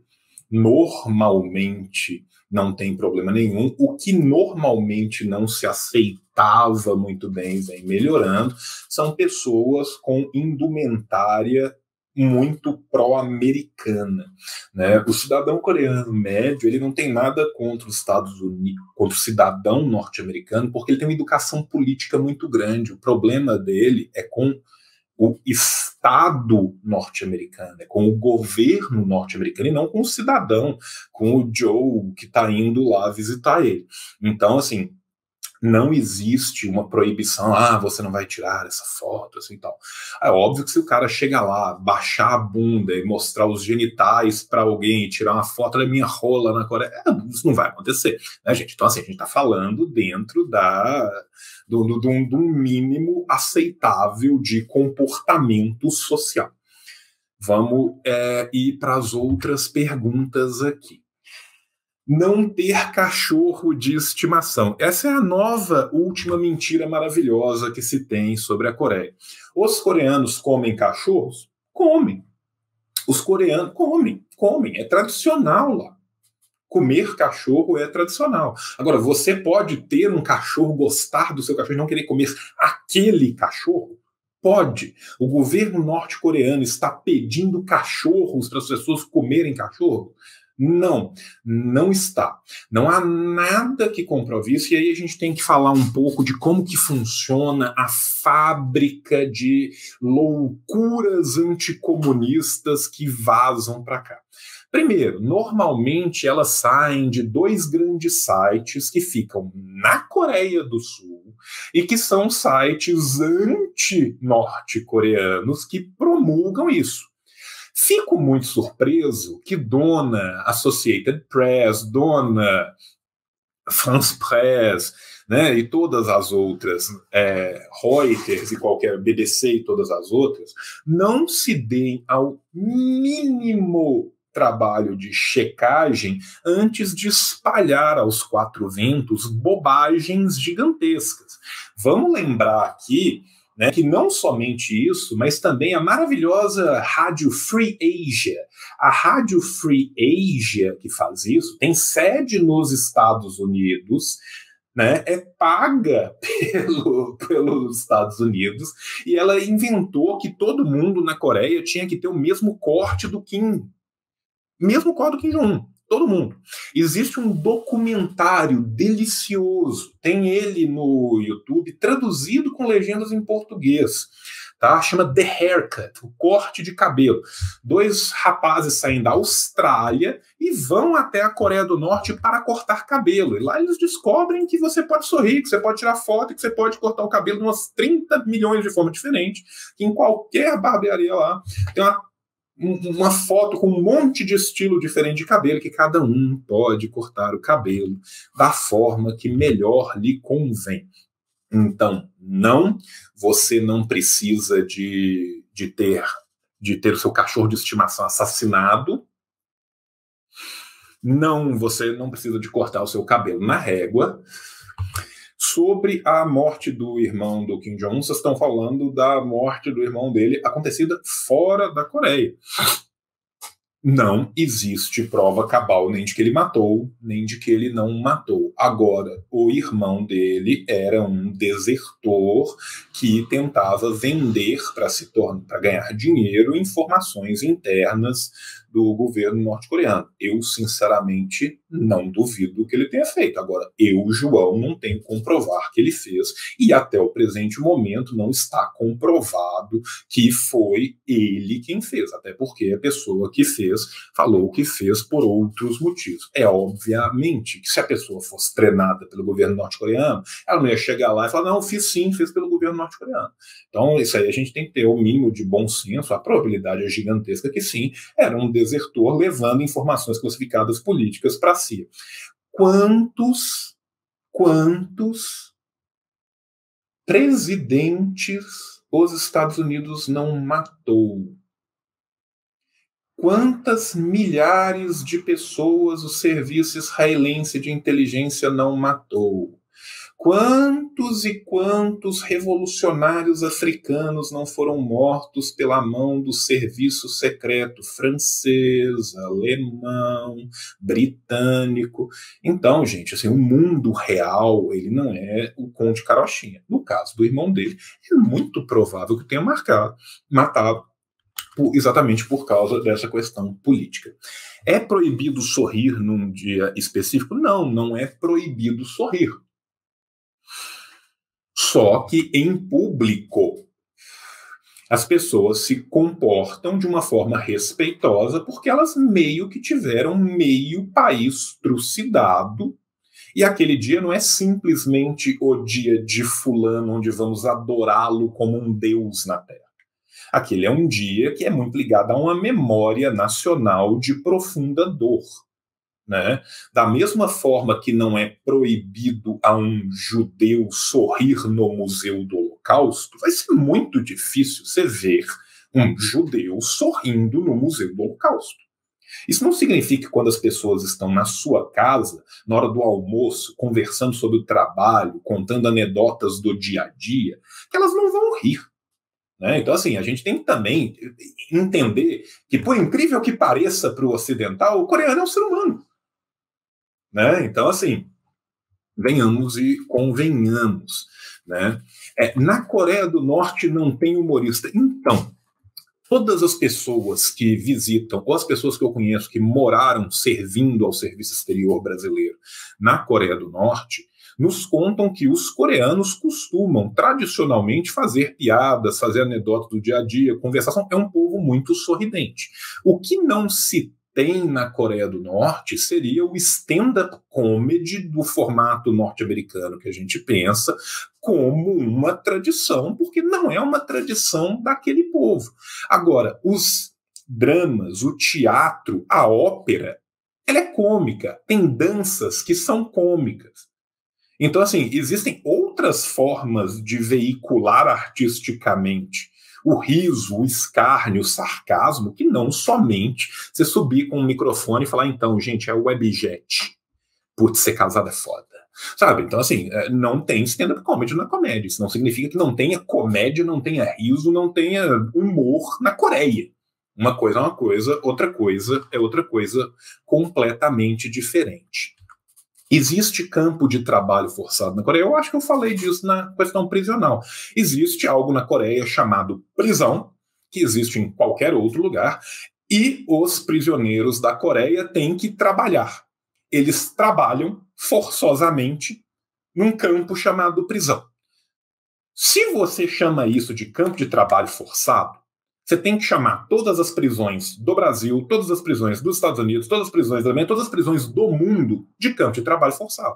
Normalmente não tem problema nenhum. O que normalmente não se aceitava muito bem, vem melhorando, são pessoas com indumentária muito pró-americana, né? O cidadão coreano médio, ele não tem nada contra os Estados Unidos, contra o cidadão norte-americano, porque ele tem uma educação política muito grande. O problema dele é com o Estado norte-americano, com o governo norte-americano e não com o cidadão, com o Joe que está indo lá visitar ele. Então, assim, não existe uma proibição, você não vai tirar essa foto, assim, tal. É óbvio que se o cara chega lá, baixar a bunda e mostrar os genitais para alguém, tirar uma foto da minha rola na Coreia, isso não vai acontecer, né, gente? Então, assim, a gente está falando dentro do mínimo aceitável de comportamento social. Vamos ir para as outras perguntas aqui. Não ter cachorro de estimação. Essa é a nova última mentira maravilhosa que se tem sobre a Coreia. Os coreanos comem cachorros? Comem. Os coreanos comem. É tradicional lá. Comer cachorro é tradicional. Agora, você pode ter um cachorro, gostar do seu cachorro e não querer comer aquele cachorro? Pode. O governo norte-coreano está pedindo cachorros para as pessoas comerem cachorro? Não está. Não há nada que comprove isso, e aí a gente tem que falar um pouco de como que funciona a fábrica de loucuras anticomunistas que vazam para cá. Primeiro, normalmente elas saem de 2 grandes sites que ficam na Coreia do Sul e que são sites anti-norte-coreanos que promulgam isso. Fico muito surpreso que dona Associated Press, dona France Press, né, e todas as outras, Reuters e qualquer BBC e todas as outras, não se deem ao mínimo trabalho de checagem antes de espalhar aos 4 ventos bobagens gigantescas. Vamos lembrar aqui, né, que não somente isso, mas também a maravilhosa Rádio Free Asia. A Rádio Free Asia, que faz isso, tem sede nos Estados Unidos, né, é paga pelos Estados Unidos, e ela inventou que todo mundo na Coreia tinha que ter o mesmo corte do Kim. Mesmo corte do Kim Jong-un. Todo mundo. Existe um documentário delicioso, tem ele no YouTube, traduzido com legendas em português, tá? Chama The Haircut, o corte de cabelo. 2 rapazes saem da Austrália e vão até a Coreia do Norte para cortar cabelo. E lá eles descobrem que você pode sorrir, que você pode tirar foto, que você pode cortar o cabelo de umas 30 milhões de formas diferentes, que em qualquer barbearia lá tem uma foto com um monte de estilo diferente de cabelo, que cada um pode cortar o cabelo da forma que melhor lhe convém. Então, você não precisa de ter o seu cachorro de estimação assassinado. Você não precisa de cortar o seu cabelo na régua. Sobre a morte do irmão do Kim Jong-un, vocês estão falando da morte do irmão dele acontecida fora da Coreia. Não existe prova cabal nem de que ele matou, nem de que ele não matou. Agora, o irmão dele era um desertor que tentava vender para ganhar dinheiro informações internas do governo norte-coreano. Eu, sinceramente, não duvido que ele tenha feito. Agora, eu, João, não tenho como provar que ele fez, e até o presente momento não está comprovado que foi ele quem fez, até porque a pessoa que fez falou que fez por outros motivos. É obviamente que se a pessoa fosse treinada pelo governo norte-coreano, ela não ia chegar lá e falar, não, fiz sim, fiz pelo governo norte-coreano. Então, isso aí a gente tem que ter o mínimo de bom senso, a probabilidade é gigantesca que sim, era um desertor levando informações classificadas políticas para si. Quantos presidentes os Estados Unidos não matou? Quantas milhares de pessoas o serviço israelense de inteligência não matou? Quantos e quantos revolucionários africanos não foram mortos pela mão do serviço secreto francês, alemão, britânico? Então, gente, assim, o mundo real, ele não é o Conde Carochinha. No caso do irmão dele, é muito provável que tenha matado exatamente por causa dessa questão política. É proibido sorrir num dia específico? Não, não é proibido sorrir. Só que em público as pessoas se comportam de uma forma respeitosa porque elas meio que tiveram meio país trucidado, e aquele dia não é simplesmente o dia de fulano onde vamos adorá-lo como um deus na terra. Aquele é um dia que é muito ligado a uma memória nacional de profunda dor. Né? Da mesma forma que não é proibido a um judeu sorrir no Museu do Holocausto, vai ser muito difícil você ver um judeu sorrindo no Museu do Holocausto. Isso não significa que quando as pessoas estão na sua casa, na hora do almoço, conversando sobre o trabalho, contando anedotas do dia a dia, que elas não vão rir. Né? Então, assim, a gente tem que também entender que, por incrível que pareça para o ocidental, o coreano é um ser humano. Né? Então, assim, venhamos e convenhamos. Né? Na Coreia do Norte não tem humorista. Então, todas as pessoas que visitam, ou as pessoas que eu conheço que moraram servindo ao serviço exterior brasileiro na Coreia do Norte, nos contam que os coreanos costumam, tradicionalmente, fazer piadas, fazer anedotas do dia a dia, conversação. É um povo muito sorridente. O que não se tem na Coreia do Norte seria o stand-up comedy do formato norte-americano que a gente pensa como uma tradição, porque não é uma tradição daquele povo. Agora, os dramas, o teatro, a ópera, ela é cômica, tem danças que são cômicas. Então, assim, existem outras formas de veicular artisticamente o riso, o escárnio, o sarcasmo, que não somente você subir com um microfone e falar, então, gente, é o webjet. Putz, ser casado é foda. Sabe? Então, assim, não tem stand-up comedy na comédia. Isso não significa que não tenha comédia, não tenha riso, não tenha humor na Coreia. Uma coisa é uma coisa, outra coisa é outra coisa completamente diferente. Existe campo de trabalho forçado na Coreia? Eu acho que eu falei disso na questão prisional. Existe algo na Coreia chamado prisão, que existe em qualquer outro lugar, e os prisioneiros da Coreia têm que trabalhar. Eles trabalham forçosamente num campo chamado prisão. Se você chama isso de campo de trabalho forçado, você tem que chamar todas as prisões do Brasil, todas as prisões dos Estados Unidos, todas as prisões da Alemanha, todas as prisões do mundo de campo de trabalho forçado.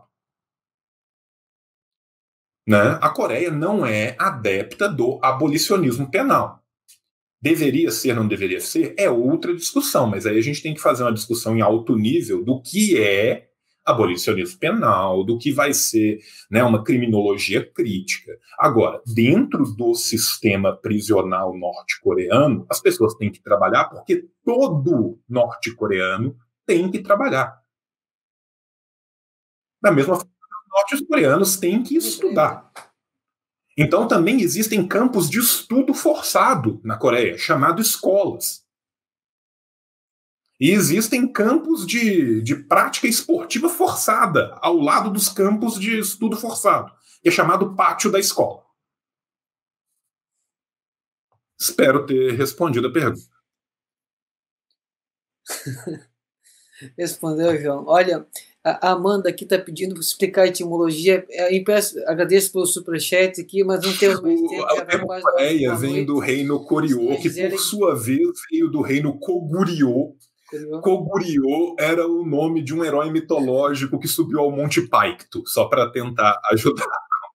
Né? A Coreia não é adepta do abolicionismo penal. Deveria ser, não deveria ser? É outra discussão, mas aí a gente tem que fazer uma discussão em alto nível do que é abolicionismo penal, do que vai ser, né, uma criminologia crítica. Agora, dentro do sistema prisional norte-coreano, as pessoas têm que trabalhar porque todo norte-coreano tem que trabalhar. Da mesma forma, norte-coreanos têm que estudar. Então também existem campos de estudo forçado na Coreia, chamado escolas. E existem campos de prática esportiva forçada ao lado dos campos de estudo forçado, que é chamado pátio da escola. Espero ter respondido a pergunta. Respondeu, João. Olha, a Amanda aqui está pedindo para explicar a etimologia. Agradeço pelo superchat aqui, mas não temos mais tempo. O termo Coreia vem do reino Goryeo, que por sua vez veio do reino Goguryeo. Goguryeo era o nome de um herói mitológico que subiu ao Monte Paektu, só para tentar ajudar.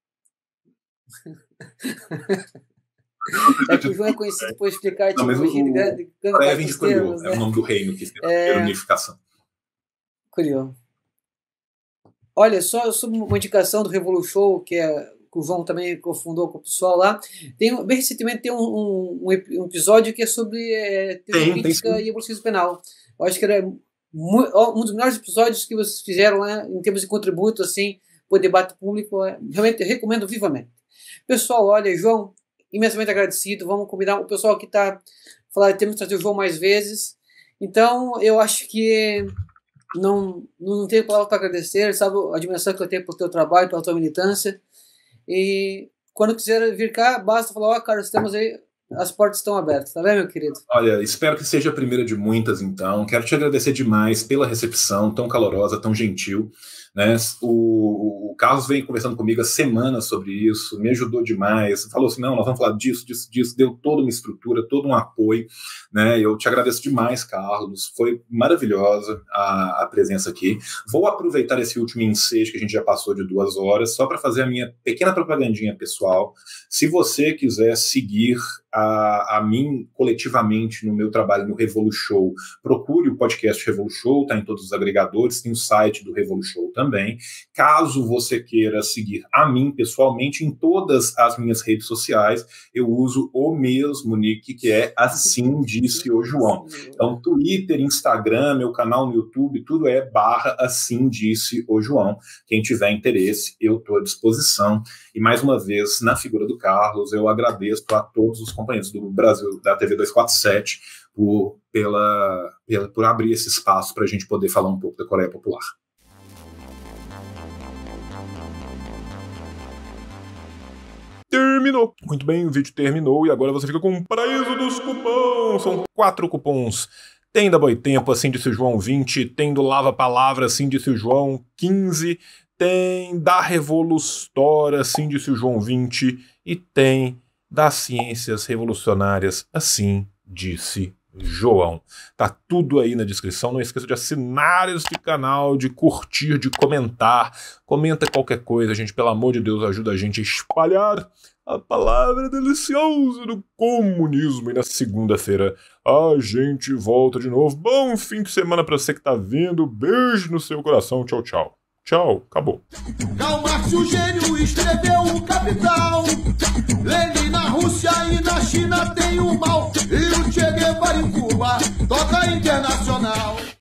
É que o João é conhecido por explicar a etimologia de grande termos, né? É o nome do reino que fez a unificação. Curioso. Olha, só sobre uma indicação do Revolution, que o João também cofundou com o pessoal lá. Bem recentemente tem um episódio que é sobre política e evolução penal. Eu acho que era um dos melhores episódios que vocês fizeram lá, em termos de contributo assim, para o debate público. Realmente recomendo vivamente. Pessoal, olha, João, imensamente agradecido. Vamos convidar o pessoal que está falando, temos que trazer o João mais vezes. Então, eu acho que não tenho palavra para agradecer, sabe a admiração que eu tenho pelo teu trabalho, pela tua militância. E quando quiser vir cá, basta falar, cara, estamos aí, as portas estão abertas, tá bem, meu querido? Olha, espero que seja a primeira de muitas, então. Quero te agradecer demais pela recepção tão calorosa, tão gentil. Né? O Carlos vem conversando comigo há semanas sobre isso, me ajudou demais, falou assim, não, nós vamos falar disso, deu toda uma estrutura, todo um apoio, né? Eu te agradeço demais, Carlos, foi maravilhosa a presença aqui. Vou aproveitar esse último ensejo que a gente já passou de 2 horas, só para fazer a minha pequena propagandinha pessoal. Se você quiser seguir a mim coletivamente no meu trabalho no Revolution, procure o podcast Revolution, está em todos os agregadores, tem o site do Revolution também. Caso você queira seguir a mim pessoalmente, em todas as minhas redes sociais, eu uso o mesmo nick, que é Assim Disse o João. Então, Twitter, Instagram, meu canal no YouTube, tudo é /Assim Disse o João. Quem tiver interesse, eu estou à disposição. E, mais uma vez, na figura do Carlos, eu agradeço a todos os companheiros do Brasil, da TV 247, por abrir esse espaço para a gente poder falar um pouco da Coreia Popular. Terminou. Muito bem, o vídeo terminou e agora você fica com o paraíso dos cupons. São 4 cupons. Tem da Boitempo, Assim Disse o João, 20. Tem do Lava Palavra, Assim Disse o João, 15. Tem da Revolustora, Assim Disse o João, 20. E tem das Ciências Revolucionárias, Assim Disse João. Tá tudo aí na descrição. Não esqueça de assinar este canal, de curtir, de comentar. Comenta qualquer coisa, gente. Pelo amor de Deus, ajuda a gente a espalhar a palavra deliciosa do comunismo. E na segunda-feira a gente volta de novo. Bom fim de semana pra você que tá vendo. Beijo no seu coração. Tchau, tchau. Tchau, acabou. Karl Marx, o gênio, escreveu o Capital. Lenin na Rússia e na China tem o mal. E o Che Guevara em Cuba toca internacional.